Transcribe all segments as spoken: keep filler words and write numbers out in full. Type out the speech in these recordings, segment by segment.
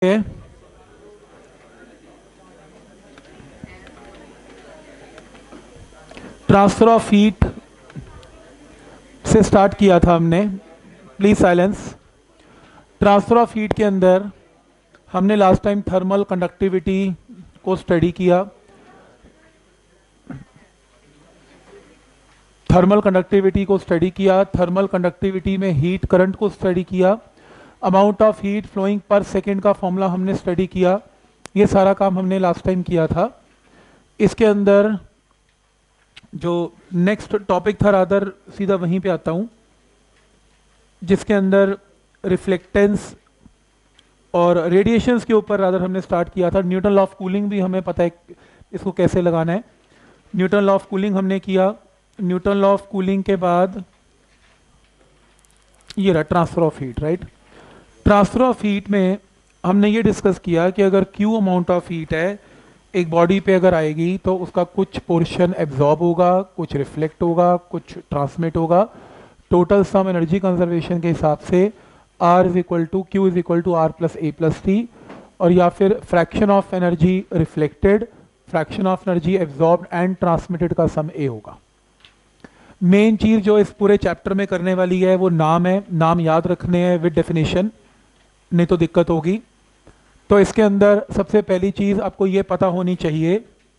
है। Transfer of heat से start किया था हमने, please silence. Transfer of heat के अंदर हमने लास्ट टाइम थर्मल कंडक्टिविटी को स्टडी किया। थर्मल कंडक्टिविटी को स्टडी किया थर्मल कंडक्टिविटी में हीट करंट को स्टडी किया, amount of heat flowing per second का फॉर्मूला हमने स्टडी किया। ये सारा काम हमने लास्ट टाइम किया था। इसके अंदर जो नेक्स्ट टॉपिक था, रादर सीधा वहीं पे आता हूँ, जिसके अंदर रिफ्लेक्टेंस और रेडिएशंस के ऊपर रादर हमने स्टार्ट किया था। न्यूटन लॉ ऑफ कूलिंग भी हमें पता है इसको कैसे लगाना है। न्यूटन लॉ ऑफ कूलिंग हमने किया। न्यूटन लॉ ऑफ कूलिंग के बाद ये रहा transfer of heat, right. Transfer of heat में हमने ये डिस्कस किया कि अगर क्यू अमाउंट ऑफ हीट है एक बॉडी पे अगर आएगी तो उसका कुछ पोर्शन एब्जॉर्ब होगा, कुछ रिफ्लेक्ट होगा, कुछ ट्रांसमिट होगा। टोटल सम एनर्जी कंजर्वेशन के हिसाब से R is equal to q is equal to r plus a plus t, और या फिर fraction of energy reflected, fraction of energy absorbed and transmitted का सम ए होगा। मेन चीज जो इस पूरे चैप्टर में करने वाली है वो नाम है। नाम याद रखने हैं विद डेफिनेशन, नहीं तो दिक्कत होगी। तो इसके अंदर सबसे पहली चीज आपको ये पता होनी चाहिए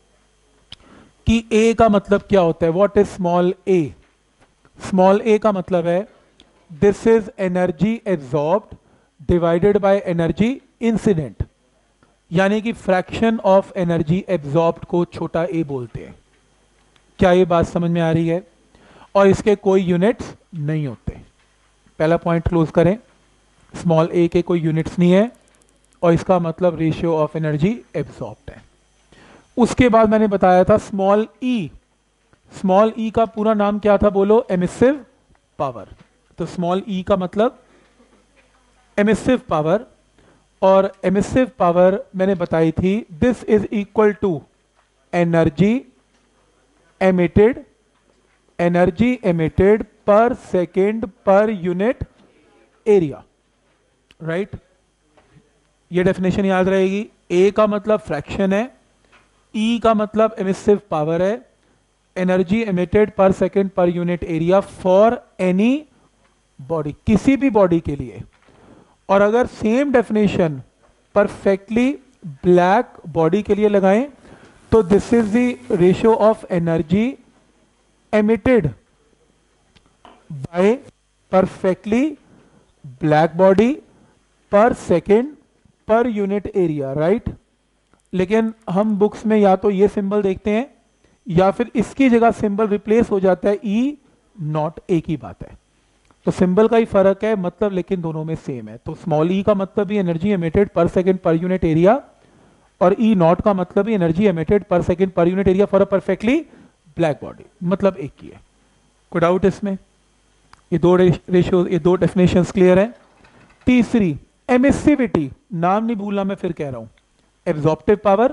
कि ए का मतलब क्या होता है। What is small a? Small a का मतलब है this is energy absorbed divided by energy incident, यानी कि फ्रैक्शन ऑफ एनर्जी एब्जॉर्ब्ड को छोटा ए बोलते हैं। क्या ये बात समझ में आ रही है? और इसके कोई यूनिट्स नहीं होते। पहला पॉइंट क्लोज करें, स्मॉल ए के कोई यूनिट्स नहीं है और इसका मतलब रेशियो ऑफ एनर्जी एब्जॉर्ब्ड है। उसके बाद मैंने बताया था स्मॉल ई। स्मॉल ई का पूरा नाम क्या था बोलो? Emissive power. तो स्मॉल ई का मतलब एमिसिव पावर, और एमिसिव पावर मैंने बताई थी this is equal to energy emitted, energy emitted पर सेकेंड पर यूनिट एरिया, राइट। ये डेफिनेशन याद रहेगी। ए का मतलब फ्रैक्शन है, ई का मतलब एमिसिव पावर है, एनर्जी एमिटेड पर सेकेंड पर unit area for any body, किसी भी बॉडी के लिए। और अगर same definition perfectly black body के लिए लगाएं तो this is the ratio of energy emitted by perfectly black body per second पर यूनिट एरिया, राइट। लेकिन हम बुक्स में या तो ये सिंबल देखते हैं या फिर इसकी जगह सिंबल रिप्लेस हो जाता है ई नॉट। एक ही बात है, तो सिंबल का ही फर्क है, मतलब लेकिन दोनों में सेम है। तो स्मॉल ई का मतलब भी एनर्जी एमिटेड पर सेकेंड पर यूनिट एरिया, और ई नॉट का मतलब भी एनर्जी एमिटेड पर सेकेंड पर unit area for a perfectly black body, मतलब एक ही है। कोई डाउट इसमें? ये दो रेशियो, ये दो डेफिनेशंस क्लियर है। तीसरी एमिसिविटी, नाम नहीं भूलना, मैं फिर कह रहा हूं। एब्जॉर्प्टिव पावर,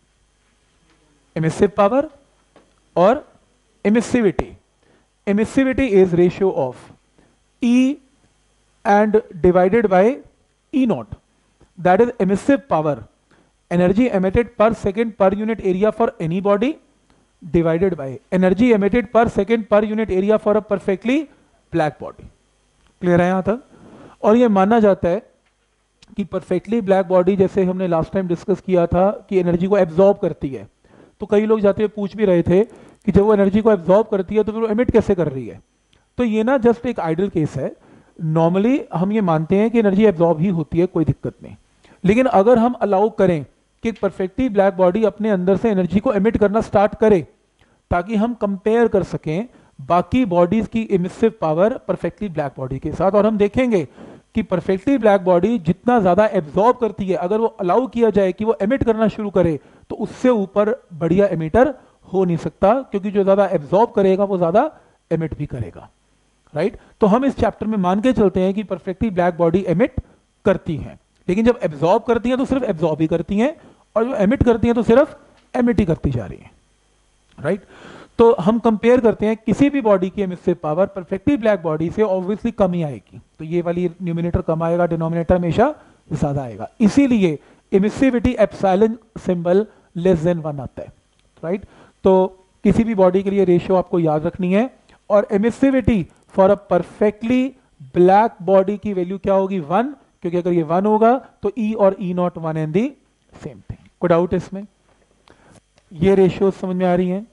एमिसिव पावर और emissivity. Emissivity is ratio of E and divided by E naught, that is emissive power, energy emitted per second per unit area for any body divided by energy emitted per second per unit area for a perfectly black body। Clear है यहां तक? और ये माना जाता है कि perfectly black body, जैसे हमने लास्ट टाइम डिस्कस किया था, कि एनर्जी को एब्जॉर्ब करती है। तो कई लोग जाते हुए पूछ भी रहे थे कि जब वो एनर्जी को एब्जॉर्ब करती है तो फिर वो एमिट कैसे कर रही है। तो ये ना जस्ट एक आइडियल केस है। नॉर्मली हम ये मानते हैं कि एनर्जी एब्जॉर्ब ही होती है, कोई दिक्कत नहीं। लेकिन अगर हम अलाउ करें कि परफेक्टली ब्लैक बॉडी अपने अंदर से एनर्जी को एमिट करना स्टार्ट करे, ताकि हम कंपेयर कर सकें बाकी बॉडीज की emissive power perfectly black body के साथ, और हम देखेंगे कि परफेक्टली ब्लैक बॉडी जितना ज्यादा एब्जॉर्ब करती है, अगर वो अलाउ किया जाए कि वो एमिट करना शुरू करे तो उससे ऊपर बढ़िया एमिटर हो नहीं सकता, क्योंकि जो ज्यादा एब्जॉर्ब करेगा वो ज्यादा एमिट भी करेगा, राइट right? तो हम इस चैप्टर में मान के चलते हैं कि परफेक्टली ब्लैक बॉडी एमिट करती हैं, लेकिन जब एब्जॉर्ब करती हैं तो सिर्फ एब्जॉर्ब ही करती हैं, और जो एमिट करती हैं तो सिर्फ एमिट ही करती जा रही हैं, राइट right? तो हम कंपेयर करते हैं किसी भी बॉडी की emissive power perfectly black body से ऑब्वियसली कम ही आएगी। तो ये वाली न्यूमिनेटर कम आएगा, डिनोमिनेटर हमेशा ज्यादा आएगा, इसीलिए emissivity epsilon symbol less than one आता है, राइट। तो किसी भी बॉडी के लिए रेशियो आपको याद रखनी है, और emissivity for a perfectly black body की वैल्यू क्या होगी, वन, क्योंकि अगर ये वन होगा तो ई और ई nought one and the same thing. कोई डाउट इसमें? ये रेशियो समझ में आ रही है?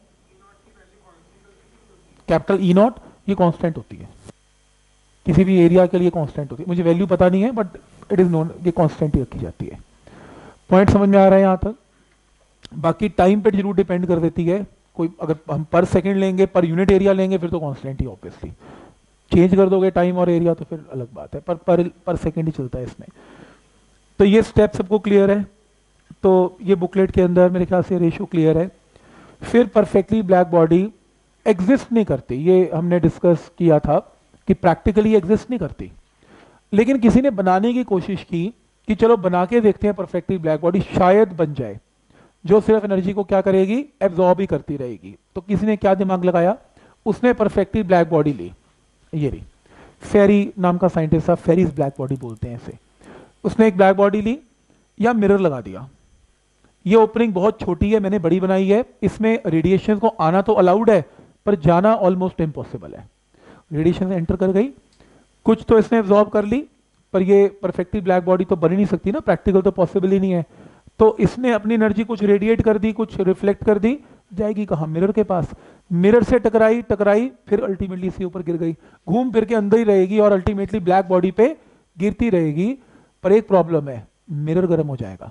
कैपिटल ई नॉट ये कांस्टेंट होती है, किसी भी एरिया के लिए कांस्टेंट होती है, मुझे वैल्यू पता नहीं है बट इट इज नोन, ये कांस्टेंट ही रखी जाती है। पॉइंट समझ में आ रहा है यहां तक? बाकी टाइम पे जरूर डिपेंड कर देती है, कोई अगर हम पर सेकंड लेंगे, पर यूनिट एरिया लेंगे, फिर तो कांस्टेंट ही ऑब्वियसली। चेंज कर दोगे टाइम और एरिया तो फिर अलग बात है, पर पर पर सेकंड ही चलता है इसमें। तो ये स्टेप सबको क्लियर है? तो ये बुकलेट के अंदर मेरे ख्याल से रेशियो क्लियर है। फिर परफेक्टली ब्लैक बॉडी एग्जिस्ट नहीं करती, ये हमने डिस्कस किया था कि प्रैक्टिकली एग्जिस्ट नहीं करती, लेकिन किसी ने बनाने की कोशिश की कि चलो बना के देखते हैं परफेक्टली ब्लैक बॉडी, शायद बन जाए जो सिर्फ एनर्जी को क्या करेगी, एब्जॉर्ब ही करती रहेगी। तो किसी ने क्या दिमाग लगाया, उसने परफेक्टली ब्लैक बॉडी ली, ये रही, फेरी नाम का साइंटिस्ट था, फेरीज ब्लैक बॉडी बोलते हैं इसे। उसने एक ब्लैक बॉडी ली या मिरर लगा दिया, ये ओपनिंग बहुत छोटी है, मैंने बड़ी बनाई है, इसमें रेडिएशन को आना तो अलाउड है पर जाना ऑलमोस्ट इम्पॉसिबल है। रेडिएशन एंटर कर गई, कुछ तो इसने एब्जॉर्ब कर ली, पर ये परफेक्टली ब्लैक बॉडी तो बन ही नहीं सकती ना, प्रैक्टिकल तो पॉसिबल ही नहीं है। तो इसने अपनी एनर्जी कुछ रेडिएट कर दी, कुछ रिफ्लेक्ट कर दी, जाएगी कहाँ, मिरर के पास। मिरर से टकराई टकराई फिर अल्टीमेटली इसके ऊपर गिर गई, घूम फिर के अंदर ही रहेगी और अल्टीमेटली ब्लैक बॉडी पे गिरती रहेगी। पर एक प्रॉब्लम है, मिरर गर्म हो जाएगा,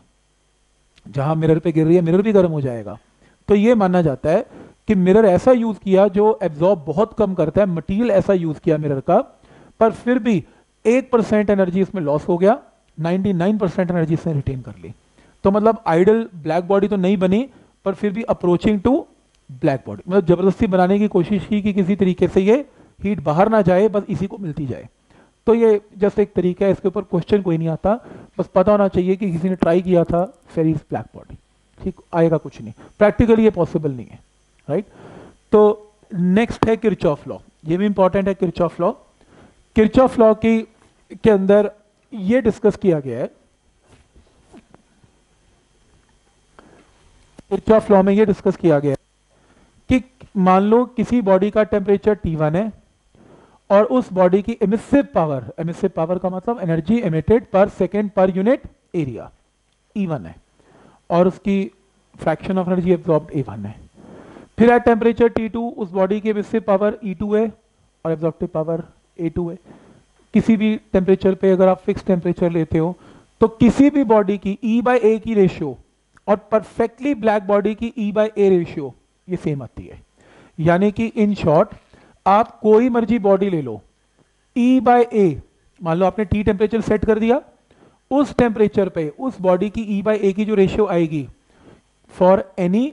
जहां मिरर पे गिर रही है मिरर भी गर्म हो जाएगा। तो ये माना जाता है कि मिरर ऐसा यूज किया जो एब्जॉर्ब बहुत कम करता है, मटेरियल ऐसा यूज किया मिरर का, पर फिर भी एक परसेंट एनर्जी इसमें लॉस हो गया, निन्यानवे परसेंट एनर्जी इसने रिटेन कर ली। तो मतलब आइडल ब्लैक बॉडी तो नहीं बनी, पर फिर भी अप्रोचिंग टू ब्लैक बॉडी, मतलब जबरदस्ती बनाने की कोशिश की कि किसी तरीके से ये हीट बाहर ना जाए, बस इसी को मिलती जाए। तो ये जस्ट एक तरीका है, इसके ऊपर क्वेश्चन कोई नहीं आता, बस पता होना चाहिए कि किसी ने ट्राई किया था फेरीज ब्लैक बॉडी, ठीक, आएगा कुछ नहीं, प्रैक्टिकली ये पॉसिबल नहीं है, राइट। तो नेक्स्ट है किरचॉफ लॉ, ये भी इंपॉर्टेंट है किरचॉफ लॉ। किरचॉफ लॉ की के अंदर ये डिस्कस किया गया है, किरचॉफ लॉ में ये डिस्कस किया गया है कि मान लो किसी बॉडी का टेम्परेचर टी वन है और उस बॉडी की एमिसिव पावर, एमिसिव पावर का मतलब एनर्जी एमिटेड पर सेकेंड पर यूनिट एरिया, ई वन है, और उसकी fraction of energy absorbed a one है। फिर एट टेम्परेचर टी टू उस बॉडी की एमिसिव पावर ई टू है और एब्जॉर्प्टिव पावर ए टू है। किसी भी टेम्परेचर पे अगर आप फिक्स टेम्परेचर लेते हो तो किसी भी बॉडी की ई बाय ए की रेशियो और परफेक्टली ब्लैक बॉडी की ई बाय ए रेशियो ये सेम आती है। यानी कि इन शॉर्ट आप कोई मर्जी बॉडी ले लो, ई बाय ए, मान लो आपने टी टेम्परेचर सेट कर दिया, उस टेम्परेचर पे उस बॉडी की ई बाय ए की जो रेशियो आएगी for any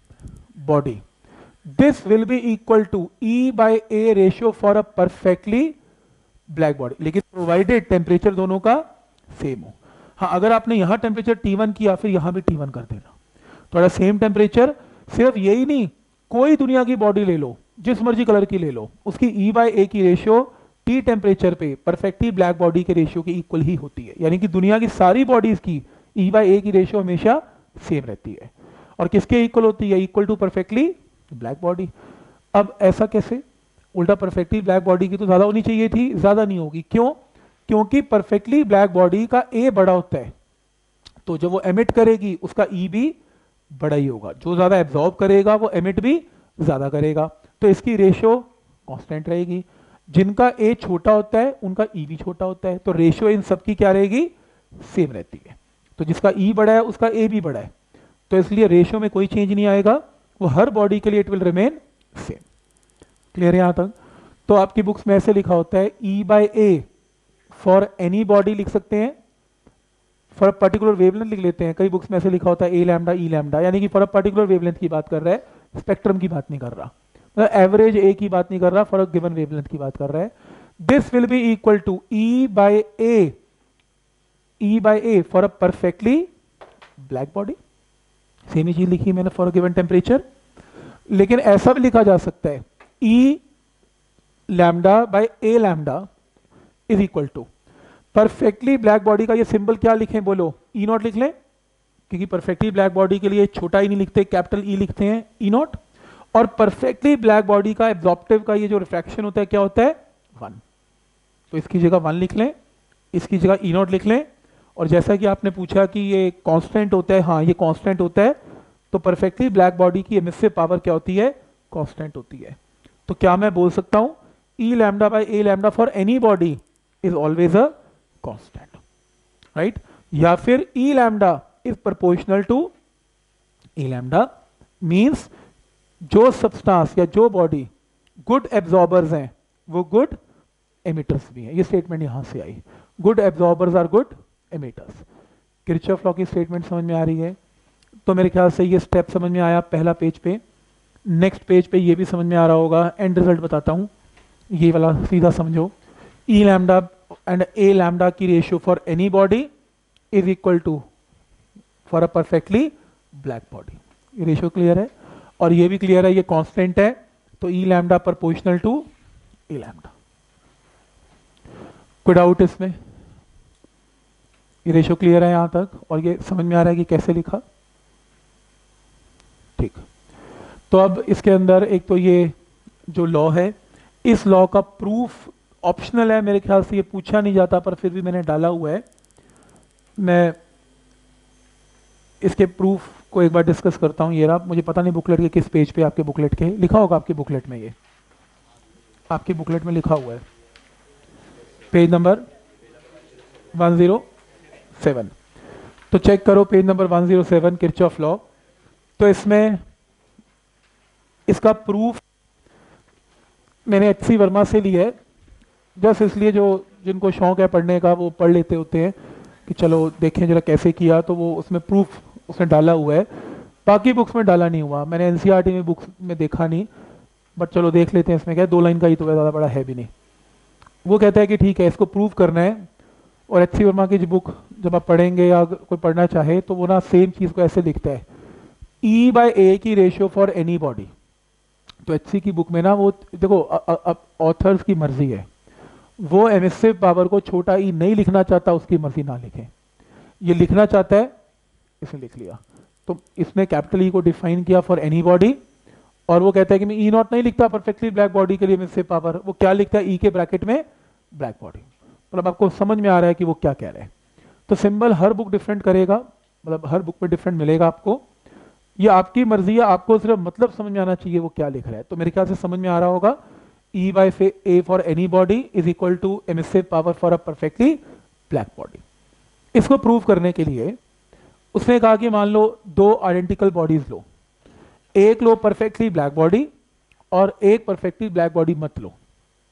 body, this will be equal to e by a ratio for a perfectly black body, लेकिन प्रोवाइडेड टेम्परेचर दोनों का सेम हो। हाँ, अगर आपने यहां टेम्परेचर टी वन किया फिर यहां भी टी वन कर देना, थोड़ा सेम टेम्परेचर, सिर्फ यही नहीं, कोई दुनिया की बॉडी ले लो, जिस मर्जी कलर की ले लो, उसकी ई बाय ए की रेशियो टी टेम्परेचर पे परफेक्टली ब्लैक बॉडी के रेशियो की इक्वल ही होती है। यानी कि दुनिया की सारी बॉडीज की ई बाय ए की रेशियो हमेशा सेम रहती है। और किसके इक्वल होती है? Equal to perfectly black body. अब ऐसा कैसे? उल्टा परफेक्टली ब्लैक बॉडी की तो ज्यादा होनी चाहिए थी, ज्यादा नहीं होगी। क्यों? क्योंकि परफेक्टली ब्लैक बॉडी का ए बड़ा होता है, तो जब वो एमिट करेगी उसका ई भी बड़ा ही होगा, जो ज्यादा एब्जॉर्ब करेगा वो एमिट भी ज्यादा करेगा, तो इसकी रेशियो कांस्टेंट रहेगी। जिनका ए छोटा होता है उनका ई भी छोटा होता है, तो रेशियो इन सबकी क्या रहेगी? सेम रहती है। तो जिसका ई बड़ा है उसका ए भी बड़ा है, तो इसलिए रेशियो में कोई चेंज नहीं आएगा, वो हर बॉडी के लिए it will remain same. Clear है यहां तक? तो आपकी बुक्स में ऐसे लिखा होता है e by a for any body लिख सकते हैं, फॉर पर्टिकुलर वेवलेंथ लिख लेते हैं। कई बुक्स में ऐसे लिखा होता है ए लैम्डा ई लैम्डा, यानी कि फॉर पर्टिकुलर वेवलेंथ की बात कर रहा है, स्पेक्ट्रम की बात नहीं कर रहा, मतलब एवरेज ए की बात नहीं कर रहा, फॉर अ गिवन वेवलेंथ की बात कर रहा है। This will be equal to e by a, e by a for a perfectly black body, same ही चीज लिखी मैंने फॉर अ गिवन टेम्परेचर। लेकिन ऐसा भी लिखा जा सकता है e lambda by a lambda is equal to perfectly black body का ये सिंबल क्या लिखें बोलो, ई नॉट लिख लें, क्योंकि परफेक्टली ब्लैक बॉडी के लिए छोटा ई नहीं लिखते, कैपिटल ई लिखते हैं, ई नॉट। और परफेक्टली ब्लैक बॉडी का एब्जॉर्प्टिव का ये जो रिफ्रैक्शन होता है क्या होता है, वन। तो इसकी जगह वन लिख लें, इसकी जगह ई नॉट लिख लें। और जैसा कि आपने पूछा कि ये कांस्टेंट होता है, हाँ ये कांस्टेंट होता है, तो परफेक्टली ब्लैक बॉडी की एमिसिव पावर क्या होती है, कांस्टेंट होती है। तो क्या मैं बोल सकता हूं e lambda by a lambda for any body is always a constant, right. या फिर e lambda is proportional to e lambda, means जो सब्सटेंस या जो बॉडी गुड एब्जॉर्बर्स हैं वो गुड एमिटर्स भी हैं। ये स्टेटमेंट यहां से आई, good absorbers are good emitters. Kirchhoff law की स्टेटमेंट समझ में आ रही है। तो मेरे ख्याल से ये स्टेप समझ में आया पहला पेज पे। नेक्स्ट पेज पे ये भी समझ में आ रहा होगा। एंड रिजल्ट बताता हूँ, ये वाला सीधा समझो। E lambda and a lambda की ratio for any body is equal to for a perfectly black body. ये रेशियो क्लियर है, और ये भी क्लियर है ये कांस्टेंट है, तो e lambda proportional to a lambda. कोई डाउट इसमें? ये रेशियो क्लियर है यहां तक, और ये समझ में आ रहा है कि कैसे लिखा, ठीक। तो अब इसके अंदर एक तो ये जो लॉ है, इस लॉ का प्रूफ ऑप्शनल है, मेरे ख्याल से ये पूछा नहीं जाता, पर फिर भी मैंने डाला हुआ है। मैं इसके प्रूफ को एक बार डिस्कस करता हूँ। ये रहा, मुझे पता नहीं बुकलेट के किस पेज पे, आपके बुकलेट के लिखा होगा, आपकी बुकलेट में, ये आपकी बुकलेट में लिखा हुआ है, page number one zero seven. तो चेक करो page number one zero seven, Kirchhoff law. तो इसमें इसका प्रूफ मैंने एच सी वर्मा से लिया है, जस्ट इसलिए जो जिनको शौक है पढ़ने का वो पढ़ लेते होते हैं कि चलो देखें जरा कैसे किया, तो वो उसमें प्रूफ उसने डाला हुआ है। बाकी बुक्स में डाला नहीं हुआ, मैंने एनसीईआरटी में बुक्स में देखा नहीं, बट चलो देख लेते हैं। इसमें क्या है, दो लाइन का ही तो ज़्यादा बड़ा है भी नहीं। वो कहता है कि ठीक है इसको प्रूव करना है, और एच सी वर्मा की जो बुक जब आप पढ़ेंगे या कोई पढ़ना चाहे तो वो ना सेम चीज़ को ऐसे लिखता है, ई बाय ए की रेशियो फॉर एनी बॉडी। तो एच सी की बुक में ना वो देखो, अब ऑथर्स की मर्जी है, वो एमिसिव पावर को छोटा ई नहीं लिखना चाहता, उसकी मर्जी ना लिखें। ये लिखना चाहता है, इसने लिख लिया। तो इसने कैपिटल ई को डिफाइन किया फॉर एनी बॉडी, और वो कहता है कि मैं ई नॉट नहीं लिखता परफेक्टली ब्लैक बॉडी के लिए एमिसिव पावर, वो क्या लिखता है, ई के ब्रैकेट में ब्लैक बॉडी। मतलब आपको समझ में आ रहा है कि वो क्या कह रहे हैं। तो सिंबल हर बुक डिफरेंट करेगा, मतलब हर बुक में डिफरेंट मिलेगा आपको, ये आपकी मर्जी है, आपको सिर्फ मतलब समझ में आना चाहिए वो क्या लिख रहा है। तो मेरे ख्याल से समझ में आ रहा होगा, E by A for any body is equal to emissive power for a perfectly black body। इसको प्रूव करने के लिए उसने कहा कि मान लो दो आइडेंटिकल बॉडीज लो, एक लो परफेक्टली ब्लैक बॉडी और एक परफेक्टली ब्लैक बॉडी मत लो,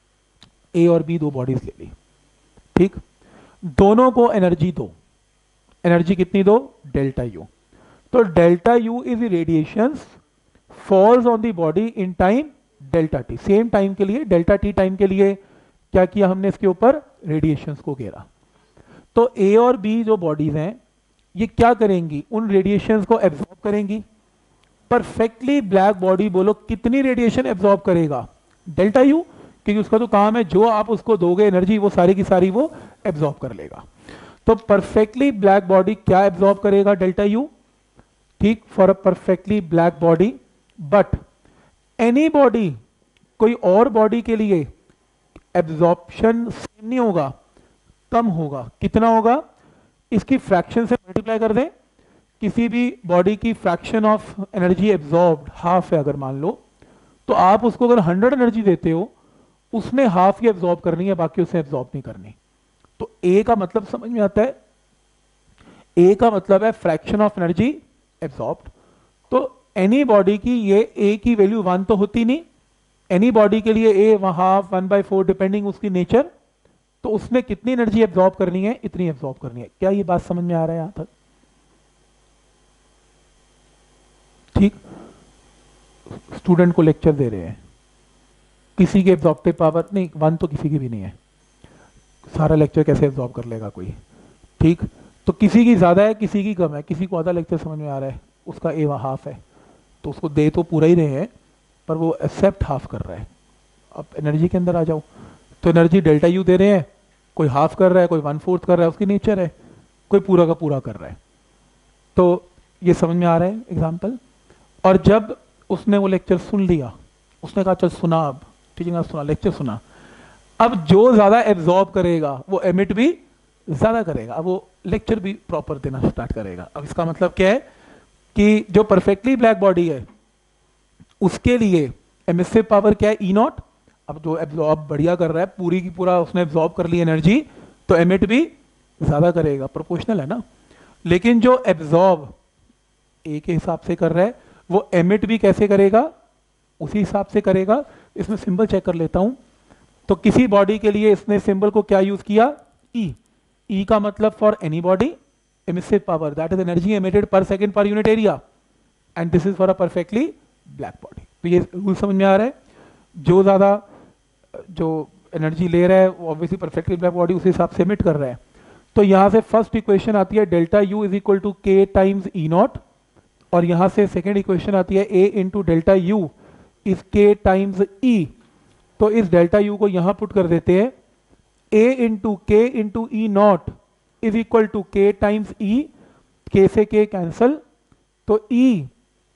ए और बी दो बॉडीज ले ली, ठीक। दोनों को एनर्जी दो, एनर्जी कितनी दो, डेल्टा यू। तो delta u is radiations falls on the body in time delta t. Same time के लिए, डेल्टा टी टाइम के लिए क्या किया हमने, इसके ऊपर रेडिएशंस को घेरा। तो ए और बी जो बॉडीज हैं ये क्या करेंगी, उन रेडिएशंस को एब्जॉर्ब करेंगी। परफेक्टली ब्लैक बॉडी बोलो कितनी रेडिएशन एब्जॉर्ब करेगा, डेल्टा यू, क्योंकि उसका तो काम है जो आप उसको दोगे एनर्जी वो सारी की सारी वो एब्जॉर्ब कर लेगा। तो परफेक्टली ब्लैक बॉडी क्या एब्जॉर्ब करेगा, डेल्टा यू, ठीक, for a perfectly black body. But any body, कोई और बॉडी के लिए एब्जॉर्प्शन सेम नहीं होगा, कम होगा। कितना होगा, इसकी फ्रैक्शन से मल्टीप्लाई कर दें। किसी भी बॉडी की fraction of energy absorbed half है अगर मान लो, तो आप उसको अगर हंड्रेड एनर्जी देते हो उसने हाफ ही एब्जॉर्ब करनी है, बाकी उसे एब्जॉर्ब नहीं करनी। तो ए का मतलब समझ में आता है, ए का मतलब है फ्रैक्शन ऑफ एनर्जी एब्जॉर्ब्ड। तो एनी बॉडी की ये ए की वैल्यू वन तो होती नहीं, एनी बॉडी के लिए a half one by four depending उसकी नेचर। तो उसने कितनी एनर्जी एब्जॉर्ब करनी है, इतनी एब्जॉर्ब करनी है। क्या ये बात समझ में आ रहा है यहां तक, ठीक। स्टूडेंट को लेक्चर दे रहे हैं, किसी की एब्जॉर्प्टिव पावर नहीं, वन तो किसी की भी नहीं है, सारा लेक्चर कैसे एब्जॉर्ब कर लेगा कोई, ठीक। तो किसी की ज्यादा है, किसी की कम है, किसी को आधा लेक्चर समझ में आ रहा है, उसका ए हाफ है, तो उसको दे तो पूरा ही रहे हैं पर वो एक्सेप्ट हाफ कर रहा है। अब एनर्जी के अंदर आ जाओ, तो एनर्जी डेल्टा यू दे रहे हैं, कोई हाफ कर रहा है, कोई वन फोर्थ कर रहा है, उसकी नेचर है, कोई पूरा का पूरा कर रहा है। तो ये समझ में आ रहा है एग्जाम्पल। और जब उसने वो लेक्चर सुन लिया, उसने कहा चल सुना, अब टीचिंग सुना, लेक्चर सुना, अब जो ज्यादा एब्जॉर्ब करेगा वो एमिट भी ज्यादा करेगा, अब वो लेक्चर भी प्रॉपर देना स्टार्ट करेगा। अब इसका मतलब क्या है कि जो परफेक्टली ब्लैक बॉडी है उसके लिए एमिसिव पावर क्या है, ई नॉट। अब जो एब्जॉर्ब बढ़िया कर रहा है, पूरी की पूरा उसने एब्जॉर्ब कर ली एनर्जी, तो एमिट भी ज्यादा करेगा, प्रोपोर्शनल है ना। लेकिन जो एब्जॉर्ब ए के हिसाब से कर रहा है वो एमिट भी कैसे करेगा, उसी हिसाब से करेगा। इसमें सिंबल चेक कर लेता हूं। तो किसी बॉडी के लिए इसने सिंबल को क्या यूज किया, ई। ई का मतलब for any body emissive power that is energy emitted पर सेकंड पर unit area, and this is for a perfectly black body. तो ये रूल समझ में आ रहा है। जो ज्यादा जो एनर्जी ले रहा है वो ऑब्वियसली परफेक्टली ब्लैक बॉडी उसी हिसाब से एमिट कर रहा है। तो यहां से फर्स्ट इक्वेशन आती है delta u is equal to k times e nought, और यहां से सेकेंड इक्वेशन आती है a into delta u is k times e. तो इस डेल्टा यू को यहां पुट कर देते हैं, a into k into e nought is equal to k times e, k से के कैंसल, तो ई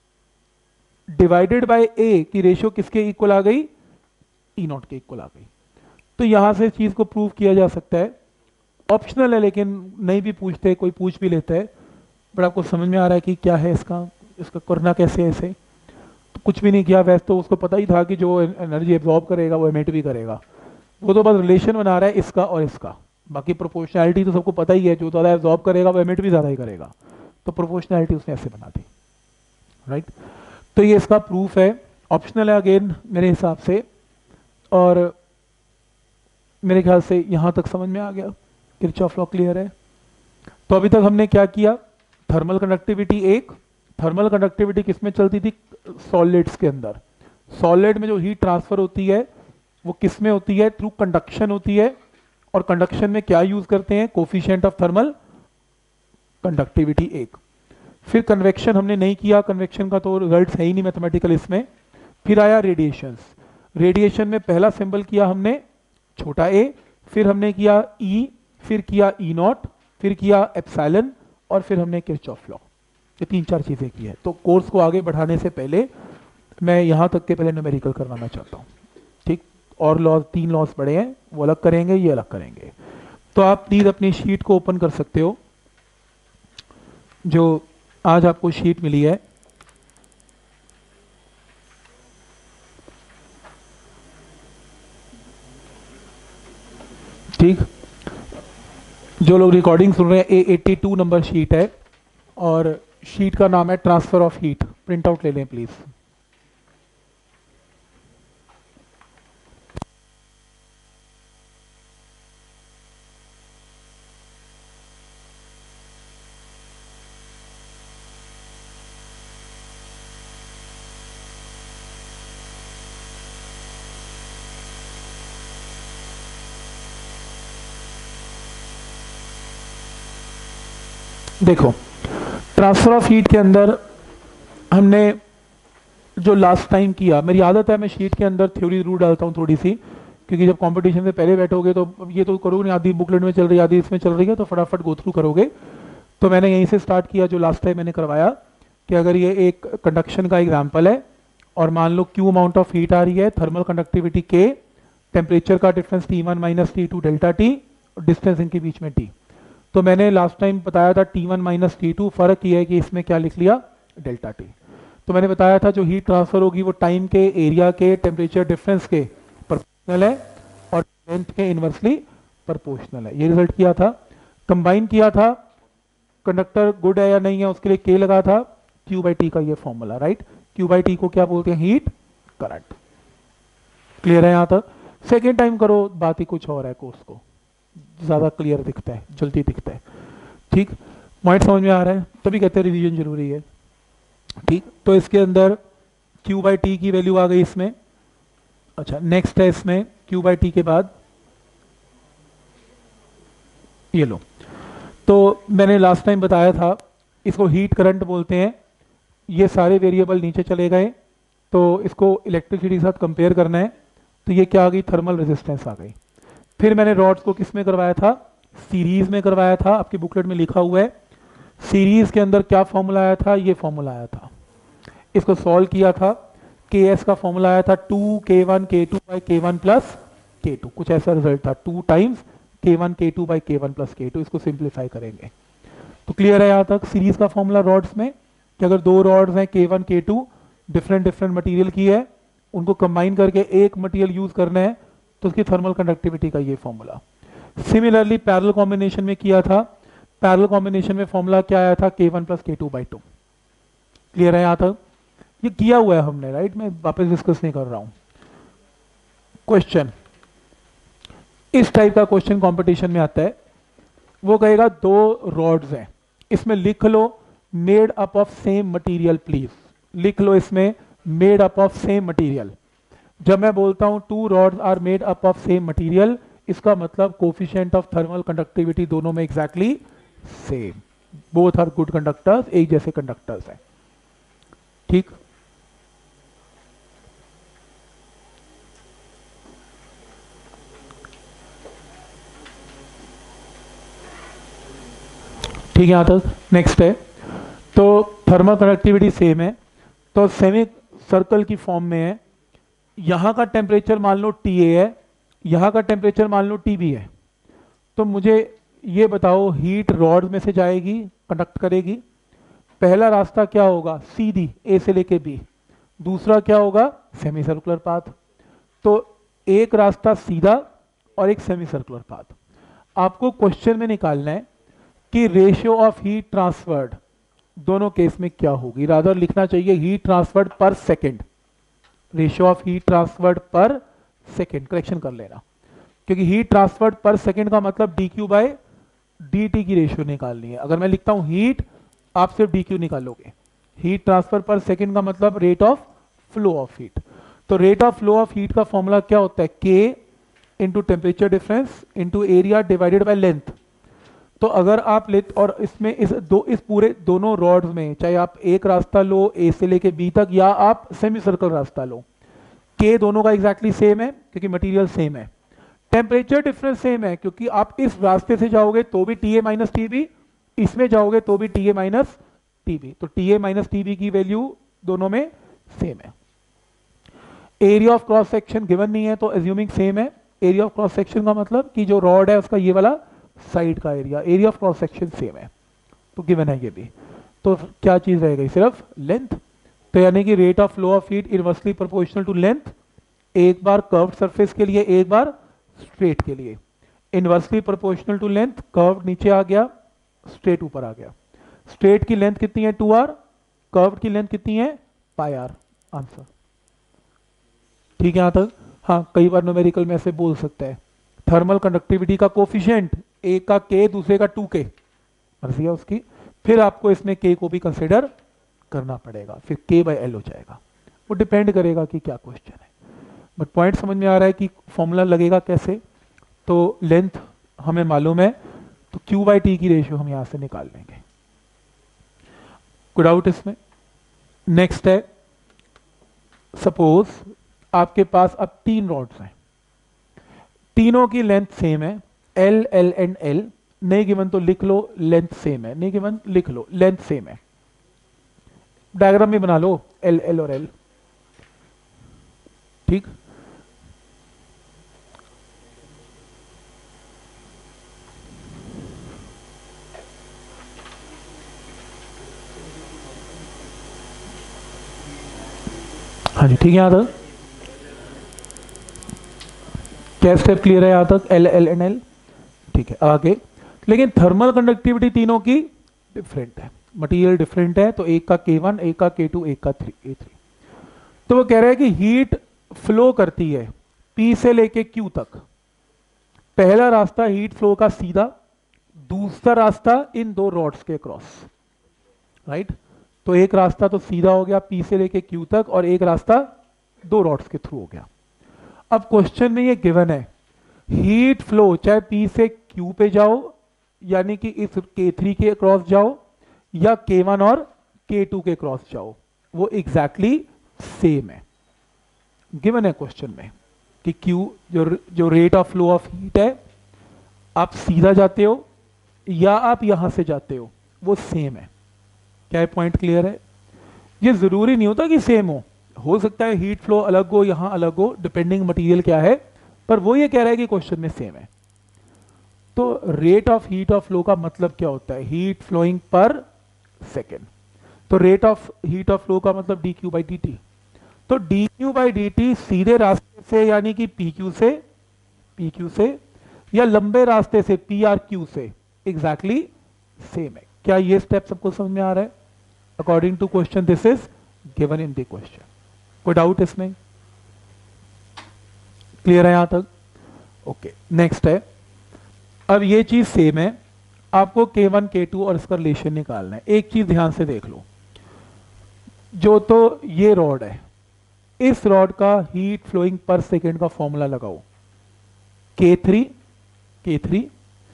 डिवाइडेड बाय ए की रेशियो किसके इक्वल आ गई, ई नॉट के इक्वल आ गई। तो यहां से चीज को प्रूव किया जा सकता है, ऑप्शनल है लेकिन नहीं भी पूछते, कोई पूछ भी लेता है, बट आपको समझ में आ रहा है कि क्या है इसका, इसका करना कैसे है इसे। तो कुछ भी नहीं किया, वैसे तो उसको पता ही था कि जो एनर्जी एब्जॉर्ब करेगा वो एमिट भी करेगा, वो तो बस रिलेशन बना रहा है इसका और इसका। बाकी प्रोपोर्शनैलिटी तो सबको पता ही है, जो ज़्यादा एब्जॉर्ब करेगा वो एमिट भी ज़्यादा ही करेगा, तो प्रोपोर्शनैलिटी उसने ऐसे बना दी, राइट। तो ये इसका प्रूफ है, ऑप्शनल है अगेन मेरे हिसाब से। और मेरे ख्याल से यहाँ तक समझ में आ गया, किरचॉफ लॉ क्लियर है। तो अभी तक हमने क्या किया, थर्मल कंडक्टिविटी एक, थर्मल कंडक्टिविटी किस में चलती थी, सॉलिड्स के अंदर। सॉलिड में जो हीट ट्रांसफर होती है वो किस में होती है, थ्रू कंडक्शन होती है। और कंडक्शन में क्या यूज करते हैं, कोफिशिएंट ऑफ थर्मल कंडक्टिविटी एक। फिर कन्वेक्शन हमने नहीं किया, कन्वेक्शन का तो रिजल्ट है ही नहीं मैथमेटिकल इसमें। फिर आया रेडिएशन। रेडिएशन में पहला सिंबल किया हमने छोटा ए, फिर हमने किया ई, फिर किया ई नॉट, फिर किया एप्सिलॉन, और फिर हमने किरचॉफ लॉ। ये तीन चार चीजें की है। तो कोर्स को आगे बढ़ाने से पहले मैं यहां तक के पहले न्यूमेरिकल करवाना चाहता हूं, ठीक। और लॉज, तीन लॉज पड़े हैं, वो अलग करेंगे, ये अलग करेंगे। तो आप प्लीज अपनी शीट को ओपन कर सकते हो, जो आज आपको शीट मिली है। ठीक, जो लोग रिकॉर्डिंग सुन रहे हैं, a eighty two number sheet है और शीट का नाम है transfer of heat. Print out ले लें प्लीज। देखो, ट्रांसफर ऑफ हीट के अंदर हमने जो लास्ट टाइम किया, मेरी आदत है मैं शीट के अंदर थ्योरी जरूर डालता हूँ थोड़ी सी, क्योंकि जब कंपटीशन से पहले बैठोगे तो ये तो करोगे नहीं, आधी बुकलेट में चल रही है, आधी इसमें चल रही है, तो फटाफट गो थ्रू करोगे। तो मैंने यहीं से स्टार्ट किया जो लास्ट टाइम मैंने करवाया, कि अगर ये एक कंडक्शन का एग्जाम्पल है और मान लो क्यू अमाउंट ऑफ हीट आ रही है, थर्मल कंडक्टिविटी के, टेम्परेचर का difference T one minus T two delta t, distance इनके बीच में टी। तो मैंने लास्ट टाइम बताया था t one minus T two, फर्क ये है कि इसमें क्या लिख लिया, डेल्टा टी। तो मैंने बताया था जो हीट ट्रांसफर होगी वो टाइम के, एरिया के, टेम्परेचर डिफरेंस के प्रोपोर्शनल है और लेंथ के इनवर्सली प्रोपोर्शनल है। ये रिजल्ट किया था, कंबाइन किया था, कंडक्टर गुड है या नहीं है उसके लिए के लगा था, क्यू बाई टी का ये formula, right. Q by t को क्या बोलते हैं, हीट करंट। क्लियर है यहाँ तक। सेकेंड टाइम करो, बात ही कुछ और है, कोर्स को ज्यादा क्लियर दिखता है, जल्दी दिखता है, ठीक। पॉइंट समझ में आ रहा है, तभी कहते हैं रिवीजन जरूरी है, ठीक। तो इसके अंदर Q बाई टी की वैल्यू आ गई इसमें। अच्छा, नेक्स्ट है इसमें Q बाई टी के बाद ये लो। तो मैंने लास्ट टाइम बताया था इसको हीट करंट बोलते हैं। ये सारे वेरिएबल नीचे चले गए, तो इसको इलेक्ट्रिसिटी के साथ कंपेयर करना है। तो ये क्या आ गई, थर्मल रेजिस्टेंस आ गई। फिर मैंने रॉड्स को किस में करवाया था, सीरीज में करवाया था। आपकी बुकलेट में लिखा हुआ है सीरीज के अंदर क्या फॉर्मूला आया था, ये फॉर्मूला आया था। इसको सॉल्व किया था, के एस का फॉर्मूला आया था टू के वन के टू बाई के वन प्लस के टू, कुछ ऐसा रिजल्ट था, टू टाइम्स के वन के टू बाई के वन प्लस के टू। इसको सिंप्लीफाई करेंगे तो क्लियर है यहाँ तक। सीरीज का फॉर्मूला रॉड्स में कि अगर दो रॉड्स हैं के वन के टू, डिफरेंट डिफरेंट मटेरियल की है, उनको कंबाइन करके एक मटेरियल यूज करना है तो उसकी थर्मल कंडक्टिविटी का ये फॉर्मूला। सिमिलरली पैरेलल कॉम्बिनेशन में किया था, पैरेलल कॉम्बिनेशन में फॉर्मूला क्या आया था, के वन प्लस के टू बाई टू। क्लियर है यहाँ तक, ये किया हुआ है हमने, राइट। मैं वापस डिस्कस नहीं कर रहा हूं। क्वेश्चन इस टाइप का क्वेश्चन कंपटीशन में आता है, वो कहेगा दो रॉड्स हैं, इसमें लिख लो made up of same material please, लिख लो इसमें made up of same material. जब मैं बोलता हूं two rods are made up of same material, इसका मतलब कोफिशिएंट ऑफ थर्मल कंडक्टिविटी दोनों में exactly same, both are good conductors, एक जैसे कंडक्टर्स हैं, ठीक। ठीक है, यहां तक नेक्स्ट है। तो थर्मल कंडक्टिविटी सेम है, तो सेमी सर्कल की फॉर्म में है। यहां का टेम्परेचर मान लो टी ए है, यहां का टेम्परेचर मान लो टी बी है। तो मुझे ये बताओ हीट रॉड में से जाएगी, कंडक्ट करेगी। पहला रास्ता क्या होगा, सीधी ए से लेके बी, दूसरा क्या होगा सेमी सर्कुलर पाथ। तो एक रास्ता सीधा और एक सेमी सर्कुलर पाथ। आपको क्वेश्चन में निकालना है कि रेशियो ऑफ हीट ट्रांसफर्ड दोनों केस में क्या होगी। रादर लिखना चाहिए heat transferred per second, ratio of heat transferred per second, correction कर लेना, क्योंकि हीट ट्रांसफर्ड पर सेकंड का मतलब D Q by D T की रेशियो निकालनी है। अगर मैं लिखता हूं हीट, आप सिर्फ डी क्यू निकालोगे। हीट ट्रांसफर पर सेकंड का मतलब rate of flow of heat. तो rate of flow of heat का फॉर्मूला क्या होता है, K into temperature difference into area divided by length. तो अगर आप ले और इसमें इस दो इस पूरे दोनों रॉड्स में चाहे आप एक रास्ता लो ए से लेके बी तक या आप सेमी सर्कल रास्ता लो, के दोनों का एग्जैक्टली सेम है क्योंकि मटेरियल सेम है। टेम्परेचर डिफरेंस सेम है क्योंकि आप इस रास्ते से जाओगे तो भी T A minus T B, इसमें जाओगे तो भी T A minus T B. तो T A minus T B की वैल्यू दोनों में सेम है। Area of cross section given नहीं है तो एज्यूमिंग सेम है। एरिया ऑफ क्रॉस सेक्शन का मतलब कि जो रॉड है उसका ये वाला साइड का area, area of cross section same है, तो गिवन है ये भी। तो क्या चीज रह गई, सिर्फ लेंथ। तो यानी कि rate of flow of heat inversely proportional to length, एक बार कर्व्ड सरफेस के लिए एक बार स्ट्रेट के लिए। Inversely proportional to length, curved नीचे आ गया, स्ट्रेट ऊपर आ गया। स्ट्रेट की लेंथ कितनी है, टू आर, कर्व्ड की लेंथ कितनी है, पाई आर। आंसर ठीक है यहां तक। हाँ, कई बार न्यूमेरिकल में ऐसे बोल सकते हैं, थर्मल कंडक्टिविटी का कोफिशिएंट एक का के, दूसरे का टू के, मर्जी है उसकी। फिर आपको इसमें के को भी कंसिडर करना पड़ेगा, फिर के बाय एल हो जाएगा। वो डिपेंड करेगा कि क्या क्वेश्चन है, बट पॉइंट समझ में आ रहा है कि फॉर्मूला लगेगा कैसे। तो लेंथ हमें मालूम है, तो क्यू बाई टी की रेशियो हम यहां से निकाल लेंगे। कोई डाउट इसमें? नेक्स्ट है, सपोज आपके पास अब तीन रॉड्स हैं, तीनों की लेंथ सेम है, एल एल एंड एल। नहीं गिवन तो लिख लो लेंथ सेम है, नहीं गिवन लिख लो लेंथ सेम है। डायग्राम भी बना लो एल एल और एल, ठीक। हाँ जी, ठीक है यहां तक क्या स्टेप क्लियर है यहां तक, एल एल एंड एल, ठीक है। आगे लेकिन थर्मल कंडक्टिविटी तीनों की डिफरेंट है, मटेरियल डिफरेंट है, तो एक का के वन, एक का के टू, एक का थ्री ए थ्री। तो वो कह रहा है कि हीट फ्लो करती है पी से लेके क्यू तक। पहला रास्ता हीट फ्लो का सीधा, दूसरा रास्ता इन दो रॉड्स के क्रॉस, राइट। तो एक रास्ता तो सीधा हो गया पी से लेके क्यू तक, और एक रास्ता दो रॉड्स के थ्रू हो गया। अब क्वेश्चन में ये गिवन है हीट फ्लो चाहे पी से क्यू पे जाओ, यानी कि इस के थ्री के क्रॉस जाओ, या के वन और के टू के क्रॉस जाओ, वो एग्जैक्टली सेम है, गिवन है क्वेश्चन में। कि Q जो जो rate of flow of heat है, आप सीधा जाते हो या आप यहां से जाते हो, वो सेम है। क्या पॉइंट क्लियर है? ये जरूरी नहीं होता कि सेम हो हो सकता है हीट फ्लो अलग हो, यहां अलग हो, डिपेंडिंग मटेरियल क्या है, पर वो ये कह रहा है कि क्वेश्चन में सेम है। तो rate of heat of flow का मतलब क्या होता है? Heat flowing per second. तो rate of heat of flow का मतलब D Q by D T. तो D Q by D T सीधे रास्ते से यानी कि पी क्यू से पी क्यू से या लंबे रास्ते से पी आर क्यू से एग्जैक्टली सेम है। क्या ये स्टेप सबको समझ में आ रहा है? According to question this is given in the question. कोई डाउट इसमें? क्लियर है यहां तक? ओके, नेक्स्ट है, अब ये चीज सेम है, आपको के वन के टू और इसका रिलेशन निकालना है। एक चीज ध्यान से देख लो, जो तो ये रॉड है, इस रॉड का हीट फ्लोइंग पर सेकेंड का फॉर्मूला लगाओ, K three K three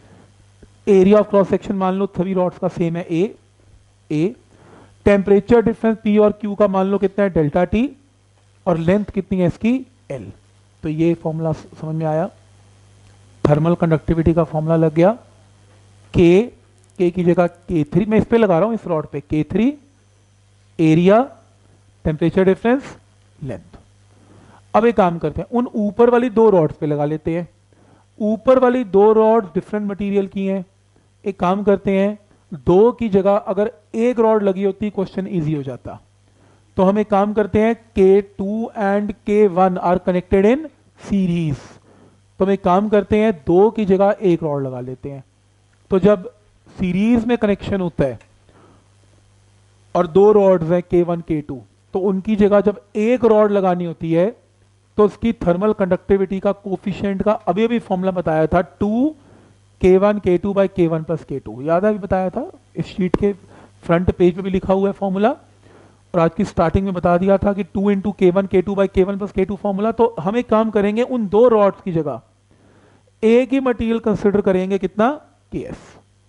area of cross section मान लो सभी रॉड्स का सेम है A A temperature difference P और क्यू का मान लो कितना है डेल्टा टी, और लेंथ कितनी है इसकी एल। तो ये फॉर्मूला समझ में आया, थर्मल कंडक्टिविटी का फॉर्मूला लग गया। के के की जगह के थ्री, मैं इस पे लगा रहा हूं इस रॉड पे, K three area temperature difference length. अब एक काम करते हैं, उन ऊपर वाली दो रॉड्स पे लगा लेते हैं। ऊपर वाली दो रॉड्स डिफरेंट मटेरियल की हैं। एक काम करते हैं, दो की जगह अगर एक रॉड लगी होती क्वेश्चन इजी हो जाता। तो हम एक काम करते हैं, K two and K one are connected in series. तो हम एक काम करते हैं, दो की जगह एक रॉड लगा लेते हैं। तो जब सीरीज में कनेक्शन होता है और दो रॉड्स हैं के वन के टू, तो उनकी जगह जब एक रॉड लगानी होती है तो उसकी थर्मल कंडक्टिविटी का कोफिशिएंट का अभी अभी फॉर्मूला बताया था, टू के वन के टू बाई के वन प्लस के टू। याद है, अभी बताया था, इस शीट के फ्रंट पेज पे भी लिखा हुआ है फॉर्मूला, और आज की स्टार्टिंग में बता दिया था कि टू इंटू के वन के टू बाई के वन प्लस के टू फॉर्मूला। तो हम एक काम करेंगे, उन दो रॉड्स की जगह एक ही मटेरियल कंसिडर करेंगे, कितना के एस।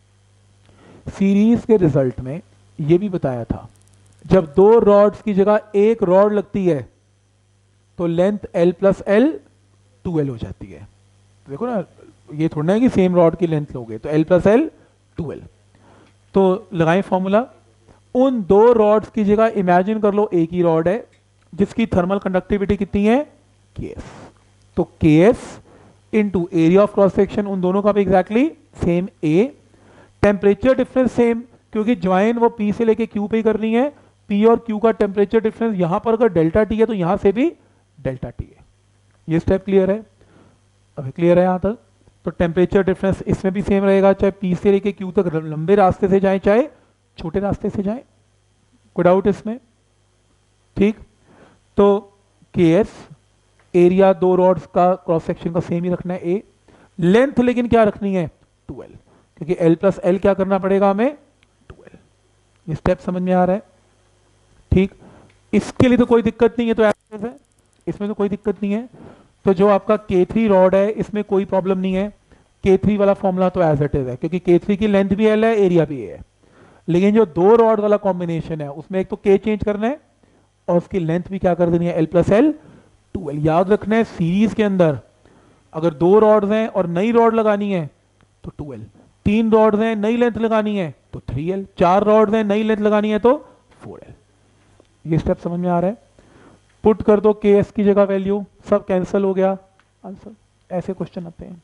सीरीज के रिजल्ट में यह भी बताया था, जब दो रॉड्स की जगह एक रॉड लगती है तो length L plus L two L हो जाती है। देखो ना, ये थोड़ा है कि सेम रॉड की लेंथ लोगे, तो L plus L two L. तो लगाएं फॉर्मूला, उन दो रॉड्स की जगह इमेजिन कर लो एक ही रॉड है जिसकी थर्मल कंडक्टिविटी कितनी है, के एस। तो K S into area of cross section, उन दोनों का भी exactly same A. Temperature difference same, क्योंकि ज्वाइन वो पी से लेके क्यू पे ही करनी है। पी और क्यू का टेम्परेचर डिफरेंस यहां पर अगर डेल्टा टी है तो यहां से भी डेल्टा टी है। ये स्टेप क्लियर है? अभी क्लियर है यहां तक? तो टेम्परेचर डिफरेंस इसमें भी सेम रहेगा, चाहे पी से लेके क्यू तक लंबे रास्ते से जाए चाहे छोटे रास्ते से जाए। कोई डाउट इसमें? ठीक, तो के एस एरिया दो रॉड्स का क्रॉस सेक्शन का सेम ही रखना है ए। लेंथ लेकिन क्या रखनी है, टू एल, क्योंकि एल प्लस एल क्या करना पड़ेगा हमें, टू एल। ये स्टेप समझ में आ रहा है? ठीक, इसके लिए तो कोई दिक्कत नहीं है, तो ऐसे है, इसमें तो कोई दिक्कत नहीं है। तो जो आपका के थ्री रॉड है इसमें कोई प्रॉब्लम नहीं है, के थ्री वाला फॉर्मूला तो एज इट इज है, क्योंकि के थ्री की लेंथ भी एल है, एरिया भी है। लेकिन जो दो रॉड वाला कॉम्बिनेशन है उसमें एक तो के चेंज करना है और उसकी लेंथ भी क्या कर देनी है, L plus L two L. याद रखना है, सीरीज के अंदर अगर दो रॉड्स हैं और नई रॉड लगानी है तो टू एल, तीन रॉड्स हैं नई लेंथ लगानी है तो थ्री एल, चार रॉड्स हैं नई लेंथ लगानी है तो फोर एल। ये स्टेप समझ में आ रहा है? पुट कर दो के एस की जगह वैल्यू, सब कैंसिल हो गया, आंसर। ऐसे क्वेश्चन आते हैं।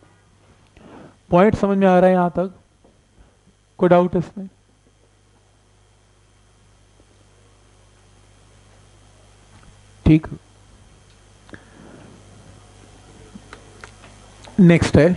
पॉइंट समझ में आ रहा है यहां तक? कोई डाउट इसमें? ठीक, नेक्स्ट है,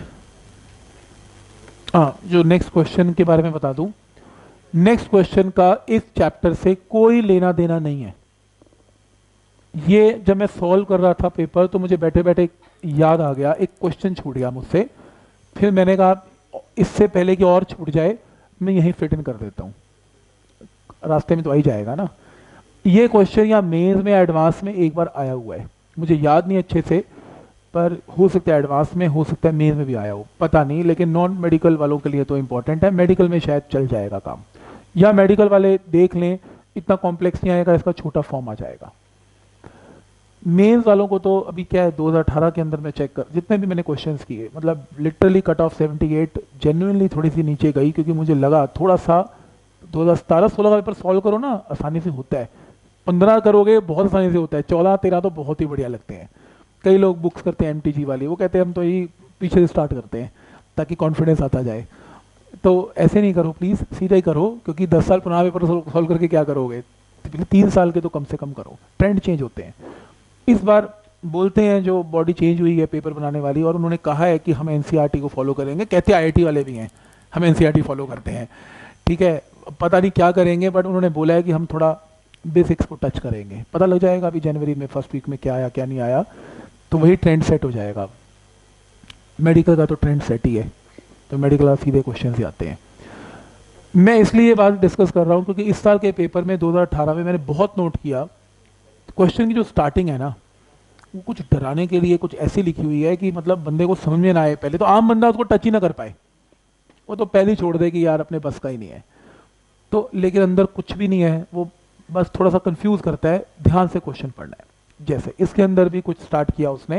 हाँ, जो नेक्स्ट क्वेश्चन के बारे में बता दूं, नेक्स्ट क्वेश्चन का इस चैप्टर से कोई लेना देना नहीं है। ये जब मैं सॉल्व कर रहा था पेपर तो मुझे बैठे बैठे याद आ गया, एक क्वेश्चन छूट गया मुझसे, फिर मैंने कहा इससे पहले कि और छूट जाए मैं यहीं फिट इन कर देता हूँ, रास्ते में तो आ ही जाएगा ना। ये क्वेश्चन या मेंस में एडवांस में एक बार आया हुआ है, मुझे याद नहीं अच्छे से, पर हो सकता है एडवांस में, हो सकता है मेंस में भी आया हो, पता नहीं। लेकिन नॉन मेडिकल वालों के लिए तो इंपॉर्टेंट है, मेडिकल में शायद चल जाएगा काम, या मेडिकल वाले देख लें, इतना कॉम्प्लेक्स नहीं आएगा, इसका छोटा फॉर्म आ जाएगा। मेंस वालों को तो अभी क्या है, दो हज़ार अठारह के अंदर मैं चेक कर जितने भी मैंने क्वेश्चंस किए, मतलब लिटरली कट ऑफ अठहत्तर, जेन्युइनली थोड़ी सी नीचे गई क्योंकि मुझे लगा थोड़ा सा दो हज़ार सत्रह सोलह का पेपर सॉल्व करो ना आसानी से होता है, पंद्रह करोगे बहुत आसानी से होता है, चौदह तेरह तो बहुत ही बढ़िया लगते हैं। कई लोग बुक्स करते हैं एमटीजी वाली, वो कहते हैं हम तो यही पीछे से स्टार्ट करते हैं ताकि कॉन्फिडेंस आता जाए। तो ऐसे नहीं करो प्लीज़, सीधा ही करो, क्योंकि दस साल पुराना पेपर सॉल्व करके क्या करोगे, तीन साल के तो कम से कम करो, ट्रेंड चेंज होते हैं। इस बार बोलते हैं जो बॉडी चेंज हुई है पेपर बनाने वाली, और उन्होंने कहा है कि हम एनसीईआरटी को फॉलो करेंगे, कहते हैं आईआईटी वाले भी हैं हम एनसीईआरटी फॉलो करते हैं, ठीक है, पता नहीं क्या करेंगे, बट उन्होंने बोला है कि हम थोड़ा बेसिक्स को टच करेंगे, पता लग जाएगा अभी जनवरी में फर्स्ट वीक में क्या आया क्या नहीं आया, तो वही ट्रेंड सेट हो जाएगा। मेडिकल का तो ट्रेंड सेट ही है, तो मेडिकल का सीधे क्वेश्चन ही आते हैं। मैं इसलिए ये बात डिस्कस कर रहा हूँ क्योंकि इस साल के पेपर में दो हज़ार अठारह में मैंने बहुत नोट किया, क्वेश्चन की जो स्टार्टिंग है ना वो कुछ डराने के लिए कुछ ऐसी लिखी हुई है कि मतलब बंदे को समझ में ना आए, पहले तो आम बंदा उसको टच ही ना कर पाए, वो तो पहले ही छोड़ दे कि यार अपने बस का ही नहीं है, तो लेकिन अंदर कुछ भी नहीं है, वो बस थोड़ा सा कंफ्यूज करता है, ध्यान से क्वेश्चन पढ़ना है। जैसे इसके अंदर भी कुछ स्टार्ट किया उसने,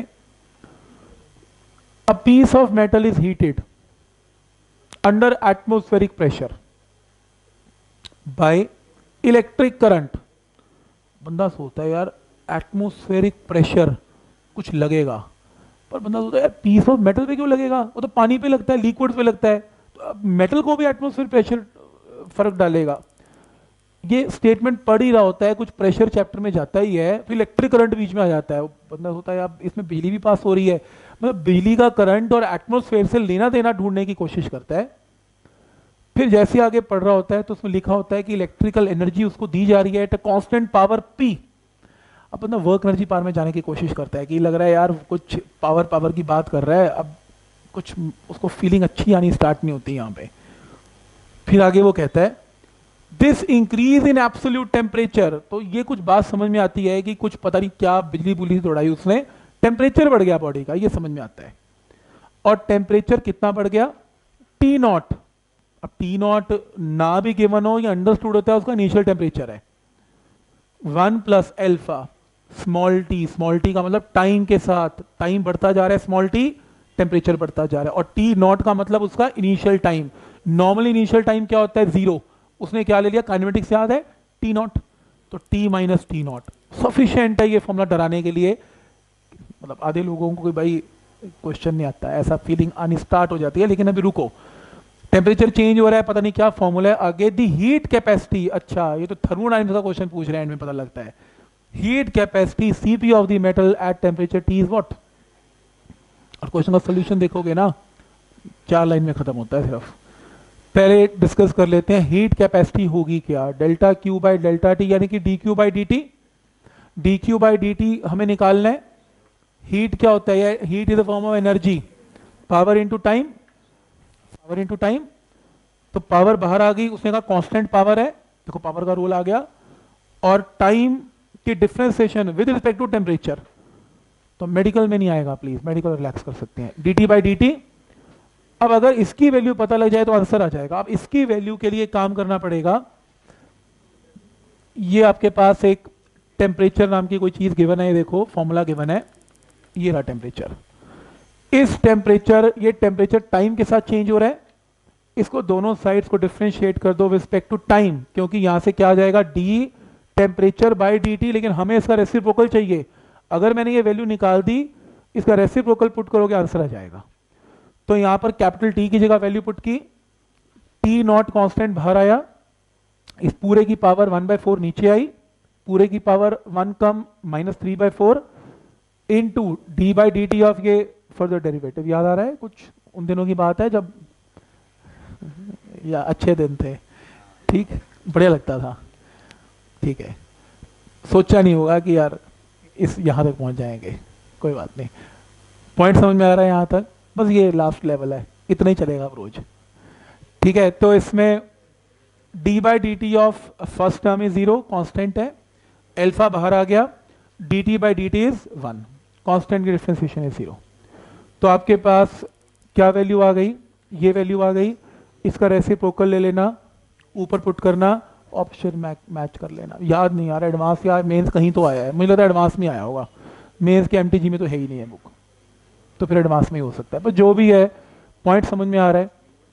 a piece of metal is heated under atmospheric pressure by electric current. बंदा सोचता है यार एटमोस्फेरिक प्रेशर कुछ लगेगा, पर बंदा सोचता है यार पीस ऑफ मेटल पे क्यों लगेगा, वो तो पानी पे लगता है, लिक्विड पे लगता है, तो मेटल को भी एटमोस्फेरिक प्रेशर फर्क डालेगा। ये स्टेटमेंट पढ़ ही रहा होता है, कुछ प्रेशर चैप्टर में जाता ही है, फिर इलेक्ट्रिक करंट बीच में आ जाता है, बंदा सोचता है यार इसमें बिजली भी पास हो रही है, मतलब बिजली का करंट और एटमोस्फेयर से लेना देना ढूंढने की कोशिश करता है। फिर जैसे आगे पढ़ रहा होता है तो उसमें लिखा होता है कि इलेक्ट्रिकल एनर्जी उसको दी जा रही है एट कांस्टेंट पावर पी। अब बंदा वर्क एनर्जी पावर में जाने की कोशिश करता है कि लग रहा है यार कुछ पावर पावर की बात कर रहा है, अब कुछ उसको फीलिंग अच्छी आनी स्टार्ट नहीं होती यहाँ पे। फिर आगे वो कहता है this increase in absolute temperature, तो ये कुछ बात समझ में आती है कि कुछ पता नहीं क्या बिजली बुली दौड़ाई उसने, टेम्परेचर बढ़ गया बॉडी का, ये समझ में आता है। और टेम्परेचर कितना बढ़ गया, टी नॉट। अब टी नॉट ना भी गिवन हो या अंडरस्टूड होता है उसका इनिशियल टेम्परेचर है one plus alpha small T, small T का मतलब टाइम के साथ, टाइम बढ़ता जा रहा है स्मॉल टी, टेम्परेचर बढ़ता जा रहा है, और टी नॉट का मतलब उसका initial time. Normally initial time क्या होता है, जीरो, उसने क्या ले लिया, काइनेमेटिक्स याद है, टी नॉट, तो T minus T naught sufficient है ये फॉर्मूला डराने के लिए। मतलब आधे लोगों को भाई क्वेश्चन नहीं आता, ऐसा फीलिंग आनी स्टार्ट हो जाती है, लेकिन अभी रुको, टेम्परेचर चेंज हो रहा है, पता नहीं क्या फॉर्मूला है आगे, दी हीट कैपेसिटी, अच्छा ये तो थर्मोडायनामिक्स का क्वेश्चन पूछ रहे हैं, इनमें पता लगता है heat capacity CP of the metal at temperature T is what. और क्वेश्चन का सॉल्यूशन देखोगे ना चार लाइन में खत्म होता है सिर्फ। पहले डिस्कस कर लेते हैं हीट कैपेसिटी होगी क्या, delta Q by delta T, यानी कि D Q by D T, D Q by D T हमें निकालना है। हीट क्या होता है, heat is a form of energy, power into time, power into time, तो पावर बाहर आ गई, उसने कहा कांस्टेंट पावर है, देखो पावर का रोल आ गया, और टाइम की differentiation with respect to temperature, तो मेडिकल में नहीं आएगा प्लीज, मेडिकल रिलैक्स कर सकते हैं, D T by D T. अब अगर इसकी वैल्यू पता लग जाए तो आंसर आ जाएगा। अब इसकी वैल्यू के लिए काम करना पड़ेगा, ये आपके पास एक टेम्परेचर नाम की कोई चीज गिवन है, देखो फॉर्मूला गिवन है, ये रहा टेम्परेचर, इस टेम्परेचर, ये टेम्परेचर टाइम के साथ चेंज हो रहा है, इसको दोनों साइड्स को डिफरेंशिएट कर दो रिस्पेक्ट टू टाइम, क्योंकि यहां से क्या आ जाएगा D temperature by D T, लेकिन हमें इसका रेसिप्रोकल चाहिए, अगर मैंने ये वैल्यू निकाल दी, इसका रेसिप्रोकल पुट करोगे आंसर आ जाएगा। तो यहां पर कैपिटल टी की जगह वैल्यू पुट की, टी नॉट कांस्टेंट बाहर आया, इस पूरे की पावर वन बाय फोर नीचे आई, पूरे की पावर वन कम minus three by four into D by D T of ये फर्दर डेरिवेटिव, याद आ रहा है कुछ उन दिनों की बात है जब या अच्छे दिन थे, ठीक, बढ़िया लगता था, ठीक है, सोचा नहीं होगा कि यार इस यहां तक पहुंच जाएंगे, कोई बात नहीं, पॉइंट समझ में आ रहा है यहां तक, बस ये लास्ट लेवल है, इतना ही चलेगा रोज, ठीक है। तो इसमें D by D T of first term is zero, constant है, एल्फा बाहर आ गया, D T by D T is one, constant की डिफरेंशिएशन इज जीरो, तो आपके पास क्या वैल्यू आ गई, ये वैल्यू आ गई, इसका रेसिप्रोकल ले लेना, ऊपर पुट करना, ऑप्शन मैच कर लेना, याद नहीं आ रहा एडवांस या मेंस कहीं तो आया है, मुझे लगता है एडवांस में आया होगा, मेंस के एमटीजी में तो है ही नहीं है बुक, तो फिर एडवांस में ही हो सकता है। पर जो भी है पॉइंट समझ में आ रहा है,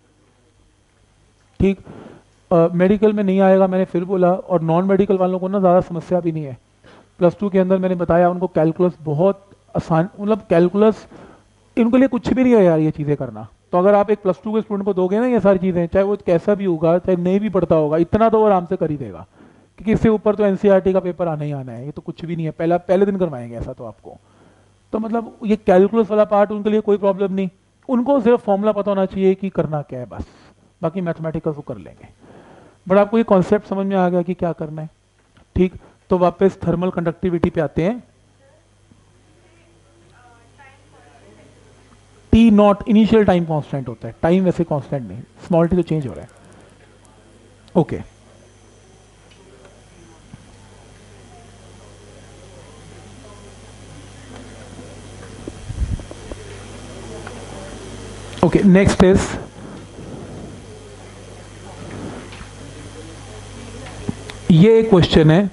ठीक। मेडिकल uh, में नहीं आएगा, मैंने फिर बोला, और नॉन मेडिकल वालों को ना ज़्यादा समस्या भी नहीं है। प्लस टू के अंदर मैंने बताया उनको कैलकुलस बहुत आसान, मतलब कैलकुलस इनके लिए कुछ भी नहीं है यार ये चीज़ें करना। तो अगर आप एक प्लस टू के स्टूडेंट को दोगे ना ये सारी चीज़ें, चाहे वो कैसा भी होगा, चाहे नहीं भी पढ़ता होगा, इतना तो वो आराम से कर ही देगा, क्योंकि इससे ऊपर तो एनसीईआरटी का पेपर आना ही आना है, ये तो कुछ भी नहीं है, पहला पहले दिन करवाएंगे ऐसा तो आपको। तो मतलब ये कैलकुलस वाला पार्ट उनके लिए कोई प्रॉब्लम नहीं, उनको सिर्फ फॉर्मूला पता होना चाहिए कि करना क्या है बस, बाकी मैथमेटिकल वो कर लेंगे। बट आपको ये कॉन्सेप्ट समझ में आ गया कि क्या करना है, ठीक। तो वापस थर्मल कंडक्टिविटी पे आते हैं। T naught initial time constant होता है, टाइम वैसे कांस्टेंट नहीं, स्मॉल टी तो चेंज हो रहा है। ओके ओके नेक्स्ट इज ये एक क्वेश्चन है।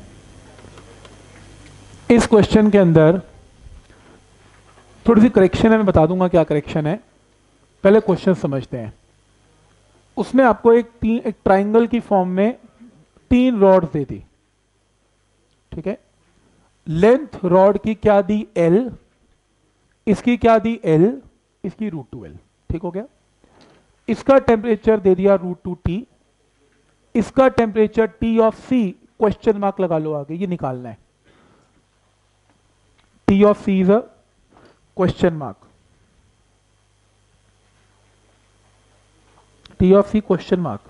इस क्वेश्चन के अंदर थोड़ी सी करेक्शन है, मैं बता दूंगा क्या करेक्शन है, पहले क्वेश्चन समझते हैं। उसने आपको एक तीन एक ट्राइंगल की फॉर्म में तीन रॉड्स दे दी, ठीक है। लेंथ रॉड की क्या दी एल, इसकी क्या दी एल, इसकी रूट टू एल, ठीक हो गया। इसका टेम्परेचर दे दिया रूट टू टी, इसका temperature T of C question mark लगा लो आगे, ये निकालना है। T of C is a question mark, T of C question mark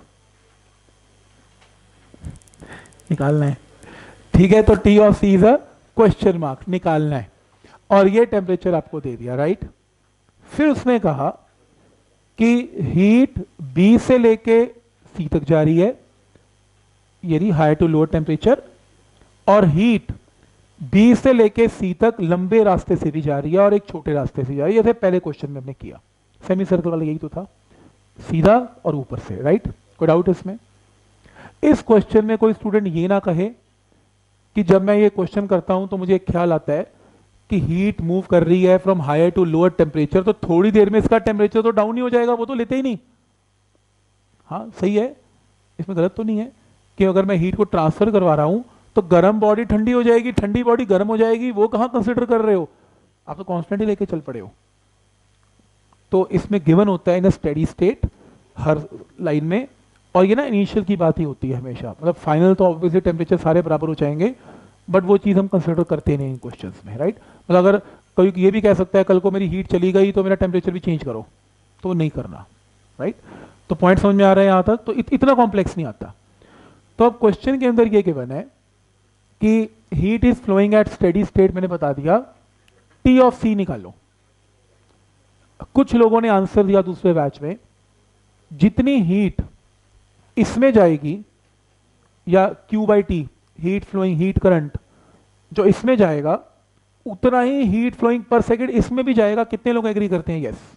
निकालना है, ठीक है। तो T of C is a question mark निकालना है, और ये टेम्परेचर आपको दे दिया, राइट। फिर उसने कहा कि हीट बी से लेके सी तक जा रही है, यानी हाई टू लोअर टेम्परेचर, और हीट बी से लेके सी तक लंबे रास्ते से भी जा रही है और एक छोटे रास्ते से जा रही है, जैसे पहले क्वेश्चन में हमने किया, सेमी सर्कल वाला यही तो था, सीधा और ऊपर से, राइट। कोई डाउट इसमें? इस क्वेश्चन में कोई स्टूडेंट ये ना कहे कि जब मैं ये क्वेश्चन करता हूं तो मुझे एक ख्याल आता है कि हीट मूव कर रही है from higher to lower temperature, तो थोड़ी देर में इसका टेम्परेचर तो डाउन ही हो जाएगा, वो तो लेते ही नहीं। हाँ सही है, इसमें गलत तो नहीं है कि अगर मैं हीट को ट्रांसफर करवा रहा हूं तो गर्म बॉडी ठंडी हो जाएगी, ठंडी बॉडी गर्म हो जाएगी, वो कहां कंसिडर कर रहे हो आप, तो कांस्टेंट ही लेके चल पड़े हो। तो इसमें गिवन होता है इन स्टेडी स्टेट हर लाइन में, और ये ना इनिशियल की बात ही होती है हमेशा, मतलब फाइनल तो ऑब्वियसली टेम्परेचर सारे बराबर हो जाएंगे, बट वो चीज़ हम कंसिडर करते नहीं इन क्वेश्चंस में, राइट। मतलब अगर कोई ये भी कह सकता है कल को मेरी हीट चली गई तो मेरा टेम्परेचर भी चेंज करो, तो वो नहीं करना, राइट। तो पॉइंट समझ में आ रहा है यहाँ तक, तो इत, इतना कॉम्प्लेक्स नहीं आता। तो अब क्वेश्चन के अंदर ये गिवन है कि heat is flowing at steady state, मैंने बता दिया, टी ऑफ सी निकालो। कुछ लोगों ने आंसर दिया दूसरे बैच में, जितनी हीट इसमें जाएगी या Q by T heat flowing heat current जो इसमें जाएगा, उतना ही हीट फ्लोइंग पर सेकेंड इसमें भी जाएगा। कितने लोग एग्री करते हैं? Yes,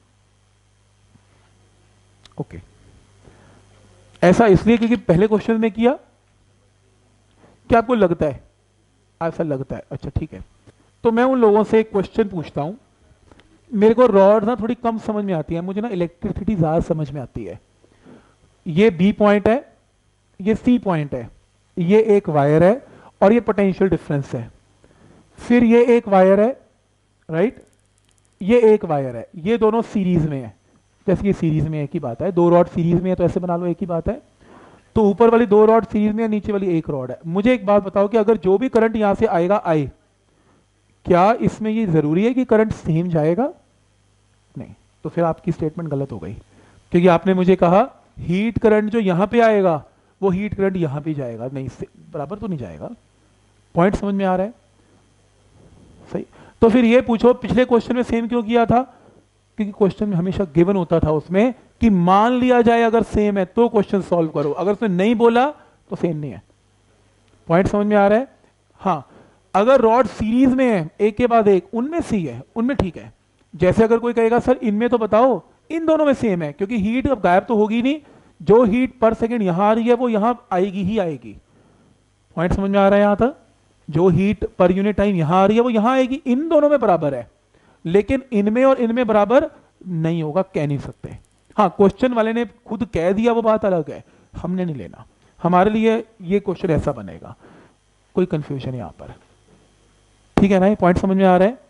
okay. ऐसा इसलिए क्योंकि पहले क्वेश्चन में किया, क्या आपको लगता है? ऐसा लगता है, अच्छा ठीक है। तो मैं उन लोगों से एक क्वेश्चन पूछता हूं, मेरे को रॉड ना थोड़ी कम समझ में आती है, मुझे ना इलेक्ट्रिसिटी ज्यादा समझ में आती है। ये बी पॉइंट है, ये सी पॉइंट है, ये एक वायर है और ये पोटेंशियल डिफरेंस है, फिर ये एक वायर है, राइट, ये एक वायर है, ये दोनों सीरीज में है, जैसे ये सीरीज में एक ही बात है, दो रॉड सीरीज में है तो ऐसे बना लो एक ही बात है। तो ऊपर वाली दो रॉड सीरीज में है, नीचे वाली एक रॉड है। मुझे एक बात बताओ कि अगर जो भी करंट यहां से आएगा आए, क्या इसमें ये जरूरी है कि करंट सेम जाएगा? नहीं, तो फिर आपकी स्टेटमेंट गलत हो गई, क्योंकि आपने मुझे कहा हीट करंट जो यहां पे आएगा वो हीट करंट यहां पे जाएगा, नहीं बराबर तो नहीं जाएगा। पॉइंट समझ में आ रहा है? सही। तो फिर ये पूछो पिछले क्वेश्चन में सेम क्यों किया था? क्योंकि क्वेश्चन में हमेशा गिवन होता था उसमें कि मान लिया जाए अगर सेम है तो क्वेश्चन सॉल्व करो, अगर उसने नहीं बोला तो सेम नहीं है। पॉइंट समझ में आ रहा है? हाँ, अगर रॉड सीरीज में है एक के बाद एक, उनमें सी है, उनमें ठीक है। जैसे अगर कोई कहेगा सर इनमें तो बताओ, इन दोनों में सेम है, क्योंकि हीट अब गायब तो होगी नहीं, जो हीट पर सेकंड यहां आ रही है वो यहां आएगी ही आएगी। पॉइंट समझ में आ रहा है यहां तक? जो हीट पर यूनिट टाइम यहां आ रही है वो यहां आएगी, इन दोनों में बराबर है, लेकिन इनमें और इनमें बराबर नहीं होगा, कह नहीं सकते। हाँ, क्वेश्चन वाले ने खुद कह दिया वो बात अलग है, हमने नहीं लेना, हमारे लिए ये क्वेश्चन ऐसा बनेगा, कोई कंफ्यूजन यहां पर, ठीक है ना? ये पॉइंट समझ में आ रहा है?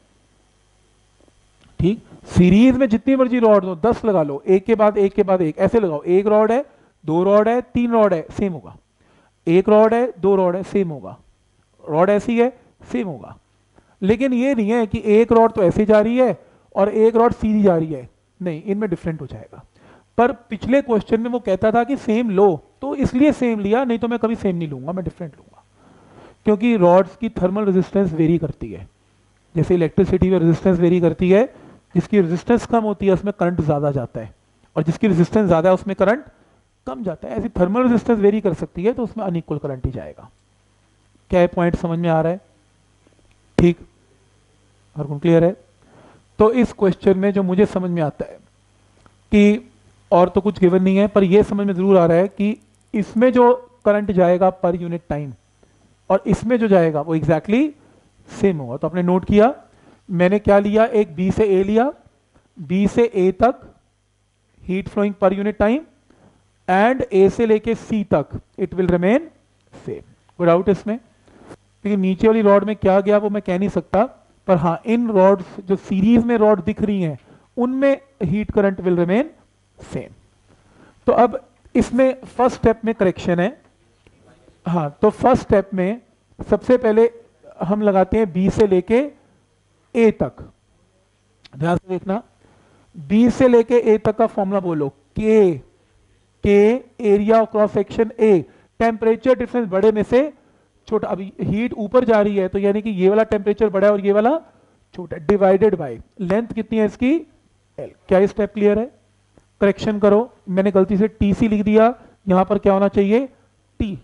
ठीक, सीरीज में जितनी मर्जी रॉड हो, दस लगा लो, एक के बाद एक के बाद एक, ऐसे लगाओ, एक रॉड है, दो रॉड है, तीन रॉड है, सेम होगा, एक रॉड है, दो रॉड है, सेम होगा, रॉड ऐसी है, सेम होगा। लेकिन ये नहीं है कि एक रॉड तो ऐसे जा रही है और एक रॉड सीधी जा रही है, नहीं, इनमें डिफरेंट हो जाएगा। पर पिछले क्वेश्चन में वो कहता था कि सेम लो, तो इसलिए सेम लिया, नहीं तो मैं कभी सेम नहीं लूंगा, मैं डिफरेंट लूंगा, क्योंकि रॉड्स की थर्मल रेजिस्टेंस वेरी करती है, जैसे इलेक्ट्रिसिटी में रेजिस्टेंस वेरी करती है, जिसकी रेजिस्टेंस कम होती है उसमें करंट ज्यादा जाता है, और जिसकी रेजिस्टेंस ज्यादा है उसमें करंट कम जाता है। ऐसी थर्मल रेजिस्टेंस वेरी कर सकती है, तो उसमें अनइक्वल करंट ही जाएगा। क्या है पॉइंट समझ में आ रहा है? ठीक, हर कौन क्लियर है? तो इस क्वेश्चन में जो मुझे समझ में आता है कि, और तो कुछ गिवन नहीं है, पर यह समझ में जरूर आ रहा है कि इसमें जो करंट जाएगा पर यूनिट टाइम और इसमें जो जाएगा वो एग्जैक्टली exactly सेम होगा। तो आपने नोट किया, मैंने क्या लिया, एक बी से ए लिया, बी से ए तक heat flowing per unit time, and A से लेके सी तक इट विल रिमेन सेम। कोई डाउट इसमें? क्योंकि नीचे वाली रॉड में क्या गया वो मैं कह नहीं सकता, पर हाँ, इन रॉड्स जो सीरीज में रॉड दिख रही हैं उनमें heat current will remain same. तो अब इसमें फर्स्ट स्टेप में करेक्शन है। हाँ, तो फर्स्ट स्टेप में सबसे पहले हम लगाते हैं बी से लेके ए तक, ध्यान से देखना, बी से लेके ए तक का फॉर्मूला बोलो, K K area of cross section A, temperature difference बड़े में से छोटा, अभी हीट ऊपर जा रही है तो यानी कि ये वाला टेम्परेचर बड़ा है और ये वाला छोटा, डिवाइडेड बाय लेंथ कितनी है इसकी, एल। क्या ये स्टेप क्लियर है? करेक्शन करो, मैंने गलती से टीसी लिख दिया, यहां पर क्या होना चाहिए, टी।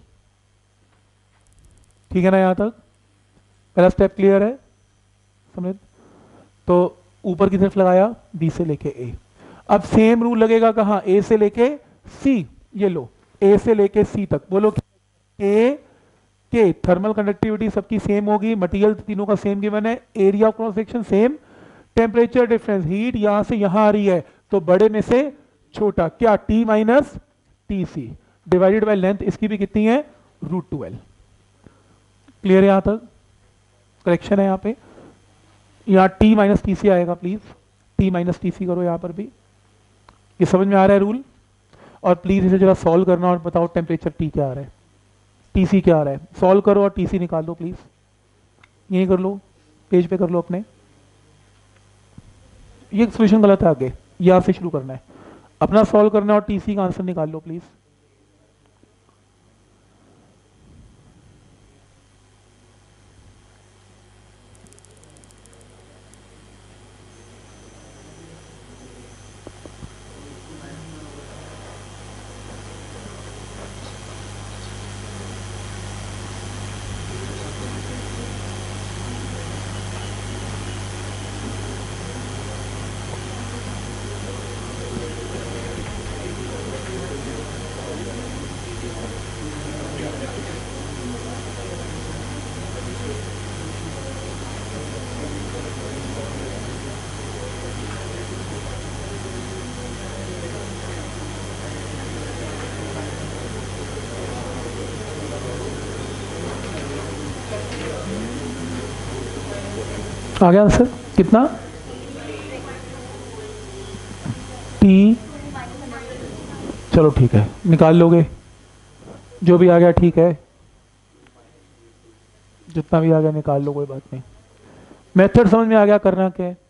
ठीक है ना? यहां तक पहला स्टेप क्लियर है, समझ? तो ऊपर की तरफ लगाया बी से लेके ए, अब सेम रूल लगेगा कहां, ए से लेके सी, ये लो, ए से लेके सी तक, बोलो ए के थर्मल कंडक्टिविटी सबकी सेम होगी, मटेरियल तीनों का सेम गिवन है, area of cross section same, temperature difference, heat यहां से यहां आ रही है तो बड़े में से छोटा, क्या, T minus T C divided by length, इसकी भी कितनी है, रूट ट्वेल्व। क्लियर है? यहां तक करेक्शन है, यहां पे यहां टी माइनस टी सी आएगा, please T minus T C करो यहां पर भी। ये समझ में आ रहा है रूल? और प्लीज इसे जरा सॉल्व करना और बताओ टेम्परेचर टी क्या आ रहा है, टीसी क्या आ रहा है, सॉल्व करो और टीसी निकाल दो प्लीज, यही कर लो, पेज पे कर लो अपने। ये सॉल्यूशन गलत है, आगे यहां से शुरू करना है, अपना सॉल्व करना और टीसी का आंसर निकाल लो प्लीज। आ गया आंसर कितना, टी, चलो ठीक है, निकाल लोगे, जो भी आ गया ठीक है, जितना भी आ गया निकाल लो, कोई बात नहीं। मेथड समझ में आ गया करना क्या है?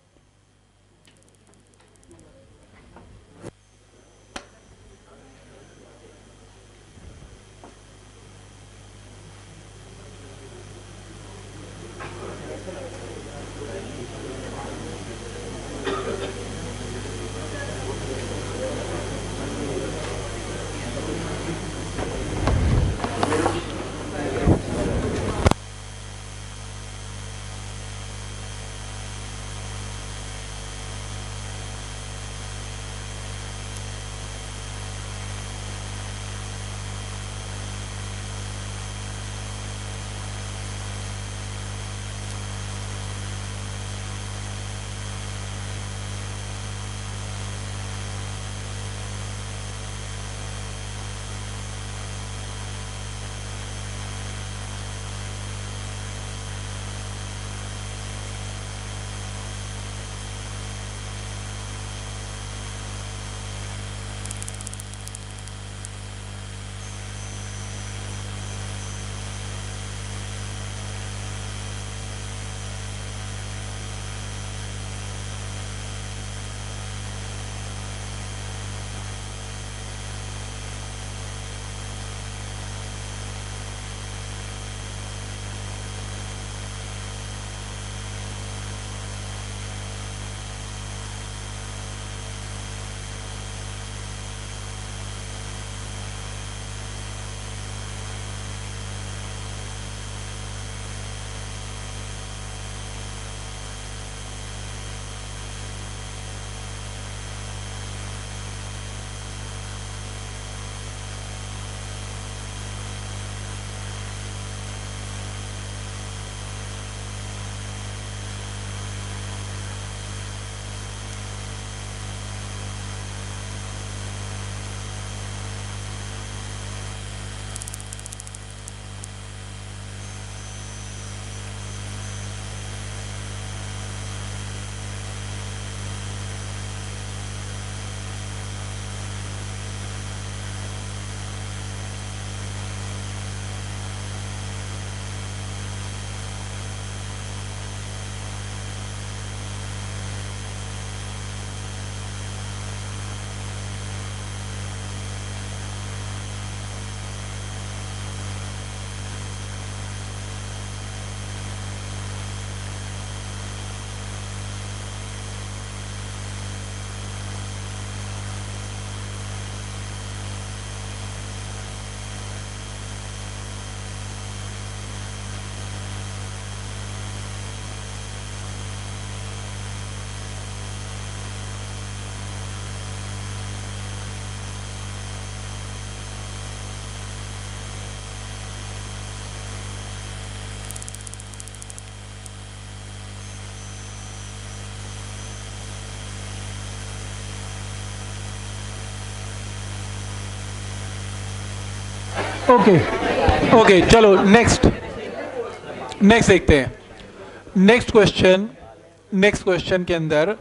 ओके ओके, चलो नेक्स्ट नेक्स्ट देखते हैं। नेक्स्ट क्वेश्चन नेक्स्ट क्वेश्चन के अंदर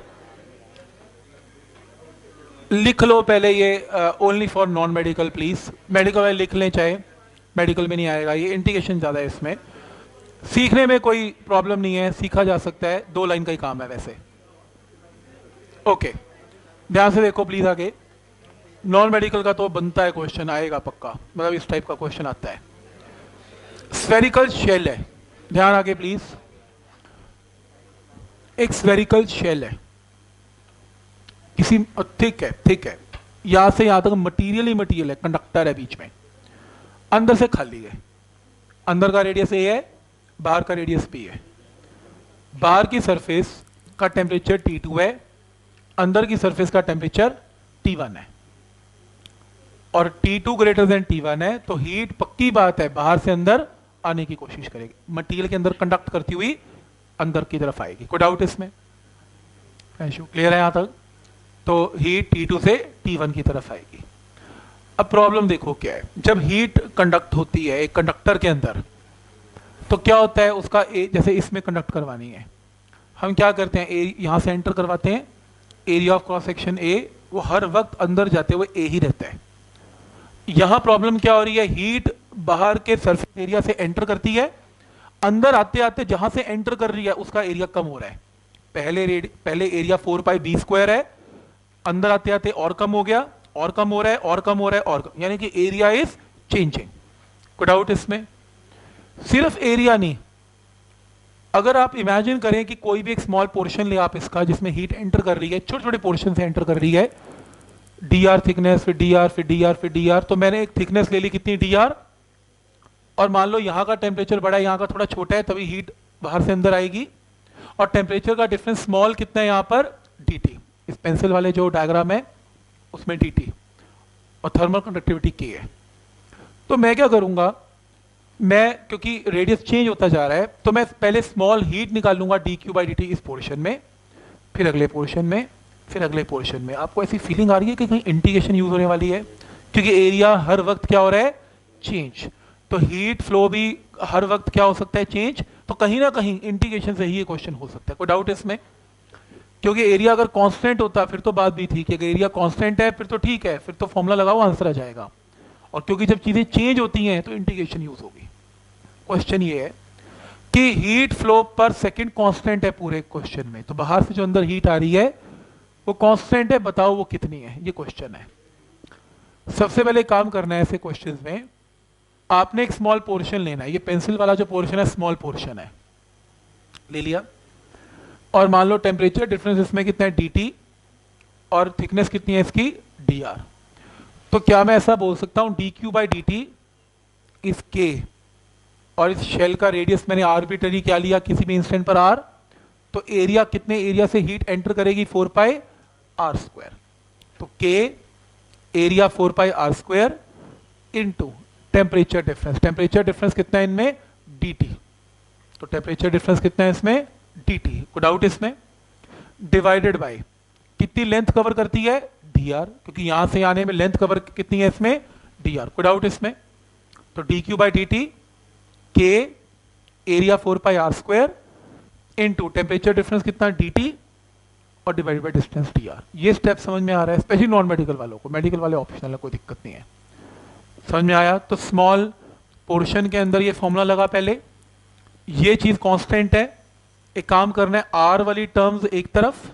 लिख लो पहले ये only for non medical, please medical वाले लिख लें, चाहे मेडिकल में नहीं आएगा, ये इंडिकेशन ज़्यादा है इसमें। सीखने में कोई प्रॉब्लम नहीं है, सीखा जा सकता है, दो लाइन का ही काम है वैसे। ओके, ध्यान से देखो प्लीज आगे। नॉन मेडिकल का तो बनता है क्वेश्चन, आएगा पक्का, मतलब इस टाइप का क्वेश्चन आता है। स्फेरिकल शेल है, ध्यान आगे प्लीज। एक स्फेरिकल शेल है किसी, थिक है थिक है, यहां से यहां तक मटेरियल ही मटेरियल है, कंडक्टर है बीच में, अंदर से खाली है। अंदर का रेडियस ए है, बाहर का रेडियस बी है। बाहर की सरफेस का टेम्परेचर टी टू है, अंदर की सरफेस का टेम्परेचर टी वन है, और T two greater than T one है, तो हीट पक्की बात है बाहर से अंदर आने की कोशिश करेगी, मटेरियल के अंदर कंडक्ट करती हुई अंदर की तरफ आएगी। कोई डाउट इसमें? क्लियर है यहां तक? तो हीट टी टू से टी वन की तरफ आएगी। अब प्रॉब्लम देखो क्या है, जब हीट कंडक्ट होती है एक कंडक्टर के अंदर, तो क्या होता है उसका ए, जैसे इसमें कंडक्ट करवानी है, हम क्या करते हैं, ए यहां से एंटर करवाते हैं, area of cross section A, वो हर वक्त अंदर जाते हुए ए ही रहता है। यहां प्रॉब्लम क्या हो रही है, हीट बाहर के सरफेस एरिया से एंटर करती है, अंदर आते आते जहां से एंटर कर रही है उसका एरिया कम हो रहा है। पहले पहले area four pi B square है, अंदर आते आते और कम हो गया, और कम हो रहा है, और कम हो रहा है, और कम, यानी कि एरिया इज चेंजिंग। कोई डाउट इसमें? सिर्फ एरिया नहीं, अगर आप इमेजिन करें कि कोई भी एक स्मॉल पोर्शन ले आप इसका, जिसमें हीट एंटर कर रही है, छोटे छोटे पोर्शन से एंटर कर रही है, डी आर थिकनेस, फिर डी आर, फिर डी आर, फिर डी आर, तो मैंने एक थिकनेस ले ली कितनी, डी आर, और मान लो यहां का टेम्परेचर बड़ा है, यहां का थोड़ा छोटा है, तभी हीट बाहर से अंदर आएगी, और टेम्परेचर का डिफरेंस स्मॉल कितना है यहां पर, डी टी। इस पेंसिल वाले जो डायग्राम है उसमें डी टी, और थर्मल कंडक्टिविटी के है। तो मैं क्या करूंगा, मैं क्योंकि रेडियस चेंज होता जा रहा है, तो मैं पहले स्मॉल हीट निकाल लूंगा D Q by D T इस पोर्शन में, फिर अगले पोर्शन में, फिर अगले पोर्शन में। आपको ऐसी फीलिंग आ रही है कि कहीं इंटीग्रेशन यूज होने वाली है, क्योंकि एरिया हर वक्त क्या हो रहा है, चेंज, तो हीट फ्लो भी हर वक्त क्या हो सकता है, चेंज, तो कहीं ना कहीं इंटीग्रेशन से ही ये क्वेश्चन हो सकता है। कोई डाउट इसमें? क्योंकि एरिया अगर कांस्टेंट होता फिर तो बात भी थी कि अगर एरिया कांस्टेंट है फिर तो ठीक है, फिर तो फॉर्मूला लगाओ आंसर आ जाएगा, और क्योंकि जब चीजें चेंज होती हैं तो इंटीग्रेशन यूज होगी। क्वेश्चन ये है कि हीट फ्लो पर सेकंड कांस्टेंट है पूरे क्वेश्चन में, तो बाहर से जो अंदर हीट आ रही है वो कांस्टेंट है, बताओ वो कितनी है, ये क्वेश्चन है। सबसे पहले काम करना है ऐसे क्वेश्चन में, आपने एक स्मॉल पोर्शन लेना है, ये पेंसिल वाला जो पोर्शन है स्मॉल पोर्शन है, ले लिया, और मान लो टेम्परेचर डिफरेंस इसमें कितना है, डी टी, और थिकनेस कितनी है इसकी, डी आर। तो क्या मैं ऐसा बोल सकता हूं, D Q by D T is K, और इस शेल का रेडियस मैंने आर्बिट्ररी क्या लिया, किसी भी इंस्टेंट पर आर, तो एरिया कितने एरिया से हीट एंटर करेगी, फोर पाई आर स्क्वायर, तो K area four pi R square into temperature difference, temperature difference कितना है इनमें, डी टी, तो टेम्परेचर डिफरेंस कितना है इसमें, डी टी। कोई डाउट इसमें? डिवाइडेड बाय कितनी लेंथ कवर करती है, डी आर, क्योंकि यहां से आने में लेंथ कवर कितनी है इसमें, डी आर। कोई डाउट इसमें? तो D Q by D T K area four pi R square into temperature difference कितना, डी टी, और divided by distance D R. ये स्टेप समझ में आ रहा है, स्पेशली नॉन मेडिकल वालों को, मेडिकल वाले ऑप्शनल है, कोई दिक्कत नहीं है। समझ में आया? तो स्मॉल पोर्शन के अंदर ये फॉर्मूला लगा पहले, ये चीज कांस्टेंट है, एक काम करना है, आर वाली टर्म्स एक तरफ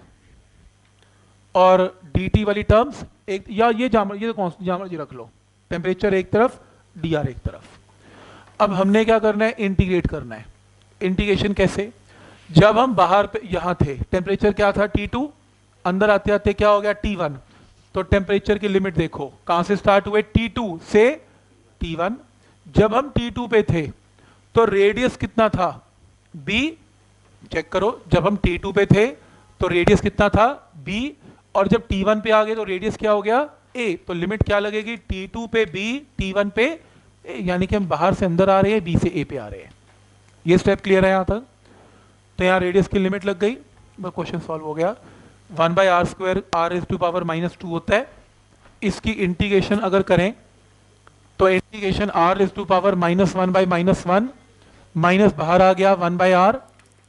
और dt वाली टर्म्स एक, या ये जामर ये तो जामर जी रख लो, टेम्परेचर एक तरफ, dr एक तरफ। अब हमने क्या करना है, इंटीग्रेट करना है। इंटीग्रेशन कैसे, जब हम बाहर पे यहां थे टेम्परेचर क्या था, टी टू, अंदर आते आते क्या हो गया, टी वन, तो टेम्परेचर की लिमिट देखो कहां से स्टार्ट हुए, टी टू से टी वन। जब हम टी टू पे थे तो रेडियस कितना था, b, चेक करो, जब हम टी टू पे थे तो रेडियस कितना था, b, और जब टी वन पे आ गए तो रेडियस क्या हो गया, a, तो लिमिट क्या लगेगी, टी टू पे b, टी वन पे a, यानी कि हम बाहर से अंदर आ रहे हैं, b से a पे आ रहे हैं। ये स्टेप क्लियर है यहां तक? तो यहाँ रेडियस की लिमिट लग गई, बस क्वेश्चन सॉल्व हो गया। One by R square R is to power minus two होता है, इसकी इंटीग्रेशन अगर करें तो integration R is to power minus one by minus one, minus बाहर आ गया वन बाई आर,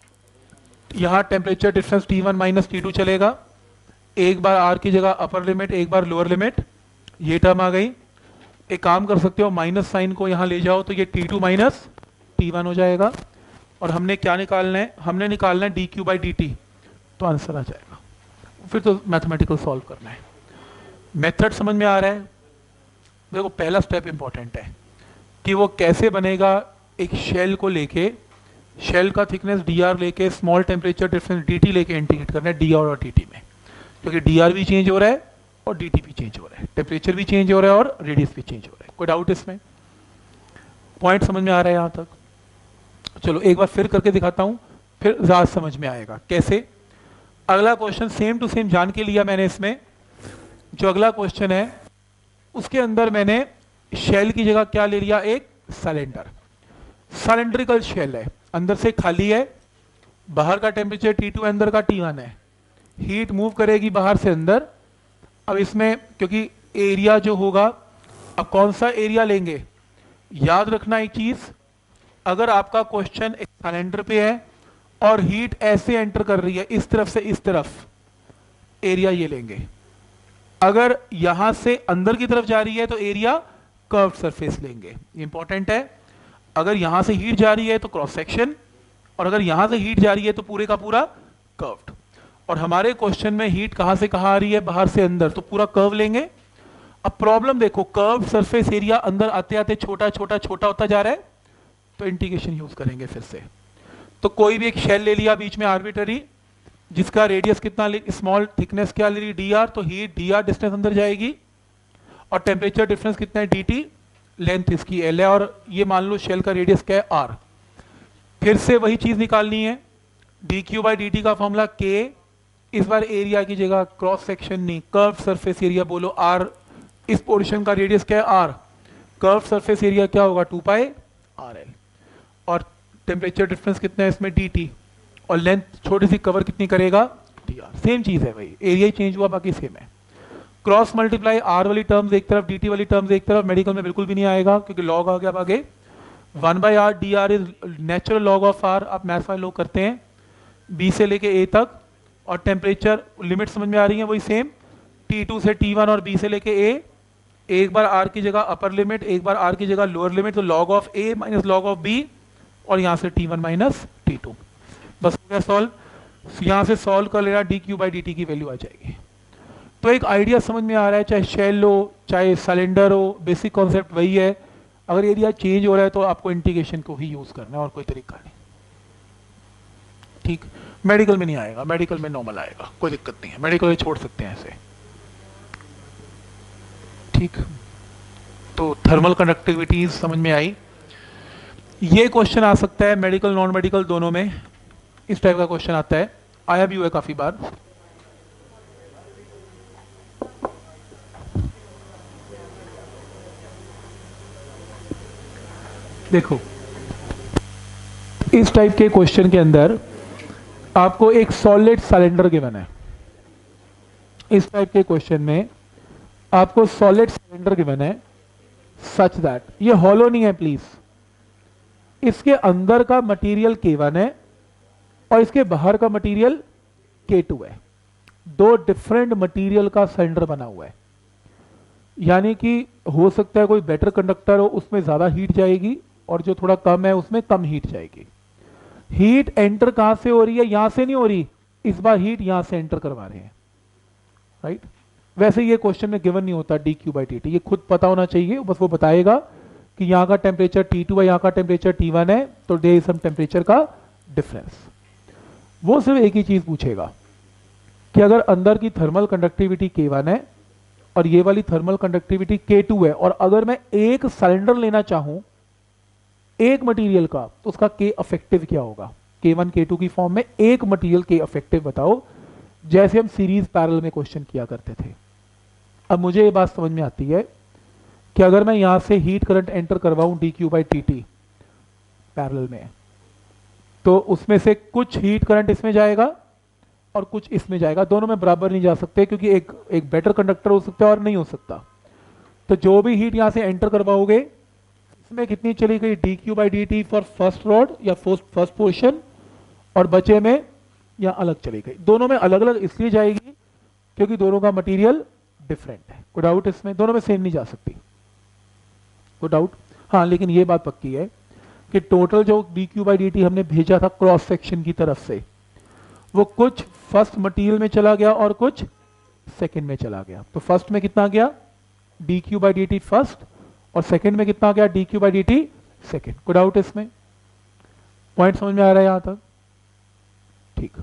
यहां temperature difference T one minus T two चलेगा, एक बार आर की जगह अपर लिमिट एक बार लोअर लिमिट, ये टर्म आ गई। एक काम कर सकते हो, माइनस साइन को यहां ले जाओ तो ये T two minus T one हो जाएगा, और हमने क्या निकालना है, हमने निकालना है D Q by D T, तो आंसर आ जाएगा। फिर तो मैथमेटिकल सॉल्व करना है। मेथड समझ में आ रहा है? देखो पहला स्टेप इंपॉर्टेंट है कि वो कैसे बनेगा। एक शेल को लेके, शेल का थिकनेस डी आर लेके, small temperature difference D T लेके इंटीग्रेट करना है डी आर और डी टी में, क्योंकि डी आर भी चेंज हो रहा है और डी टी भी चेंज हो रहा है, टेम्परेचर भी चेंज हो रहा है और रेडियस भी चेंज हो रहा है। कोई डाउट इसमें? पॉइंट समझ में आ रहा है यहाँ तक? चलो एक बार फिर करके दिखाता हूँ, फिर ज़्यादा समझ में आएगा कैसे। अगला क्वेश्चन सेम टू सेम जान के लिया मैंने इसमें। जो अगला क्वेश्चन है उसके अंदर मैंने शेल की जगह क्या ले लिया, एक सिलेंडर। सिलेंड्रिकल शेल है, अंदर से खाली है, बाहर का टेम्परेचर टी टू अंदर का टी वन है, हीट मूव करेगी बाहर से अंदर। अब इसमें क्योंकि एरिया जो होगा, अब कौन सा एरिया लेंगे, याद रखना एक चीज, अगर आपका क्वेश्चन एक सिलेंडर पे है और हीट ऐसे एंटर कर रही है इस तरफ से इस तरफ, एरिया ये लेंगे। अगर यहां से अंदर की तरफ जा रही है तो एरिया कर्व सरफेस लेंगे, इंपॉर्टेंट है। अगर यहां से हीट जा रही है तो क्रॉस सेक्शन, और अगर यहां से हीट जा रही है तो पूरे का पूरा कर्व्ड। और हमारे क्वेश्चन में हीट कहां से कहां आ रही है, बाहर से अंदर, तो पूरा कर्व लेंगे। अब प्रॉब्लम देखो, कर्व सरफेस एरिया अंदर आते आते छोटा छोटा छोटा होता जा रहा है, तो इंटीग्रेशन यूज करेंगे फिर से। तो कोई भी एक शेल ले लिया बीच में आर्बिटरी, जिसका रेडियस कितना, स्मॉल थिकनेस क्या ले ली, डी आर, तो हीट डी आर डिस्टेंस अंदर जाएगी, और टेम्परेचर डिफरेंस कितना है, डी टी, लेंथ इसकी एल है, और ये मान लो शेल का रेडियस क्या है, आर। फिर से वही चीज निकालनी है, D Q by D T का फॉर्मूला के, इस बार एरिया की जगह क्रॉस सेक्शन नहीं, कर्व सरफेस एरिया बोलो, आर, इस पोर्शन का रेडियस क्या है, आर, कर्व सरफेस एरिया क्या होगा, टू पाई आर एल, और टेम्परेचर डिफरेंस कितना है इसमें, डी टी, और लेंथ छोटी सी कवर कितनी करेगा, डी आर। सेम चीज है भाई, एरिया ही चेंज हुआ, बाकी सेम है। क्रॉस मल्टीप्लाई, आर वाली टर्म्स एक तरफ, डी टी वाली टर्म्स एक तरफ, मेडिकल में बिल्कुल भी नहीं आएगा क्योंकि लॉग आ गया आगे। One by R D R is natural log of R, आप मैथ्स वाले लोग करते हैं, बी से लेके ए तक, और टेम्परेचर लिमिट समझ में आ रही है वही सेम, टी टू से टी वन और बी से लेके ए, एक बार आर की जगह अपर लिमिट, एक बार आर की जगह लोअर लिमिट, तो log of A minus log of B, और यहां से T one minus T two, बस हो गया सॉल्व। यहां से सॉल्व कर लेना, D Q by D T की वैल्यू आ जाएगी। तो एक आइडिया समझ में आ रहा है, चाहे शेल हो चाहे सिलेंडर हो, बेसिक कॉन्सेप्ट वही है। अगर एरिया चेंज हो रहा है तो आपको इंटीग्रेशन को ही यूज करना है, और कोई तरीका नहीं। ठीक, मेडिकल में नहीं आएगा, मेडिकल में नॉर्मल आएगा, कोई दिक्कत नहीं है, मेडिकल में छोड़ सकते हैं ऐसे। ठीक, तो थर्मल कंडक्टिविटी समझ में आई। ये क्वेश्चन आ सकता है मेडिकल नॉन मेडिकल दोनों में, इस टाइप का क्वेश्चन आता है, आया भी हुआ है काफी बार। देखो इस टाइप के क्वेश्चन के अंदर आपको एक सॉलिड सिलेंडर गिवन है। इस टाइप के क्वेश्चन में आपको सॉलिड सिलेंडर गिवन है, सच दैट, ये हॉलो नहीं है प्लीज, इसके अंदर का मटेरियल के वन है और इसके बाहर का मटेरियल के टू है। दो डिफरेंट मटेरियल का सिलेंडर बना हुआ है, यानी कि हो सकता है कोई बेटर कंडक्टर हो, उसमें ज्यादा हीट जाएगी, और जो थोड़ा कम है उसमें कम हीट जाएगी। हीट एंटर कहां से हो रही है, यहां से नहीं हो रही, इस बार हीट यहां से एंटर करवा रहे हैं, राइट। वैसे ये क्वेश्चन में गिवन नहीं होता D Q by T T, ये खुद पता होना चाहिए, बस वो बताएगा कि यहाँ का टेम्परेचर टी टू है, यहाँ का टेम्परेचर टी वन है, तो देयर इज सम टेम्परेचर का डिफरेंस। वो सिर्फ एक ही चीज पूछेगा कि अगर अंदर की थर्मल कंडक्टिविटी के वन है और ये वाली थर्मल कंडक्टिविटी के टू है, और अगर मैं एक सिलेंडर लेना चाहूं एक मटेरियल का, तो उसका के अफेक्टिव क्या होगा, के वन के टू की फॉर्म में एक मटेरियल के अफेक्टिव बताओ, जैसे हम सीरीज पैरेलल में क्वेश्चन किया करते थे। अब मुझे ये बात समझ में आती है कि अगर मैं यहां से हीट करंट एंटर करवाऊं D Q by T T parallel में, तो उसमें से कुछ हीट करंट इसमें जाएगा और कुछ इसमें जाएगा, दोनों में बराबर नहीं जा सकते, क्योंकि एक एक बेटर कंडक्टर हो सकता है और नहीं हो सकता। तो जो भी हीट यहां से एंटर करवाओगे इसमें कितनी चली गई, D Q by D T for first rod या फर्स्ट पोर्शन, और बचे में या अलग चली गई। दोनों में अलग अलग इसलिए जाएगी क्योंकि दोनों का मटेरियल डिफरेंट है। कोई डाउट इसमें? दोनों में सेम नहीं जा सकती, कोई डाउट? हाँ, लेकिन ये बात पक्की है कि टोटल जो D Q by D T हमने भेजा था क्रॉस सेक्शन की तरफ से, वो कुछ फर्स्ट मटेरियल में चला गया और कुछ सेकंड में चला गया। तो फर्स्ट में कितना गया, D Q by D T first, और सेकंड में कितना गया, D Q by D T second. कोई डाउट इसमें? पॉइंट समझ में आ रहा है यहां तक? ठीक।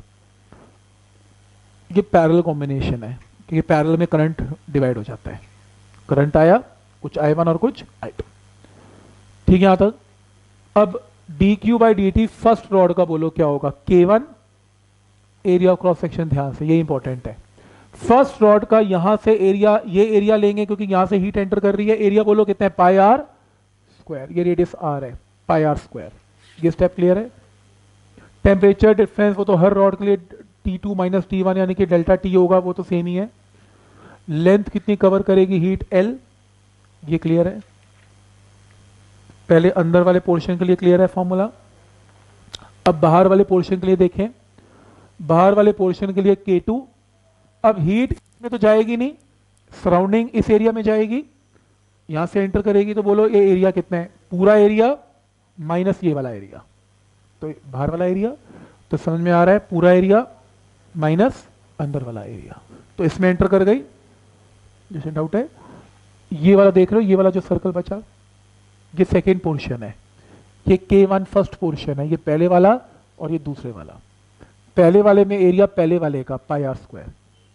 ये पैरेलल कॉम्बिनेशन है कि पैरेलल में करंट डिवाइड हो जाता है। करंट आया, कुछ आई वन और कुछ आई टू। ठीक है यहां तक? अब D Q by D T first rod का बोलो क्या होगा, K one area of cross section. ध्यान से, ये इंपॉर्टेंट है। फर्स्ट रॉड का यहां से एरिया, ये एरिया लेंगे क्योंकि यहां से हीट एंटर कर रही है। एरिया बोलो कितना है, पाई आर स्क्वायर। ये रेडियस आर है, पाई आर स्क्वायर। ये स्टेप क्लियर है? टेम्परेचर डिफरेंस वो तो हर रॉड के लिए T two minus T one यानी कि डेल्टा टी होगा, वो तो सेम ही है। लेंथ कितनी कवर करेगी हीट, एल। ये क्लियर है? पहले अंदर वाले पोर्शन के लिए क्लियर है फॉर्मूला। अब बाहर वाले पोर्शन के लिए देखें। बाहर वाले पोर्शन के लिए के टू। अब हीट में तो जाएगी नहीं, सराउंडिंग इस एरिया में जाएगी, यहां से एंटर करेगी। तो बोलो ये एरिया कितना है, पूरा एरिया माइनस ये वाला एरिया, तो बाहर वाला एरिया। तो समझ में आ रहा है, पूरा एरिया माइनस अंदर वाला एरिया। तो इसमें एंटर कर गई, जैसे डाउट है। ये वाला देख रहे हो, ये वाला जो सर्कल बचा, ये सेकेंड पोर्शन है। ये के वन फर्स्ट पोर्शन है, ये पहले वाला और ये दूसरे वाला। पहले वाले में एरिया पहले वाले का पाई आर स्क्वायर,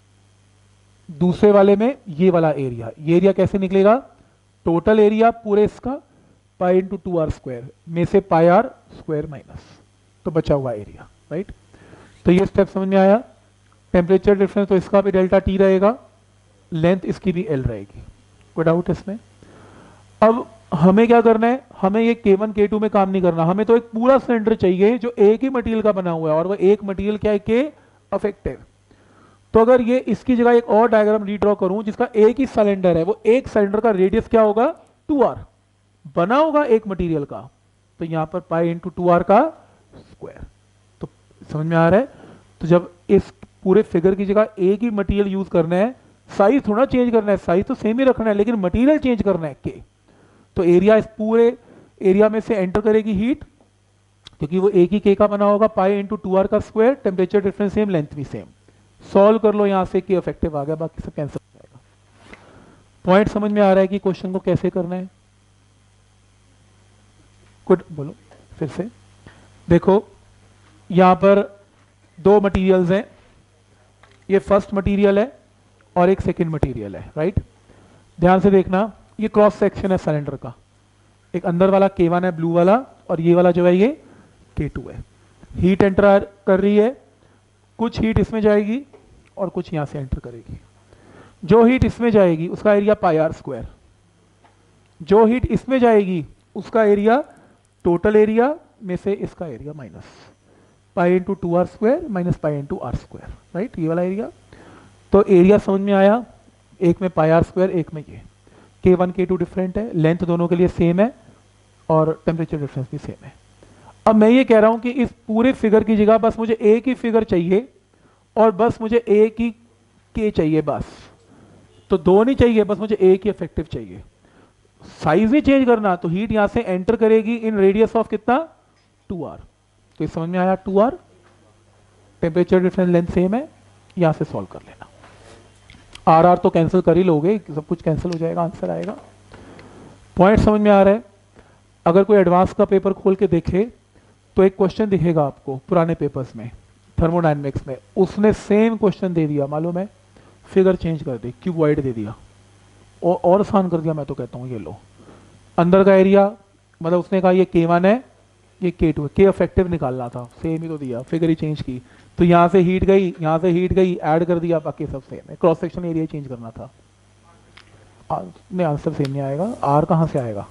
दूसरे वाले में ये वाला एरिया। ये एरिया कैसे निकलेगा, टोटल एरिया पूरे इसका pi into two R square में से पाई आर स्क्वायर माइनस, तो बचा हुआ एरिया। राइट? तो ये स्टेप समझ में आया। टेम्परेचर डिफरेंस तो इसका भी डेल्टा टी रहेगा, लेंथ इसकी भी एल रहेगी। कोई डाउट इसमें? अब हमें क्या करना है, हमें ये के वन के टू में काम नहीं करना, हमें तो एक पूरा सिलेंडर चाहिए जो एक ही मटेरियल का बना हुआ है, और वो एक मटेरियल क्या है, के अफेक्टिव। तो अगर ये इसकी जगह एक और डायग्राम रीड्रॉ करूं जिसका एक ही सिलेंडर है, वो एक सिलेंडर का रेडियस क्या होगा, टू आर बना होगा एक मटेरियल का, तो यहां पर पाई इंटू टू आर का स्क्वायर। तो समझ में आ रहा है? तो जब इस पूरे फिगर की जगह एक ही मटेरियल यूज करना है, साइज थोड़ा चेंज करना है, साइज तो सेम ही रखना है लेकिन मटेरियल चेंज करना है के। तो एरिया इस पूरे एरिया में से एंटर करेगी हीट, क्योंकि वो एक ही के का बना होगा, पाई इंटू टू आर का square. Temperature difference same, length भी सेम। सॉल्व कर लो, यहां से के इफेक्टिव आ गया, बाकी सब कैंसिल हो जाएगा। पॉइंट समझ में आ रहा है कि क्वेश्चन को कैसे करना है? गुड, बोलो फिर से। देखो यहां पर दो मटेरियल्स हैं, ये फर्स्ट मटेरियल है और एक सेकंड मटेरियल है। राइट? ध्यान से देखना, ये क्रॉस सेक्शन है सिलेंडर का। एक अंदर वाला के वन है ब्लू वाला, और ये वाला जो है ये के टू है। हीट एंटर कर रही है, कुछ हीट इसमें जाएगी और कुछ यहां से एंटर करेगी। जो हीट इसमें जाएगी उसका एरिया पाई आर स्क्वायर, जो हीट इसमें जाएगी उसका एरिया टोटल एरिया में से इसका area minus pi into two R square minus pi into R square. Right? ये वाला एरिया। तो एरिया समझ में आया, एक में पाई आर स्क्वायर, एक में ये। के वन के टू डिफरेंट है, लेंथ दोनों के लिए सेम है, और टेम्परेचर डिफरेंस भी सेम है। अब मैं ये कह रहा हूं कि इस पूरे फिगर की जगह बस मुझे एक ही फिगर चाहिए, और बस मुझे एक ही के चाहिए, बस। तो दो नहीं चाहिए, बस मुझे एक ही इफेक्टिव चाहिए। साइज ही चेंज करना, तो हीट यहां से एंटर करेगी इन रेडियस ऑफ कितना, टू आर। तो ये समझ में आया, two R. Temperature difference length same है, यहां से सॉल्व कर लेना। आर आर तो कैंसिल कर ही लोगे, सब कुछ कैंसिल हो जाएगा, आंसर आएगा। पॉइंट समझ में आ रहा है? अगर कोई एडवांस का पेपर खोल के देखे तो एक क्वेश्चन दिखेगा आपको पुराने पेपर्स में, थर्मोडायनेमिक्स में, उसने सेम क्वेश्चन दे दिया, मालूम है, फिगर चेंज कर दी, क्यूबॉइड दे दिया, और और आसान कर दिया। मैं तो कहता हूँ ये लो, अंदर का एरिया, मतलब उसने कहा ये के वन है, ये के टू है, के इफेक्टिव निकालना था, सेम ही तो दिया, फिगर ही चेंज की। तो यहाँ से हीट गई, यहाँ से हीट गई, ऐड कर दिया, बाकी सब सेम है। क्रॉस सेक्शन एरिया चेंज करना था। नहीं, आंसर सेम नहीं आएगा। आर कहाँ से आएगा?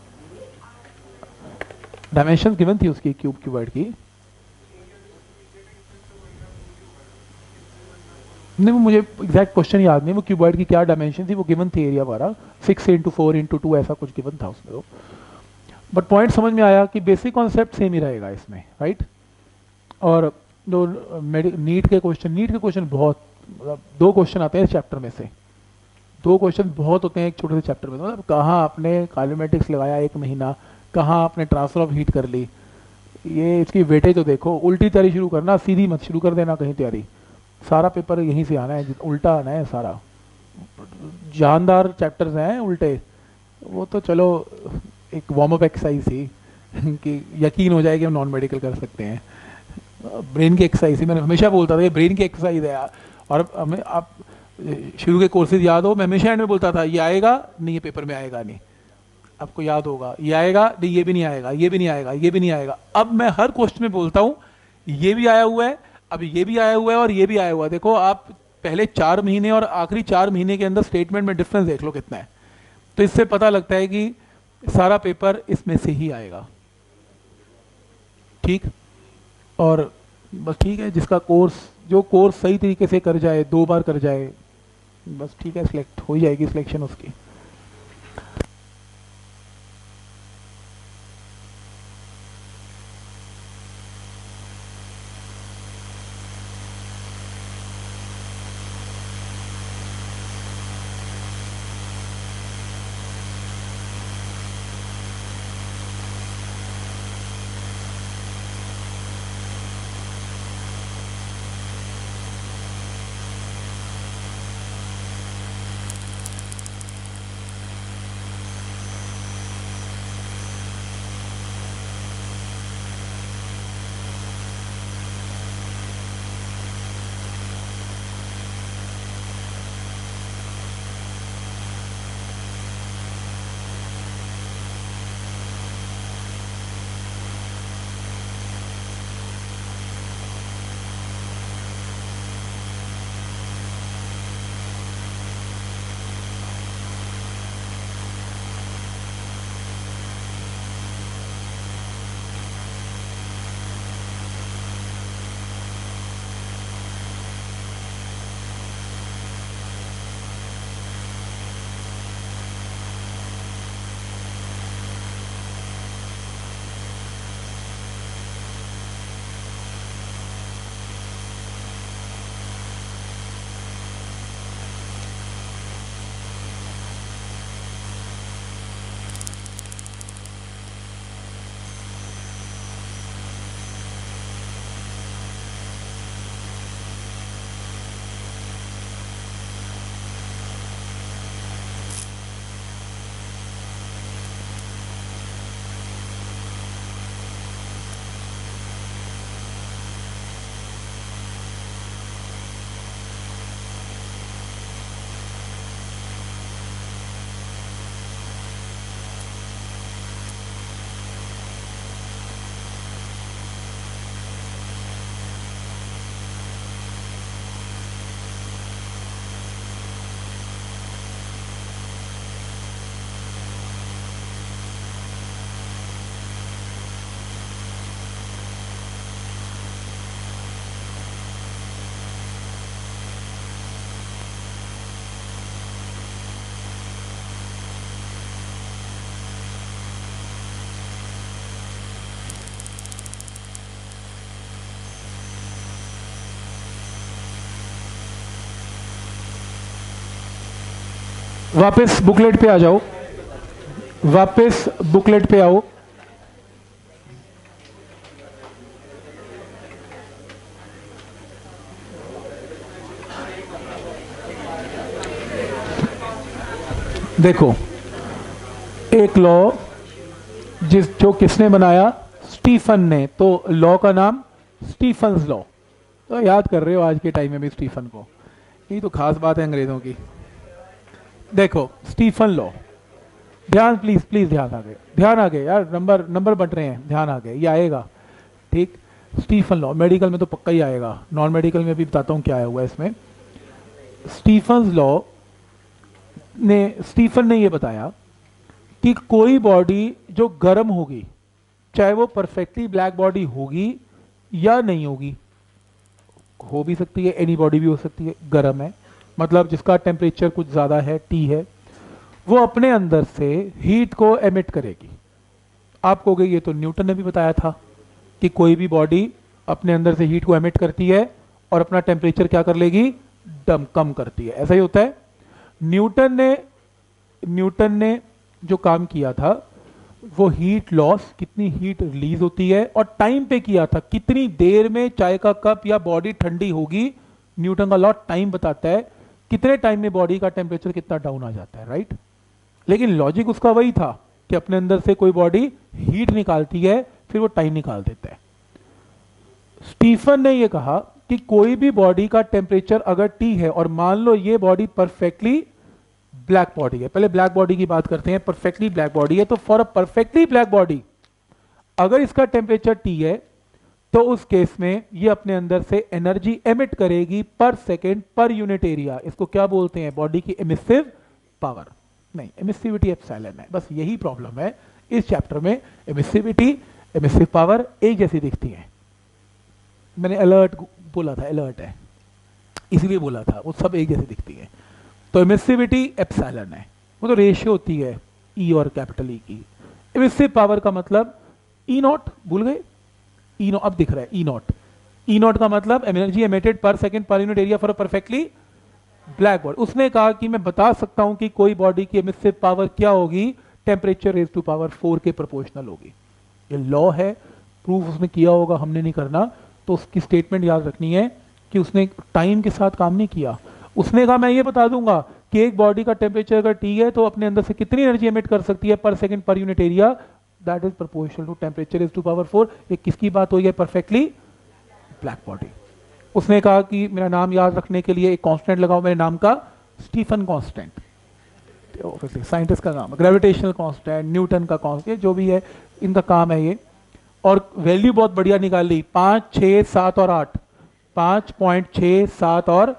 डायमेंशन गिवन थी उसकी, क्यूब क्यूबॉइड की। नहीं वो मुझे एग्जैक्ट क्वेश्चन याद नहीं, वो क्यूबॉइड की क्या डायमेंशन थी, वो गिवन थी एरिया हमारा six into four into two ऐसा कुछ गिवन था उसमें। तो बट पॉइंट समझ में आया कि बेसिक कॉन्सेप्ट सेम ही रहेगा इसमें, राइट। और दो नीट के क्वेश्चन, नीट के क्वेश्चन बहुत, मतलब दो क्वेश्चन आते हैं इस चैप्टर में से, दो क्वेश्चन बहुत होते हैं एक छोटे से चैप्टर में। मतलब कहाँ आपने काइनेमेटिक्स लगाया एक महीना, कहाँ आपने ट्रांसफर ऑफ हीट कर ली, ये इसकी वेटेज तो देखो। उल्टी तैयारी शुरू करना, सीधी मत शुरू कर देना कहीं तैयारी, सारा पेपर यहीं से आना है, उल्टा आना है सारा। जानदार चैप्टर्स हैं उल्टे, वो तो चलो एक वार्म अप एक्सरसाइज थी कि यकीन हो जाए कि हम नॉन मेडिकल कर सकते हैं। ब्रेन की एक्सरसाइज थी, मैंने हमेशा बोलता था ये ब्रेन की एक्सरसाइज है यार। और हमें आप शुरू के कोर्सेज याद हो, मैं हमेशा एंड में बोलता था ये आएगा नहीं, ये पेपर में आएगा नहीं, आपको याद होगा, ये आएगा नहीं, ये भी नहीं आएगा, ये भी नहीं आएगा, ये भी नहीं आएगा। अब मैं हर क्वेश्चन में बोलता हूँ ये भी आया हुआ है, अब ये भी आया हुआ है और ये भी आया हुआ है। देखो आप पहले चार महीने और आखिरी चार महीने के अंदर स्टेटमेंट में डिफरेंस देख लो कितना है, तो इससे पता लगता है कि सारा पेपर इसमें से ही आएगा, ठीक। और बस ठीक है, जिसका कोर्स, जो कोर्स सही तरीके से कर जाए, दो बार कर जाए, बस ठीक है, सिलेक्ट हो जाएगी सिलेक्शन उसकी। वापस बुकलेट पे आ जाओ, वापस बुकलेट पे आओ। देखो एक लॉ जिस जो किसने बनाया, स्टीफन ने, तो लॉ का नाम स्टीफन्स लॉ। तो याद कर रहे हो आज के टाइम में भी स्टीफन को, यही तो खास बात है अंग्रेजों की। देखो स्टीफन लॉ, ध्यान प्लीज प्लीज ध्यान आ गए, ध्यान आ गए यार, नंबर नंबर बट रहे हैं, ध्यान आ गए, ये आएगा ठीक। स्टीफन लॉ मेडिकल में तो पक्का ही आएगा, नॉन मेडिकल में भी बताता हूँ क्या आया हुआ है इसमें। स्टीफन लॉ ने, स्टीफन ने ये बताया कि कोई बॉडी जो गर्म होगी, चाहे वो परफेक्टली ब्लैक बॉडी होगी या नहीं होगी, हो भी सकती है, एनी बॉडी भी हो सकती है, गर्म है, मतलब जिसका टेम्परेचर कुछ ज़्यादा है, टी है, वो अपने अंदर से हीट को एमिट करेगी। आप कहोगे ये तो न्यूटन ने भी बताया था कि कोई भी बॉडी अपने अंदर से हीट को एमिट करती है और अपना टेम्परेचर क्या कर लेगी, दम कम करती है। ऐसा ही होता है। न्यूटन ने न्यूटन ने जो काम किया था वो हीट लॉस, कितनी हीट रिलीज होती है और टाइम पे किया था, कितनी देर में चाय का कप या बॉडी ठंडी होगी। न्यूटन का लॉ टाइम बताता है कितने टाइम में बॉडी का टेम्परेचर कितना डाउन आ जाता है, राइट। लेकिन लॉजिक उसका वही था कि अपने अंदर से कोई बॉडी हीट निकालती है, फिर वो टाइम निकाल देता है। स्टीफन ने ये कहा कि कोई भी बॉडी का टेम्परेचर अगर टी है और मान लो ये बॉडी परफेक्टली ब्लैक बॉडी है, पहले ब्लैक बॉडी की बात करते हैं, परफेक्टली ब्लैक बॉडी है, तो for a perfectly black body अगर इसका टेम्परेचर टी है तो उस केस में ये अपने अंदर से एनर्जी एमिट करेगी पर सेकेंड पर यूनिट एरिया। इसको क्या बोलते हैं, बॉडी की एमिसिव पावर, नहीं एमिसिविटी एप्सिलॉन है। बस यही प्रॉब्लम है इस चैप्टर में, एमिसिविटी एमिसिव पावर एक जैसी दिखती है। मैंने अलर्ट बोला था, अलर्ट है इसलिए बोला था, वो सब एक जैसी दिखती है। तो एमिसिविटी एप्सिलॉन है, वो तो रेशियो होती है ई और कैपिटल ई की। एमिसिव पावर का मतलब ई नॉट, भूल गए, ई नॉट अब दिख रहा है, ई नॉट। ई नॉट का मतलब एनर्जी एमिटेड पर सेकंड पर unit area for a perfectly black body. उसने कहा कि मैं बता सकता हूं कि कोई बॉडी की एमिसिव पावर क्या होगी, temperature raise to power four के प्रोपोर्शनल होगी। ये लॉ है, प्रूफ उसने किया होगा, हमने नहीं करना। तो उसकी स्टेटमेंट याद रखनी है कि उसने टाइम के साथ काम नहीं किया। उसने कहा मैं ये बता दूंगा कि एक बॉडी का टेम्परेचर अगर टी है तो अपने अंदर से कितनी एनर्जी एमिट कर सकती है पर सेकंड पर unit area, that is proportional to temperature is to power four. ये किसकी बात हुई है, परफेक्टली ब्लैक बॉडी। उसने कहा कि मेरा नाम याद रखने के लिए एक कांस्टेंट लगाओ मेरे नाम का, स्टीफन कांस्टेंट, साइंटिस्ट का नाम, ग्रेविटेशनल कांस्टेंट, न्यूटन का कांस्टेंट, जो भी है इनका काम है ये। और वैल्यू बहुत बढ़िया निकाल ली, पांच छह सात और आठ, पांच पॉइंट छह सात और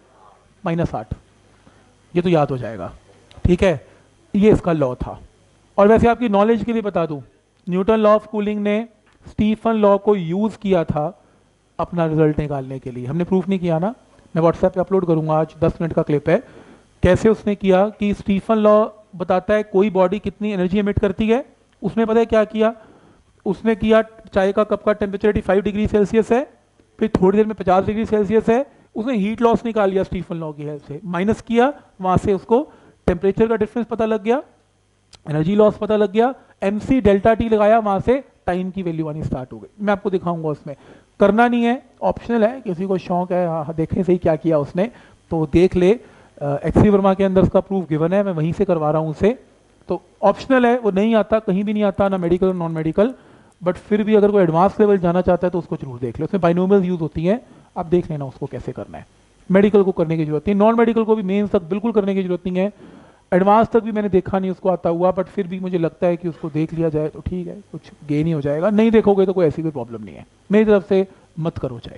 माइनस आठ, ये तो याद हो जाएगा, ठीक है। ये इसका लॉ था। और वैसे आपकी नॉलेज के लिए बता दूं, न्यूटन लॉ ऑफ कूलिंग ने स्टीफन लॉ को यूज किया था अपना रिजल्ट निकालने के लिए। हमने प्रूफ नहीं किया ना, मैं व्हाट्सएप पे अपलोड करूंगा, आज दस मिनट का क्लिप है। कैसे उसने किया कि स्टीफन लॉ बताता है कोई बॉडी कितनी एनर्जी एमिट करती है। उसने पता है क्या किया, उसने किया चाय का कप का टेम्परेचर पचासी डिग्री सेल्सियस है, फिर थोड़ी देर में पचास डिग्री सेल्सियस है, उसने हीट लॉस निकाल लिया स्टीफन लॉ की हेल्प से, माइनस किया, वहां से उसको टेम्परेचर का डिफरेंस पता लग गया, एनर्जी लॉस पता लग गया, एमसी डेल्टा टी लगाया, वहां से टाइम की वैल्यू आनी स्टार्ट हो गई। मैं आपको दिखाऊंगा, उसमें करना नहीं है, ऑप्शनल है, किसी को शौक है हाँ देखने से ही क्या किया उसने तो देख ले। एक्सी वर्मा के अंदर उसका प्रूफ गिवन है, मैं वहीं से करवा रहा हूँ उसे, तो ऑप्शनल है, वो नहीं आता, कहीं भी नहीं आता, ना मेडिकल और नॉन मेडिकल, बट फिर भी अगर कोई एडवांस लेवल जाना चाहता है तो उसको जरूर देख ले। उसमें बाइनोमियल यूज होती है, आप देख लेना उसको कैसे करना है। मेडिकल को करने की जरूरत नहीं, नॉन मेडिकल को भी मेंस तक बिल्कुल करने की जरूरत नहीं है, एडवांस तक भी मैंने देखा नहीं उसको आता हुआ, बट फिर भी मुझे लगता है कि उसको देख लिया जाए तो ठीक है, कुछ गेन ही हो जाएगा। नहीं देखोगे तो कोई ऐसी कोई प्रॉब्लम नहीं है, मेरी तरफ से मत करो चाहे।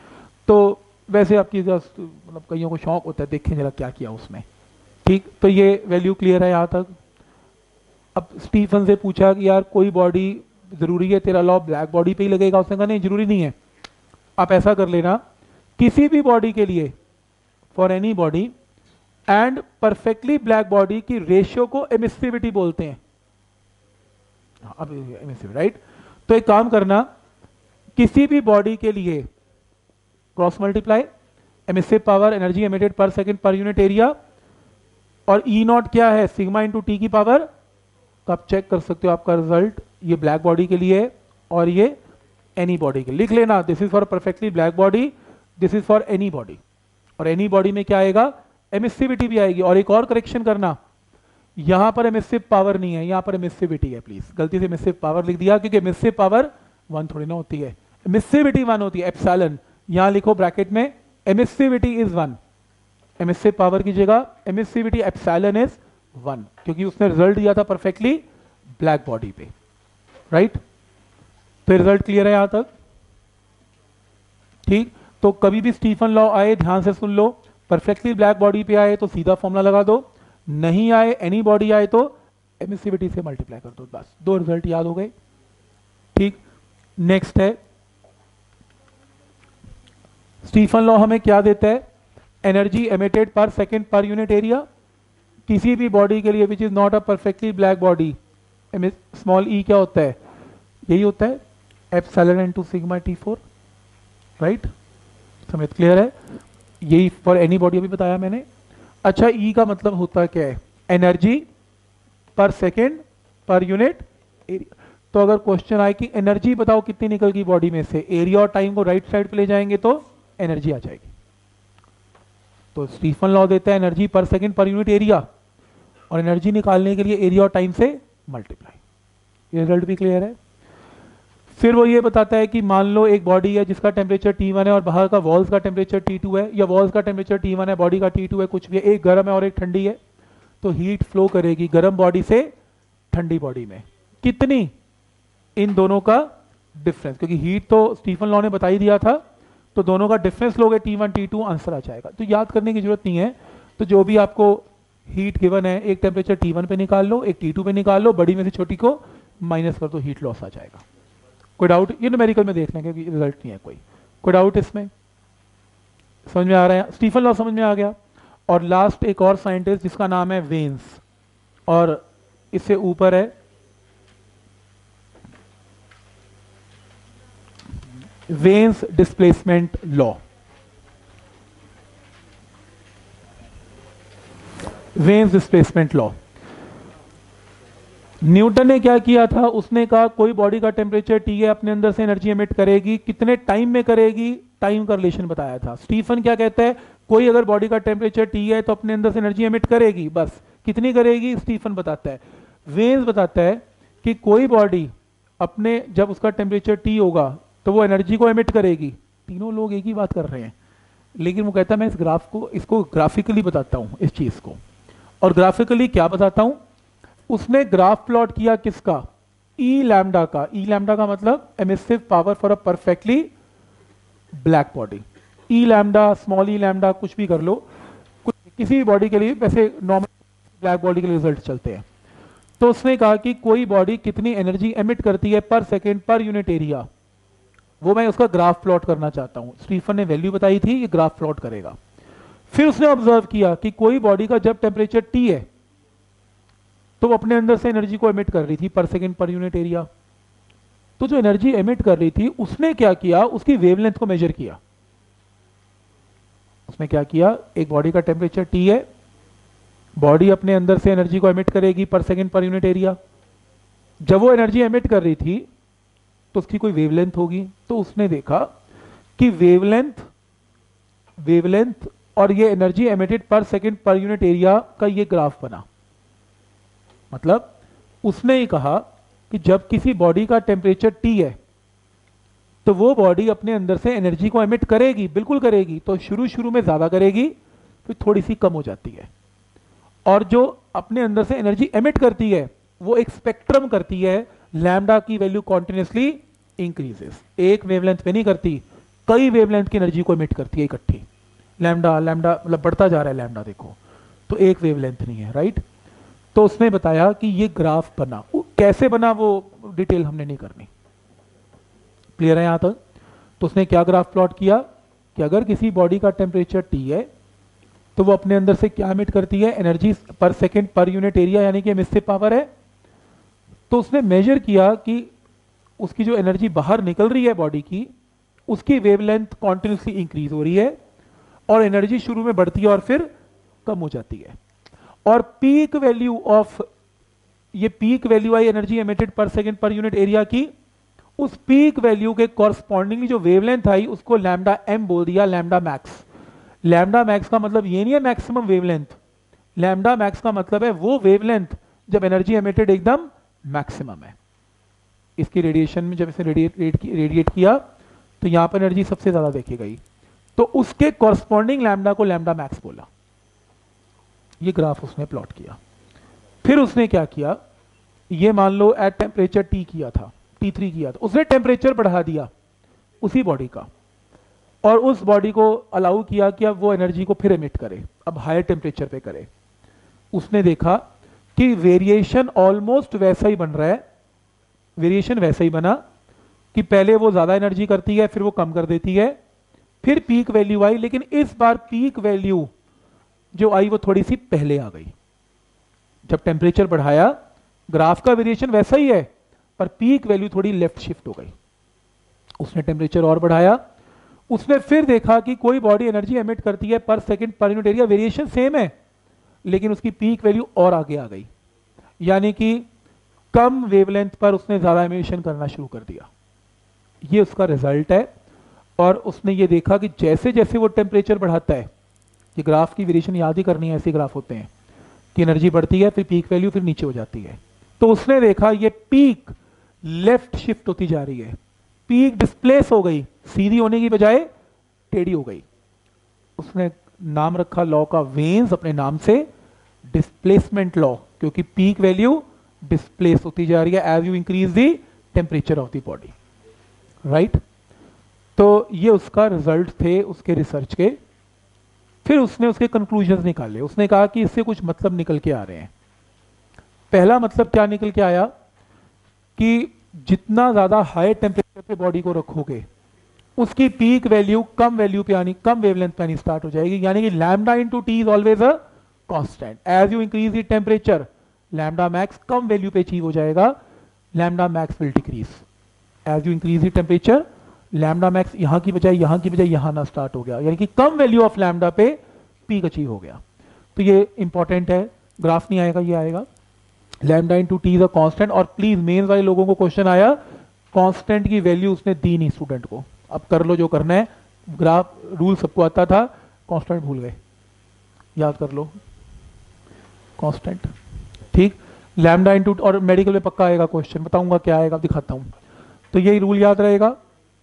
तो वैसे आपकी मतलब कईयों को शौक होता है, देखें जरा क्या किया उसमें, ठीक। तो ये वैल्यू क्लियर है यहाँ तक। अब स्टीफन से पूछा कि यार कोई बॉडी जरूरी है, तेरा लॉ ब्लैक बॉडी पे ही लगेगा, उसने कहा नहीं जरूरी नहीं है, आप ऐसा कर लेना, किसी भी बॉडी के लिए, for any body and perfectly black body की रेशियो को एमिसिविटी बोलते हैं। अब एमिसिव राइट, तो एक काम करना, किसी भी बॉडी के लिए cross multiply emissive power, energy emitted पर सेकंड पर यूनिट एरिया, और ई नॉट क्या है, सिग्मा इंटू टी की पावर, तो आप चेक कर सकते हो आपका रिजल्ट, ये ब्लैक बॉडी के लिए और ये एनी बॉडी के लिए। लिख लेना, this is for perfectly black body, this is for any body. और एनी बॉडी में क्या आएगा, एमिसिविटी भी आएगी। और एक और करेक्शन करना, यहां पर एमिसिव पावर नहीं है, यहां पर एमिसिविटी है, प्लीज गलती से एमिसिव पावर लिख दिया, क्योंकि एमिसिव पावर वन थोड़ी ना होती है, एमिसिविटी वन होती है, एप्सिलॉन। यहां लिखो ब्रैकेट में, emissivity is one, emissive power की जगह एमिसिविटी एप्सिलॉन इज वन, क्योंकि उसने रिजल्ट दिया था परफेक्टली ब्लैक बॉडी पे, राइट। तो रिजल्ट क्लियर है यहां तक, ठीक। तो कभी भी स्टीफन लॉ आए ध्यान से सुन लो, परफेक्टली ब्लैक बॉडी पे आए तो सीधा फॉर्मूला लगा दो, नहीं आए एनी बॉडी आए तो एमिसिविटी से मल्टीप्लाई कर दो, बस दो रिजल्ट याद हो गए, ठीक। नेक्स्ट है स्टीफन लॉ हमें क्या देता है? एनर्जी एमिटेड पर सेकेंड पर यूनिट एरिया किसी भी बॉडी के लिए which is not a perfectly black body. Small E क्या होता है? यही होता है epsilon into sigma T four, right? समझ क्लियर है? यही फॉर एनी बॉडी अभी बताया मैंने। अच्छा, ई का मतलब होता क्या है? एनर्जी पर सेकेंड पर यूनिट एरिया। तो अगर क्वेश्चन आए कि एनर्जी बताओ कितनी निकल गई बॉडी में से, एरिया और टाइम को राइट साइड पे ले जाएंगे तो एनर्जी आ जाएगी। तो स्टीफन लॉ देता है एनर्जी पर सेकेंड पर यूनिट एरिया, और एनर्जी निकालने के लिए एरिया और टाइम से मल्टीप्लाई। ये रिजल्ट भी क्लियर है। फिर वो ये बताता है कि मान लो एक बॉडी है जिसका टेम्परेचर टी वन है और बाहर का वॉल्स का टेम्परेचर टी टू है, या वॉल्स का टेम्परेचर टी वन है, बॉडी का टी टू है, कुछ भी है, एक गर्म है और एक ठंडी है, तो हीट फ्लो करेगी गर्म बॉडी से ठंडी बॉडी में। कितनी? इन दोनों का डिफरेंस, क्योंकि हीट तो स्टीफन लॉ ने बता ही दिया था, तो दोनों का डिफरेंस लोगे T one T two, answer आ जाएगा। तो याद करने की जरूरत नहीं है। तो जो भी आपको हीट गिवन है, एक टेम्परेचर टी वन पे निकाल लो, एक टी टू पे निकाल लो, बड़ी में से छोटी को माइनस कर दो, हीट लॉस आ जाएगा। कोई डाउट? ये न्यूमेरिकल में देख लेंगे, रिजल्ट नहीं है कोई। कोई डाउट इसमें? समझ में आ रहा है? स्टीफन लॉ समझ में आ गया। और लास्ट एक और साइंटिस्ट जिसका नाम है वेन्स, और इससे ऊपर है Wien's displacement law. Wien's displacement law. Newton ने क्या किया था? उसने कहा कोई बॉडी का टेम्परेचर टी है, अपने अंदर से एनर्जी एमिट करेगी, कितने टाइम में करेगी, टाइम का रिलेशन बताया था। स्टीफन क्या कहता है? कोई अगर बॉडी का टेम्परेचर टी है तो अपने अंदर से एनर्जी एमिट करेगी, बस कितनी करेगी? स्टीफन बताता है। वेन्स बताता है कि कोई बॉडी अपने, जब उसका टेम्परेचर टी होगा तो वो एनर्जी को एमिट करेगी। तीनों लोग एक ही बात कर रहे हैं, लेकिन वो कहता है मैं इस ग्राफ को, इसको ग्राफिकली बताता हूं इस चीज को। और ग्राफिकली क्या बताता हूं? उसने ग्राफ प्लॉट किया किसका? ई लैम्डा का। ई लैम्डा का मतलब emissive power for a perfectly black body. E lambda, small E lambda, कुछ भी कर लो, कुछ किसी भी बॉडी के लिए, वैसे नॉर्मल ब्लैक बॉडी के लिए रिजल्ट चलते हैं। तो उसने कहा कि कोई बॉडी कितनी एनर्जी एमिट करती है पर सेकेंड पर यूनिट एरिया, वो मैं उसका ग्राफ प्लॉट करना चाहता हूं। स्टीफन ने वैल्यू बताई थी, ये ग्राफ प्लॉट करेगा। फिर उसने ऑब्जर्व किया कि कोई बॉडी का जब टेम्परेचर टी है तो वो अपने अंदर से एनर्जी को एमिट कर रही थी पर सेकेंड पर यूनिट एरिया। तो जो एनर्जी एमिट कर रही थी उसने क्या किया? उसकी वेवलेंथ को मेजर किया। उसने क्या किया? एक बॉडी का टेम्परेचर टी है, बॉडी अपने अंदर से एनर्जी को एमिट करेगी पर सेकेंड पर यूनिट एरिया। जब वो एनर्जी एमिट कर रही थी तो उसकी कोई वेवलेंथ होगी। तो उसने देखा कि वेवलेंथ वेवलेंथ और ये एनर्जी एमिटेड पर सेकेंड पर यूनिट एरिया का ये ग्राफ बना। मतलब उसने ही कहा कि जब किसी बॉडी का टेम्परेचर टी है तो वो बॉडी अपने अंदर से एनर्जी को एमिट करेगी, बिल्कुल करेगी। तो शुरू शुरू में ज्यादा करेगी, फिर थोड़ी सी कम हो जाती है। और जो अपने अंदर से एनर्जी एमिट करती है वो एक स्पेक्ट्रम करती है, लैम्डा की वैल्यू कॉन्टिन्यूसली इंक्रीजेस। एक वेवलेंथ पे नहीं करती, कई वेवलेंथ की एनर्जी को एमिट करती है इकट्ठी। लैम्डा लैम्डा मतलब बढ़ता जा रहा है लैम्डा, देखो, तो एक वेवलेंथ नहीं है, राइट? तो उसने बताया कि ये ग्राफ बना। कैसे बना वो डिटेल हमने नहीं करनी। क्लियर है यहां तक? तो उसने क्या ग्राफ प्लॉट किया कि अगर किसी बॉडी का टेम्परेचर टी है तो वो अपने अंदर से क्या एमिट करती है? एनर्जी पर सेकेंड पर यूनिट एरिया, यानी कि एमिसिव पावर है। तो उसने मेजर किया कि उसकी जो एनर्जी बाहर निकल रही है बॉडी की, उसकी वेवलेंथ कॉन्टिन्यूसली इंक्रीज हो रही है और एनर्जी शुरू में बढ़ती है और फिर कम हो जाती है। और पीक वैल्यू ऑफ, ये पीक वैल्यू आई एनर्जी एमिटेड पर सेकेंड पर यूनिट एरिया की, उस पीक वैल्यू के कॉरस्पॉन्डिंगली जो वेवलेंथ आई उसको लैम्डा एम बोल दिया, लैम्डा मैक्स। लैम्डा मैक्स का मतलब ये नहीं है मैक्सिमम वेवलेंथ, लैम्डा मैक्स का मतलब है वो वेवलेंथ जब एनर्जी एमिटेड एकदम मैक्सिमम है। इसकी रेडिएशन में जब इसे रेडिएट रेडिएट किया तो यहां पर एनर्जी सबसे ज्यादा देखी गई, तो उसके कॉरस्पॉन्डिंग लैम्डा को लैम्डा मैक्स बोला। ये ग्राफ उसने प्लॉट किया। फिर उसने क्या किया? ये मान लो एट टेम्परेचर टी किया था, टी थ्री किया था, उसने टेम्परेचर बढ़ा दिया उसी बॉडी का, और उस बॉडी को अलाउ किया कि अब वो एनर्जी को फिर एमिट करे, अब हायर टेम्परेचर पे करे। उसने देखा कि वेरिएशन ऑलमोस्ट वैसा ही बन रहा है, वेरिएशन वैसा ही बना कि पहले वो ज्यादा एनर्जी करती है, फिर वो कम कर देती है, फिर पीक वैल्यू आई, लेकिन इस बार पीक वैल्यू जो आई वो थोड़ी सी पहले आ गई। जब टेम्परेचर बढ़ाया, ग्राफ का वेरिएशन वैसा ही है, पर पीक वैल्यू थोड़ी लेफ्ट शिफ्ट हो गई। उसने टेम्परेचर और बढ़ाया, उसने फिर देखा कि कोई बॉडी एनर्जी एमिट करती है पर सेकंड पर यूनिट एरिया, वेरिएशन सेम है, लेकिन उसकी पीक वैल्यू और आगे आ गई, यानी कि कम वेवलेंथ पर उसने ज्यादा एमिशन करना शुरू कर दिया। ये उसका रिजल्ट है। और उसने ये देखा कि जैसे जैसे वो टेम्परेचर बढ़ाता है, ये ग्राफ की वेरिएशन याद ही करनी है, ऐसे ग्राफ होते हैं कि एनर्जी बढ़ती है, फिर पीक वैल्यू फिर नीचे हो जाती है। तो उसने देखा ये पीक लेफ्ट शिफ्ट होती जा रही है, पीक डिस्प्लेस हो गई, सीधी होने की बजाय टेढ़ी हो गई। उसने नाम रखा लॉ का वेन्स, अपने नाम से, डिस्प्लेसमेंट लॉ, क्योंकि पीक वैल्यू डिस्प्लेस होती जा रही है as you increase the temperature of the body, right. तो ये उसका रिजल्ट थे उसके रिसर्च के। फिर उसने उसके कंक्लूजन्स निकाले। उसने कहा कि इससे कुछ मतलब निकल के आ रहे हैं। पहला मतलब क्या निकल के आया कि जितना ज्यादा हाई टेम्परेचर पे बॉडी को रखोगे, उसकी पीक वैल्यू कम वैल्यू पे आनी, कम वेवलेंथ पे आनी स्टार्ट हो जाएगी, यानी कि lambda into T is always a constant. As you increase the temperature, lambda max कम वैल्यू पे अचीव हो जाएगा, lambda max will decrease. As you increase the temperature, lambda max यहां की बजाय यहां की बजाय यहां ना स्टार्ट हो गया, यानी कि कम वैल्यू ऑफ लैम्डा पे पीक अचीव हो गया। तो ये इंपॉर्टेंट है, ग्राफ नहीं आएगा, ये आएगा lambda into T is a constant. और प्लीज मेंस वाले लोगों को क्वेश्चन आया, कांस्टेंट की वैल्यू उसने दी नहीं स्टूडेंट को। अब कर लो जो करना है, ग्राफ रूल सबको आता था, कांस्टेंट भूल गए, याद कर लो कांस्टेंट, ठीक। लैम्डा इनटू, और मेडिकल में पक्का आएगा क्वेश्चन, बताऊंगा क्या आएगा, दिखाता हूं। तो यही रूल याद रहेगा।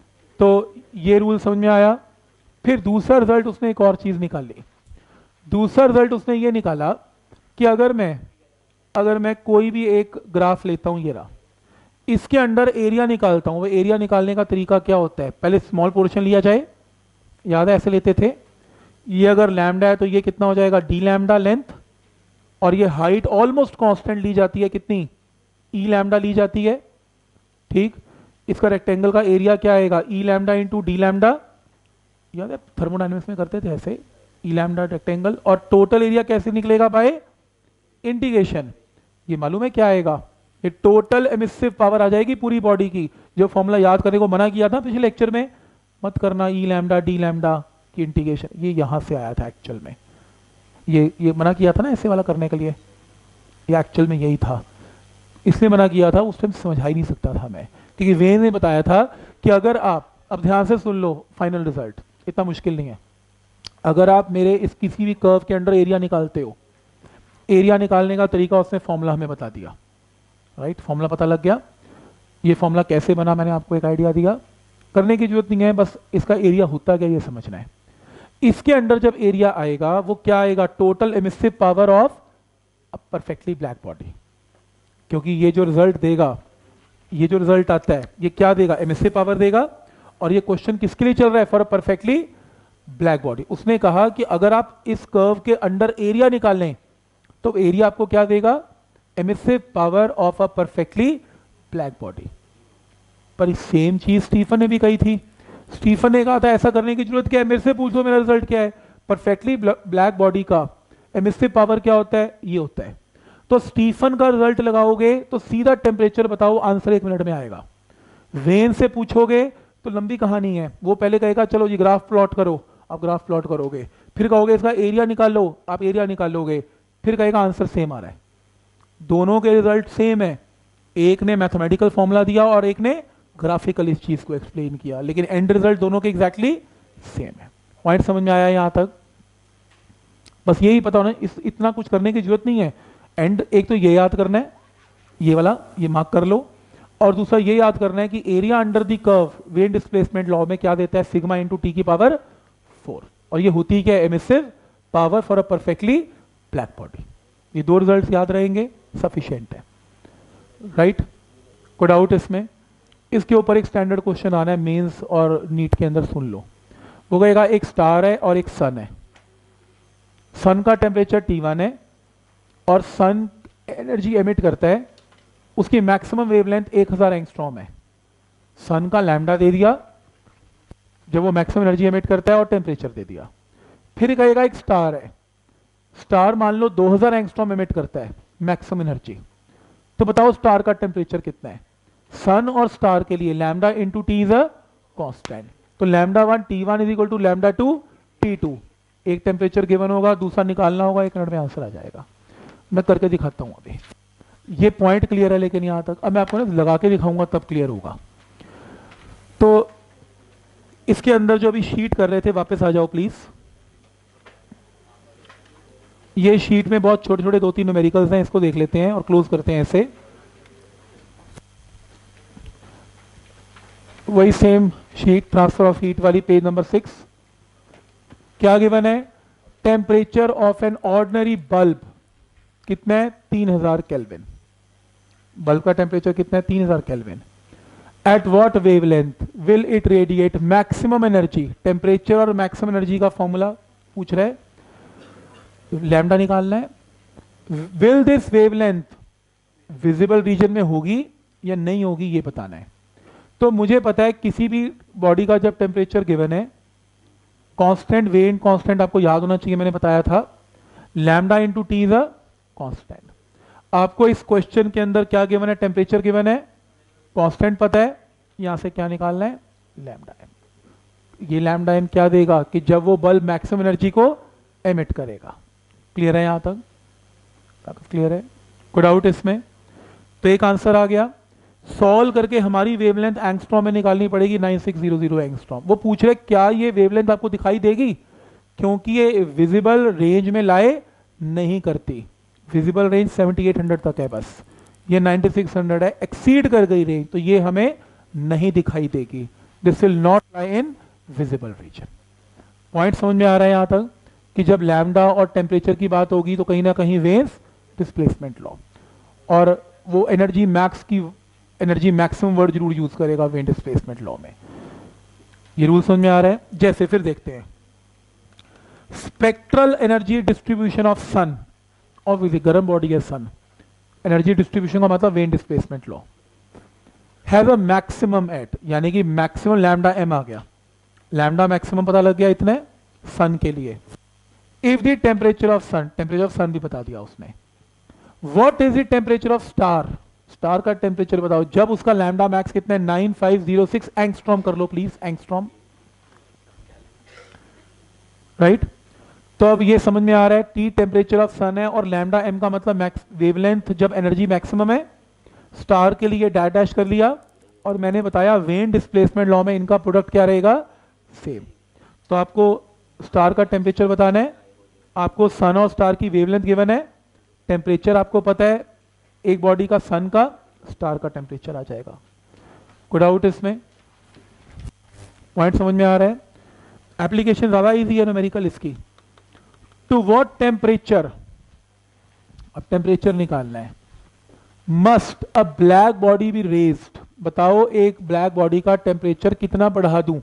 तो ये रूल समझ में आया। फिर दूसरा रिजल्ट उसने एक और चीज निकाली। दूसरा रिजल्ट उसने ये निकाला कि अगर मैं अगर मैं कोई भी एक ग्राफ लेता हूं, ये रहा, इसके अंडर एरिया निकालता हूं। वो एरिया निकालने का तरीका क्या होता है, पहले स्मॉल पोर्शन लिया जाए, याद है ऐसे लेते थे। ये अगर लैम्डा है तो ये कितना हो जाएगा, डी लैम्डा लेंथ, और ये हाइट ऑलमोस्ट कांस्टेंट ली जाती है, कितनी, ई लैम्डा ली जाती है, ठीक। इसका रेक्टेंगल का एरिया क्या आएगा, E lambda into D lambda, याद है थर्मोडायनेमिक्स में करते थे ऐसे, ई लैम्डा रेक्टेंगल। और टोटल एरिया कैसे निकलेगा, बाय इंटीग्रेशन। ये मालूम है क्या आएगा, ये टोटल एमिसिव पावर आ जाएगी पूरी बॉडी की। जो फॉर्मूला याद करने को मना किया था पिछले लेक्चर में, मत करना, ई लैम्डा डी लैम्डा की इंटीग्रेशन, ये यहां से आया था एक्चुअल में। ये ये मना किया था ना ऐसे वाला करने के लिए, ये एक्चुअल में यही था, इसलिए मना किया था, उस टाइम समझा ही नहीं सकता था मैं, क्योंकि वेन ने बताया था कि अगर आप, अब ध्यान से सुन लो फाइनल रिजल्ट, इतना मुश्किल नहीं है। अगर आप मेरे इस किसी भी कर्व के अंडर एरिया निकालते हो, एरिया निकालने का तरीका उसने फॉर्मूला हमें बता दिया, राइट। फॉर्मूला पता लग गया। ये फॉर्मूला कैसे बना मैंने आपको एक आइडिया दिया, करने की जरूरत नहीं है, बस इसका एरिया होता क्या ये समझना है। इसके अंडर जब एरिया आएगा वो क्या आएगा, total emissive power of a perfectly black body. क्योंकि ये जो रिजल्ट देगा, ये जो रिजल्ट आता है ये क्या देगा, एमिसिव पावर देगा। और ये क्वेश्चन किसके लिए चल रहा है, for a perfectly black body. उसने कहा कि अगर आप इस कर्व के अंडर एरिया निकाल लें तो एरिया आपको क्या देगा, emissive power of a perfectly black body. पर सेम चीज स्टीफन ने भी कही थी। स्टीफन ने कहा था ऐसा करने की जरूरत क्या है, मेरे से पूछो मेरा रिजल्ट क्या है, परफेक्टली ब्लैक बॉडी का एमिसिव पावर क्या होता है, ये होता है। तो स्टीफन का रिजल्ट लगाओगे तो सीधा टेम्परेचर बताओ, आंसर एक मिनट में आएगा। वेन से पूछोगे तो लंबी कहानी है, वो पहले कहेगा चलो जी ग्राफ प्लॉट करो, आप ग्राफ प्लॉट करोगे, फिर कहोगे इसका एरिया निकाल लो, आप एरिया निकालोगे, फिर कहेगा आंसर सेम आ रहा है। दोनों के रिजल्ट सेम है, एक ने मैथमेटिकल फॉर्मूला दिया और एक ने ग्राफिकल इस चीज को एक्सप्लेन किया, लेकिन एंड रिजल्ट दोनों के एग्जैक्टली सेम है। पॉइंट समझ में आया यहां तक, बस यही पता होना, इस इतना कुछ करने की जरूरत नहीं है। एंड एक तो ये याद करना है, ये वाला ये मार्क कर लो, और दूसरा ये याद करना है कि area under the curve Wien displacement law में क्या देता है, सिग्मा इंटू टी की पावर फोर, और ये होती क्या है, emissive power for a perfectly black body. ये दो रिजल्ट्स याद रहेंगे, सफिशिएंट है, राइट। कोई डाउट इसमें? इसके ऊपर एक स्टैंडर्ड क्वेश्चन आना है मेंस और नीट के अंदर, सुन लो। वो कहेगा एक स्टार है और एक सन है, सन का टेम्परेचर टी वन है और सन एनर्जी एमिट करता है, उसकी मैक्सिमम वेवलेंथ एक हज़ार एंगस्ट्रॉम है। सन का लैम्डा दे दिया, जब वो मैक्सिमम एनर्जी एमिट करता है और टेम्परेचर दे दिया। फिर कहेगा एक स्टार है, स्टार मान लो दो हज़ार एंगस्ट्रॉम एमिट करता है मैक्सिमम एनर्जी, तो बताओ स्टार का टेम्परेचर कितना है। सन और स्टार के लिए lambda into T is a constant, तो lambda one T one is equal to lambda two T two. एक टेम्परेचर गिवन होगा, दूसरा निकालना होगा, एक मिनट में आंसर आ जाएगा। मैं करके दिखाता हूं अभी। ये पॉइंट क्लियर है लेकिन यहां तक, अब मैं आपको ना लगा के दिखाऊंगा तब क्लियर होगा। तो इसके अंदर जो अभी शीट कर रहे थे वापस आ जाओ प्लीज। ये शीट में बहुत छोटे छोटे दो तीन न्यूमेरिकल्स हैं, इसको देख लेते हैं और क्लोज करते हैं ऐसे। वही same sheet transfer of heat वाली, पेज नंबर सिक्स। क्या गिवन है? Temperature of an ordinary bulb कितना है? तीन हजार केल्विन। बल्ब का टेम्परेचर कितना है? तीन हजार Kelvin. At what wavelength will it radiate maximum energy? Temperature और मैक्सिमम एनर्जी का फॉर्मूला पूछ रहे हैं, लैम्डा निकालना है। Will this wavelength visible region में होगी या नहीं होगी ये बताना है। तो मुझे पता है किसी भी बॉडी का जब टेम्परेचर गिवन है, कांस्टेंट वेन कांस्टेंट आपको याद होना चाहिए, मैंने बताया था lambda into T is a constant. आपको इस क्वेश्चन के अंदर क्या गिवन है? टेम्परेचर गिवन है, कांस्टेंट पता है, यहां से क्या निकालना है? Lambda M. ये लैम्डा एम क्या देगा कि जब वो बल्ब मैक्सिमम एनर्जी को एमिट करेगा। क्लियर है यहां तक? क्लियर है? कोई डाउट इसमें? तो एक आंसर आ गया। सॉल्व करके हमारी वेवलेंथ एंगस्ट्रॉम में निकालनी पड़ेगी nine six zero zero angstrom. वो पूछ रहे क्या ये वेवलेंथ आपको दिखाई देगी, क्योंकि ये विजिबल रेंज में लाए नहीं करती। Visible range seventy eight hundred तक है बस, ये नाइन्टी सिक्स हंड्रेड है, एक्सीड कर गई रेंज तो ये हमें नहीं दिखाई देगी। This will not lie in visible region. Point समझ में आ रहा है यहां तक कि जब लैम्डा और टेम्परेचर की बात होगी तो कहीं ना कहीं वेव्स डिस्प्लेसमेंट लॉ, और वो एनर्जी मैक्स की एनर्जी मैक्सिमम वर्ड जरूर यूज करेगा वेन डिस्प्लेसमेंट लॉ में। ये रूल समझ में आ रहा है? जैसे फिर देखते हैं spectral energy distribution of sun, obviously गर्म बॉडी है सन, एनर्जी डिस्ट्रीब्यूशन का मतलब Wien displacement law has a maximum at, यानी कि मैक्सिमम लैम्डा एम आ गया, लैम्डा मैक्सिमम पता लग गया इतने सन के लिए। If the temperature of sun, temperature of sun भी बता दिया उसने। What is the temperature of star? Star का टेम्परेचर बताओ जब उसका लैम्डा मैक्स कितना है? Nine five zero six angstrom कर लो प्लीज, एंगस्ट्रॉम, राइट। तो अब ये समझ में आ रहा है टी टेम्परेचर ऑफ सन है और लैम्डा एम का मतलब मैक्स वेवलेंथ जब एनर्जी मैक्सिमम है। स्टार के लिए डैश डैश कर लिया, और मैंने बताया वेन डिस्प्लेसमेंट लॉ में इनका प्रोडक्ट क्या रहेगा? सेम। तो आपको स्टार का टेम्परेचर बताना है, आपको सन और स्टार की वेवलेंथ गिवन है, टेम्परेचर आपको पता है एक बॉडी का सन का, स्टार का टेम्परेचर आ जाएगा। कोई डाउट इसमें? पॉइंट समझ में आ रहा है? एप्लीकेशन ज्यादा इजी है न्यूमेरिकल इसकी। टू व्हाट टेम्परेचर, अब टेम्परेचर निकालना है, must a black body be raised, बताओ एक ब्लैक बॉडी का टेम्परेचर कितना बढ़ा दूं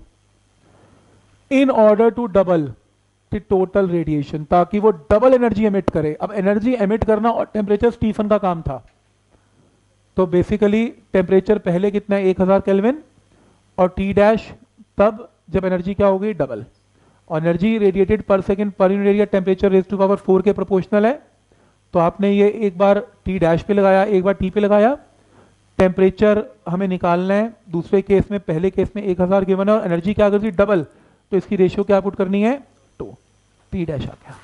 in order to double the total radiation, ताकि वो डबल एनर्जी एमिट करे। अब एनर्जी एमिट करना और टेम्परेचर स्टीफन का काम था, तो बेसिकली टेम्परेचर पहले कितना है? एक हजार केल्विन, और टी डैश तब जब एनर्जी क्या होगी? डबल। और एनर्जी रेडिएटेड पर सेकंड पर unit area temperature raise to power four के प्रोपोर्शनल है। तो आपने ये एक बार टी डैश पे लगाया, एक बार टी पे लगाया। टेम्परेचर हमें निकालना है, दूसरे केस में, पहले केस में एक हजार गिवन है और एनर्जी क्या कर डबल, तो इसकी रेशियो क्या पुट करनी है? टू, टी डैश आ गया।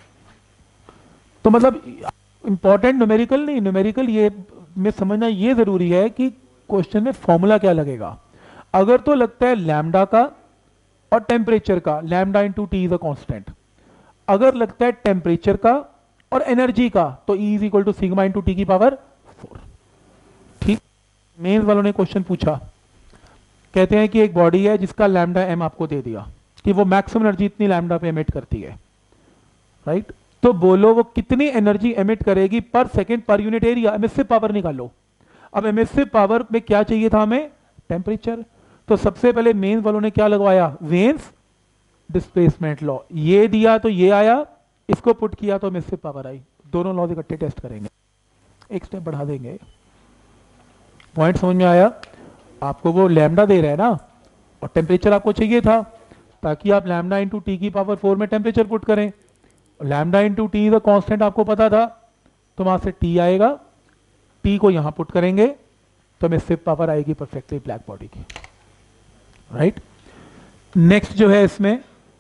तो मतलब इंपॉर्टेंट न्यूमेरिकल नहीं, न्यूमेरिकल ये में समझना ये जरूरी है कि क्वेश्चन में फॉर्मूला क्या लगेगा। अगर तो लगता है लैम्डा का और टेम्परेचर का, lambda into T is a constant. अगर लगता है टेम्परेचर का और एनर्जी का, तो E is equal to sigma into T की पावर फोर। ठीक। मेंस वालों ने क्वेश्चन पूछा, कहते हैं कि एक बॉडी है जिसका लैम्डा एम आपको दे दिया कि वो मैक्सिमम एनर्जी इतनी लैम्डा पे एमिट करती है, राइट। तो बोलो वो कितनी एनर्जी एमिट करेगी पर सेकंड पर यूनिट एरिया, एमिसिव पावर निकालो। अब एमिसिव पावर में क्या चाहिए था हमें? टेम्परेचर। तो सबसे पहले मेंस वालों ने क्या लगवाया? Wien's displacement law. ये दिया तो ये आया, इसको पुट किया तो एमिसिव पावर आई। दोनों लॉ इकट्ठे टेस्ट करेंगे, एक स्टेप बढ़ा देंगे। पॉइंट समझ में आया? आपको वो लैम्डा दे रहा है ना, और टेम्परेचर आपको चाहिए था, ताकि आप लैम्डा इंटू टी की पावर फोर में टेम्परेचर पुट करें। Lambda into T is a constant आपको पता था, तो वहां से टी आएगा, टी को यहां पुट करेंगे तो हमें सिर्फ पावर आएगी परफेक्टली ब्लैक बॉडी की, राइट। नेक्स्ट जो है इसमें,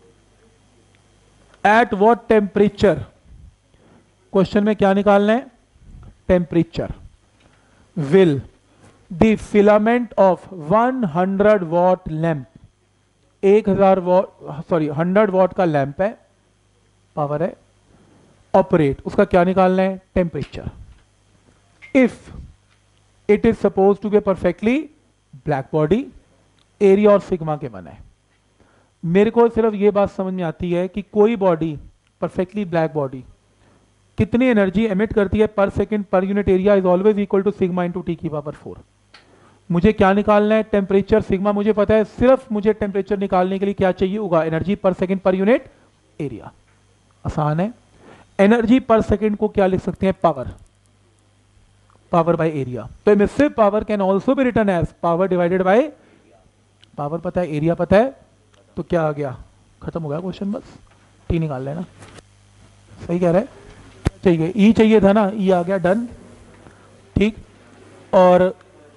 एट व्हाट टेम्परेचर, क्वेश्चन में क्या निकालना है, temperature will the filament of hundred watt lamp, एक हजार वॉट सॉरी हंड्रेड वॉट का लैंप है, पावर है, ऑपरेट, उसका क्या निकालना है, temperature. If it is suppose to be perfectly black body, area और सिग्मा के मन है। मेरे को सिर्फ ये बात समझ में आती है कि कोई बॉडी परफेक्टली ब्लैक बॉडी कितनी एनर्जी एमिट करती है पर सेकंड पर unit area is always equal to sigma into T की पावर फोर। मुझे क्या निकालना है, टेम्परेचर, सिग्मा मुझे पता है, सिर्फ मुझे टेम्परेचर निकालने के लिए क्या चाहिए होगा, एनर्जी पर सेकंड पर यूनिट एरिया। आसान है। एनर्जी पर सेकंड को क्या लिख सकते हैं, पावर, पावर बाय एरिया। तो emissive power can also be written as power divided by, power पता है, एरिया पता है, तो क्या आ गया, खत्म हो गया क्वेश्चन, बस टी निकाल लेना। सही कह रहे हैं, चाहिए ई चाहिए था ना, ई आ गया, डन, ठीक। और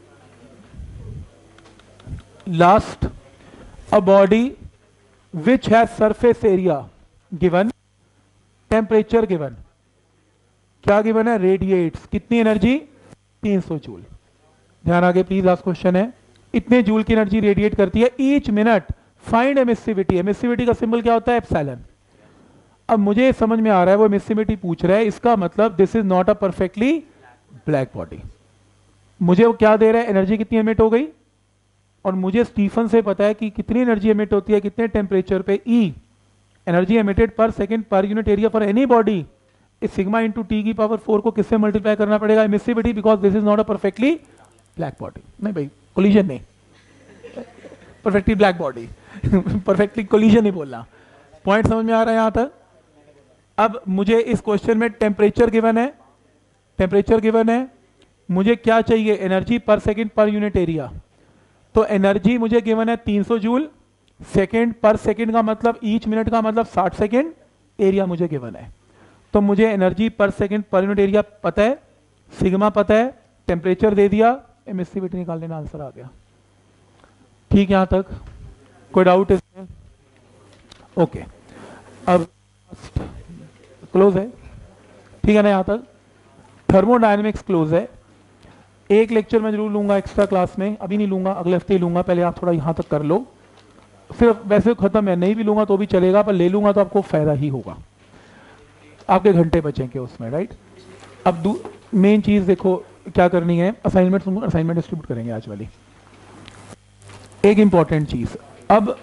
last, a body which has surface area given, temperature given, क्या गिवन है, रेडिएट्स, कितनी एनर्जी, तीन सौ जूल। ध्यान आगे प्लीज, लास्ट क्वेश्चन है, इतने जूल की एनर्जी रेडिएट करती है each minute, find emissivity, emissivity का सिंबल क्या होता है, एप्सिलॉन। अब मुझे समझ में आ रहा है वो एमिसिविटी पूछ रहा है, इसका मतलब this is not a perfectly black body. मुझे वो क्या दे रहा है, एनर्जी कितनी एमिट हो गई, और मुझे स्टीफन से पता है कि कितनी एनर्जी एमिट होती है कितने टेम्परेचर पे, ई एनर्जी एमिटेड पर सेकंड पर unit area for any body, इस सिग्मा इंटू टी की पावर फोर को किससे मल्टीप्लाई करना पड़ेगा, emissivity, because this is not a perfectly black body. नहीं भाई, कोलिजन नहीं, perfectly black body, perfectly collision नहीं बोलना। पॉइंट समझ में आ रहा है यहां तक। अब मुझे इस क्वेश्चन में टेम्परेचर गिवन है, टेम्परेचर गिवन है, मुझे क्या चाहिए, एनर्जी पर सेकंड पर यूनिट एरिया। तो एनर्जी मुझे गिवन है तीन सौ जूल, सेकंड पर सेकंड का मतलब ईच मिनट का मतलब साठ सेकंड, एरिया मुझे गिवन है। तो मुझे एनर्जी पर सेकंड पर यूनिट एरिया पता है, सिग्मा पता है, टेम्परेचर दे दिया, एमिसिविटी निकाल लेना, आंसर आ गया। ठीक, यहां तक कोई डाउट इसमें, ओके। अब क्लोज है, ठीक है ना, यहां तक थर्मोडायनेमिक्स क्लोज है। एक लेक्चर मैं जरूर लूंगा एक्स्ट्रा क्लास में, अभी नहीं लूंगा, अगले हफ्ते ही लूंगा, पहले आप थोड़ा यहां तक कर लो। सिर्फ वैसे खत्म है, नहीं भी लूंगा तो भी चलेगा, पर ले लूंगा तो आपको फायदा ही होगा, आपके घंटे बचेंगे उसमें, राइट। अब मेन चीज देखो क्या करनी है, असाइनमेंट असाइनमेंट डिस्ट्रीब्यूट करेंगे आज वाली। एक इंपॉर्टेंट चीज, अब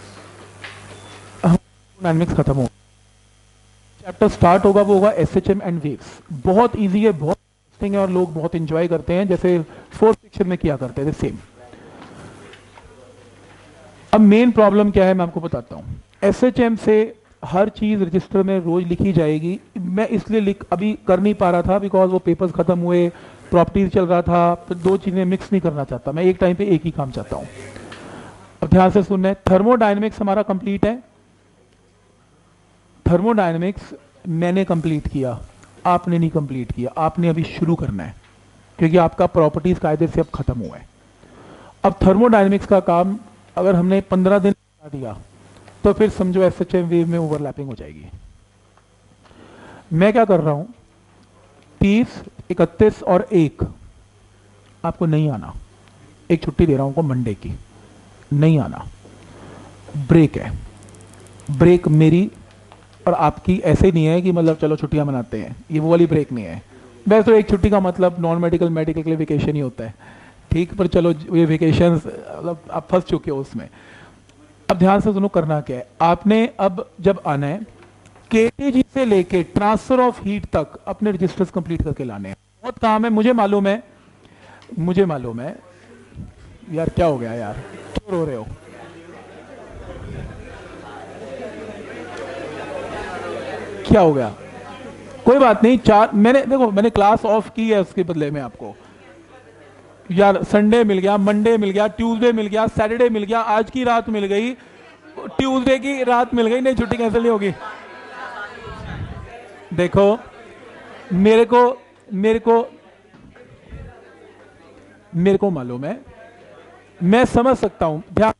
डायनेमिक्स खत्म हो, चैप्टर स्टार्ट होगा, वो होगा एसएचएम एंड वेव्स। बहुत इजी है, बहुत इंटरेस्टिंग है और लोग बहुत एंजॉय करते हैं, जैसे फोर्थ सेक्शन में किया करते थे सेम। अब मेन प्रॉब्लम क्या है मैं आपको बताता हूं। एसएचएम से हर चीज रजिस्टर में रोज लिखी जाएगी, मैं इसलिए लिख अभी कर नहीं पा रहा था बिकॉज वो पेपर्स खत्म हुए, प्रॉपर्टीज चल रहा था, फिर दो चीजें मिक्स नहीं करना चाहता मैं, एक टाइम पे एक ही काम चाहता हूं। अब ध्यान से सुनना है, थर्मोडायनेमिक्स हमारा कंप्लीट है, थर्मोडायनेमिक्स मैंने कंप्लीट किया, आपने नहीं कंप्लीट किया, आपने अभी शुरू करना है, क्योंकि आपका प्रॉपर्टीज कायदे से अब खत्म हुआ है। अब थर्मोडायनेमिक्स का काम अगर हमने पंद्रह दिन बता दिया तो फिर समझो एसएचएम वेव में ओवरलैपिंग हो जाएगी। मैं क्या कर रहा हूं, तीस, इकतीस और एक आपको नहीं आना, एक छुट्टी दे रहा हूं को मंडे की, नहीं आना, ब्रेक है। ब्रेक मेरी और आपकी ऐसे नहीं है कि मतलब चलो छुट्टियां मनाते हैं, ये वो वाली ब्रेक नहीं है। वैसे तो एक छुट्टी का मतलब नॉन मेडिकल मेडिकल के लिए वेकेशन ही होता है, ठीक, पर चलो ये वेकेशन मतलब आप फंस चुके हो उसमें। अब ध्यान से सुनो, करना क्या है आपने, अब जब आना है केटीजी से लेके ट्रांसफर ऑफ हीट तक अपने रजिस्टर्स कंप्लीट करके लाने हैं। बहुत काम है, मुझे मालूम है, मुझे मालूम है। यार क्या हो गया यार, क्यों रो रहे हो? क्या हो गया? कोई बात नहीं, चार मैंने देखो मैंने क्लास ऑफ की है उसके बदले में आपको। यार संडे मिल गया, मंडे मिल गया, ट्यूसडे मिल गया, सैटरडे मिल गया, आज की रात मिल गई, ट्यूसडे की रात मिल गई, नहीं छुट्टी कैंसिल नहीं होगी। देखो मेरे को मेरे को मेरे को मालूम है, मैं समझ सकता हूं। ध्यान,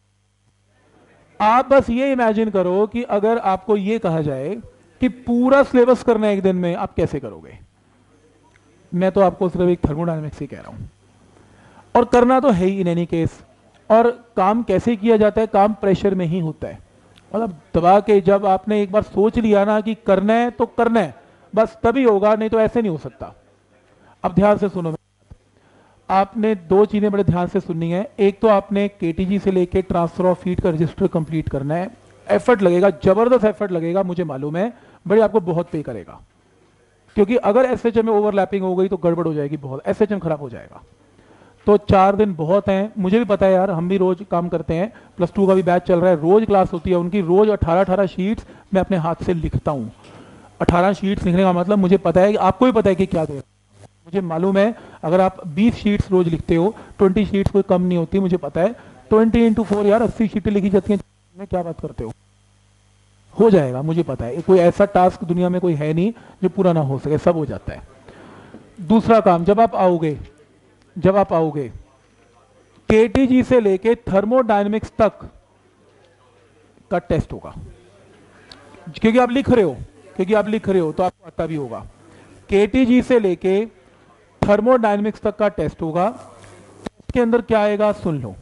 आप बस ये इमेजिन करो कि अगर आपको ये कहा जाए कि पूरा सिलेबस करना है एक दिन में, आप कैसे करोगे? मैं तो आपको सिर्फ एक थर्मोडायनेमिक्स ही कह रहा हूं, और करना तो है ही इन एनी केस। और काम कैसे किया जाता है? काम प्रेशर में ही होता है। मतलब दबा के, जब आपने एक बार सोच लिया ना कि करना है तो करना है, बस तभी होगा, नहीं तो ऐसे नहीं हो सकता। अब ध्यान से सुनो, आपने दो चीजें बड़े ध्यान से सुननी है। एक तो आपने केटीजी से लेके ट्रांसफर ऑफ हीट का रजिस्टर कंप्लीट करना है। एफर्ट लगेगा, जबरदस्त एफर्ट लगेगा, मुझे मालूम है, बड़े आपको बहुत पे करेगा, क्योंकि अगर एसएचएम में ओवरलैपिंग हो गई तो गड़बड़ हो जाएगी, बहुत एसएचएम खराब हो जाएगा। तो चार दिन बहुत हैं, मुझे भी पता है यार, हम भी रोज काम करते हैं, प्लस टू का भी बैच चल रहा है, रोज क्लास होती है उनकी, रोज अठारह अठारह शीट्स मैं अपने हाथ से लिखता हूँ। अठारह शीट्स लिखने का मतलब मुझे पता है, आपको भी पता है कि क्या दे, मुझे मालूम है। अगर आप बीस शीट्स रोज लिखते हो, बीस शीट्स कोई कम नहीं होती, मुझे पता है। बीस इंटू फोर यार अस्सी शीटें लिखी जाती हैं, में क्या बात करते हो, हो जाएगा, मुझे पता है। कोई ऐसा टास्क दुनिया में कोई है नहीं जो पूरा ना हो सके, सब हो जाता है। दूसरा काम, जब आप आओगे जब आप आओगे केटीजी से लेके थर्मोडायनेमिक्स तक का टेस्ट होगा, क्योंकि आप लिख रहे हो क्योंकि आप लिख रहे हो तो आपको आता भी होगा। केटीजी से लेके थर्मोडायनेमिक्स तक का टेस्ट होगा। इसके अंदर क्या आएगा सुन लो।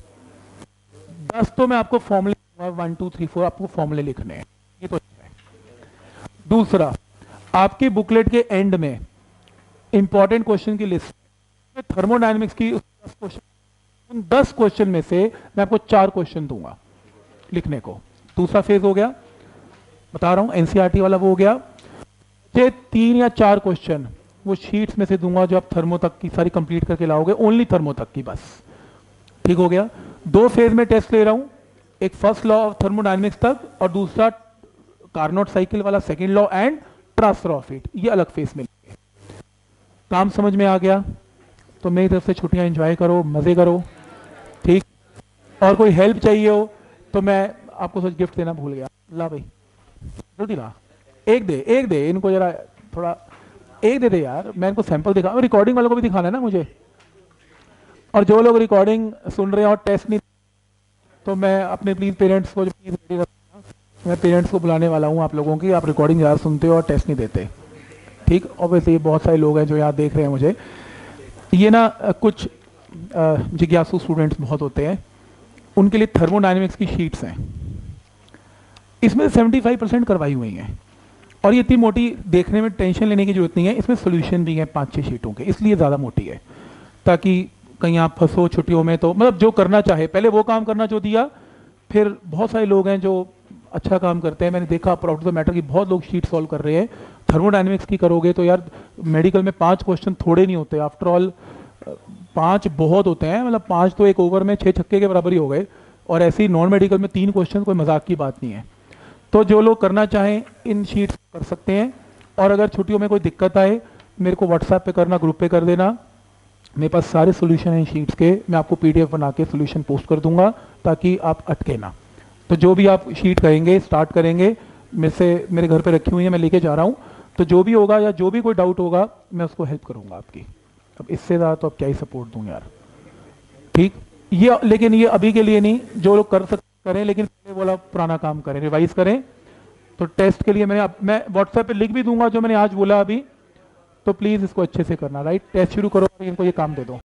दस तो मैं आपको फॉर्मूले दूंगा, वन टू थ्री फोर आपको फॉर्मूले लिखने हैं, ये तो अच्छा है। दूसरा, आपकी बुकलेट के एंड में इंपॉर्टेंट क्वेश्चन की लिस्ट, थर्मोडायनेमिक्स की दस क्वेश्चन, उन दस क्वेश्चन में से मैं आपको चार क्वेश्चन दूंगा लिखने को। दूसरा फेज हो गया, बता रहा हूं, एनसीईआरटी वाला वो हो गया। ये तीन या चार क्वेश्चन वो शीट्स में से दूंगा जो आप थर्मो तक की सारी कंप्लीट करके लाओगे, ओनली थर्मो तक की, बस। ठीक हो गया। दो फेज में टेस्ट ले रहा हूं, एक फर्स्ट लॉ ऑफ थर्मोडायनेमिक्स तक और दूसरा कार्नोट साइकिल वाला second law and transfer of heat, ये अलग फेज में। काम समझ में आ गया तो मेरी तरफ से छुट्टियां एंजॉय करो, मजे करो, ठीक। और कोई हेल्प चाहिए हो तो मैं आपको कुछ गिफ्ट देना भूल गया, ला भाई जल्दी ला, एक दे एक दे इनको जरा, थोड़ा एक दे दे यार, मैं इनको सैंपल दिखा, रिकॉर्डिंग वालों को भी दिखाना है ना मुझे। और जो लोग रिकॉर्डिंग सुन रहे हैं और टेस्ट नहीं, तो मैं अपने प्लीज पेरेंट्स को, प्लीज मैं पेरेंट्स को बुलाने वाला हूँ आप लोगों की, आप रिकॉर्डिंग ज़्यादा सुनते हो और टेस्ट नहीं देते, ठीक। ऑब्वियसली बहुत सारे लोग हैं जो यहाँ देख रहे हैं मुझे। ये ना कुछ जिज्ञासु स्टूडेंट्स बहुत होते हैं, उनके लिए थर्मोडायनेमिक्स की शीट्स हैं, इसमें पचहत्तर परसेंट करवाई हुई हैं, और ये इतनी मोटी, देखने में टेंशन लेने की जरूरत नहीं है, इसमें सोल्यूशन भी है पाँच छः शीटों के, इसलिए ज़्यादा मोटी है, ताकि कहीं आप फंसो छुट्टियों में तो, मतलब जो करना चाहे पहले वो काम करना जो दिया। फिर बहुत सारे लोग हैं जो अच्छा काम करते हैं, मैंने देखा आउट ऑफ द मैटर की बहुत लोग शीट सॉल्व कर रहे हैं। थर्मोडायनेमिक्स की करोगे तो यार मेडिकल में पांच क्वेश्चन थोड़े नहीं होते, आफ्टर ऑल पांच बहुत होते हैं, मतलब पांच तो एक ओवर में छः छक्के के बराबर ही हो गए, और ऐसे ही नॉन मेडिकल में तीन क्वेश्चन कोई मजाक की बात नहीं है। तो जो लोग करना चाहें इन शीट्स कर सकते हैं, और अगर छुट्टियों में कोई दिक्कत आए मेरे को व्हाट्सएप पे करना, ग्रुप पे कर देना, मेरे पास सारे सोल्यूशन हैं शीट्स के, मैं आपको पीडीएफ बना के सोल्यूशन पोस्ट कर दूंगा ताकि आप अटके ना। तो जो भी आप शीट करेंगे, स्टार्ट करेंगे, मेरे से मेरे घर पे रखी हुई है, मैं लेके जा रहा हूँ, तो जो भी होगा या जो भी कोई डाउट होगा मैं उसको हेल्प करूँगा आपकी। अब इससे ज़्यादा तो अब क्या ही सपोर्ट दूँ यार, ठीक। ये लेकिन ये अभी के लिए नहीं, जो लोग कर सकते करें, लेकिन पहले बोला पुराना काम करें, रिवाइज करें। तो टेस्ट के लिए मैंने अब मैं व्हाट्सएप पे लिख भी दूंगा जो मैंने आज बोला अभी, तो प्लीज़ इसको अच्छे से करना, राइट। टेस्ट शुरू करो, इनको ये काम दे दो।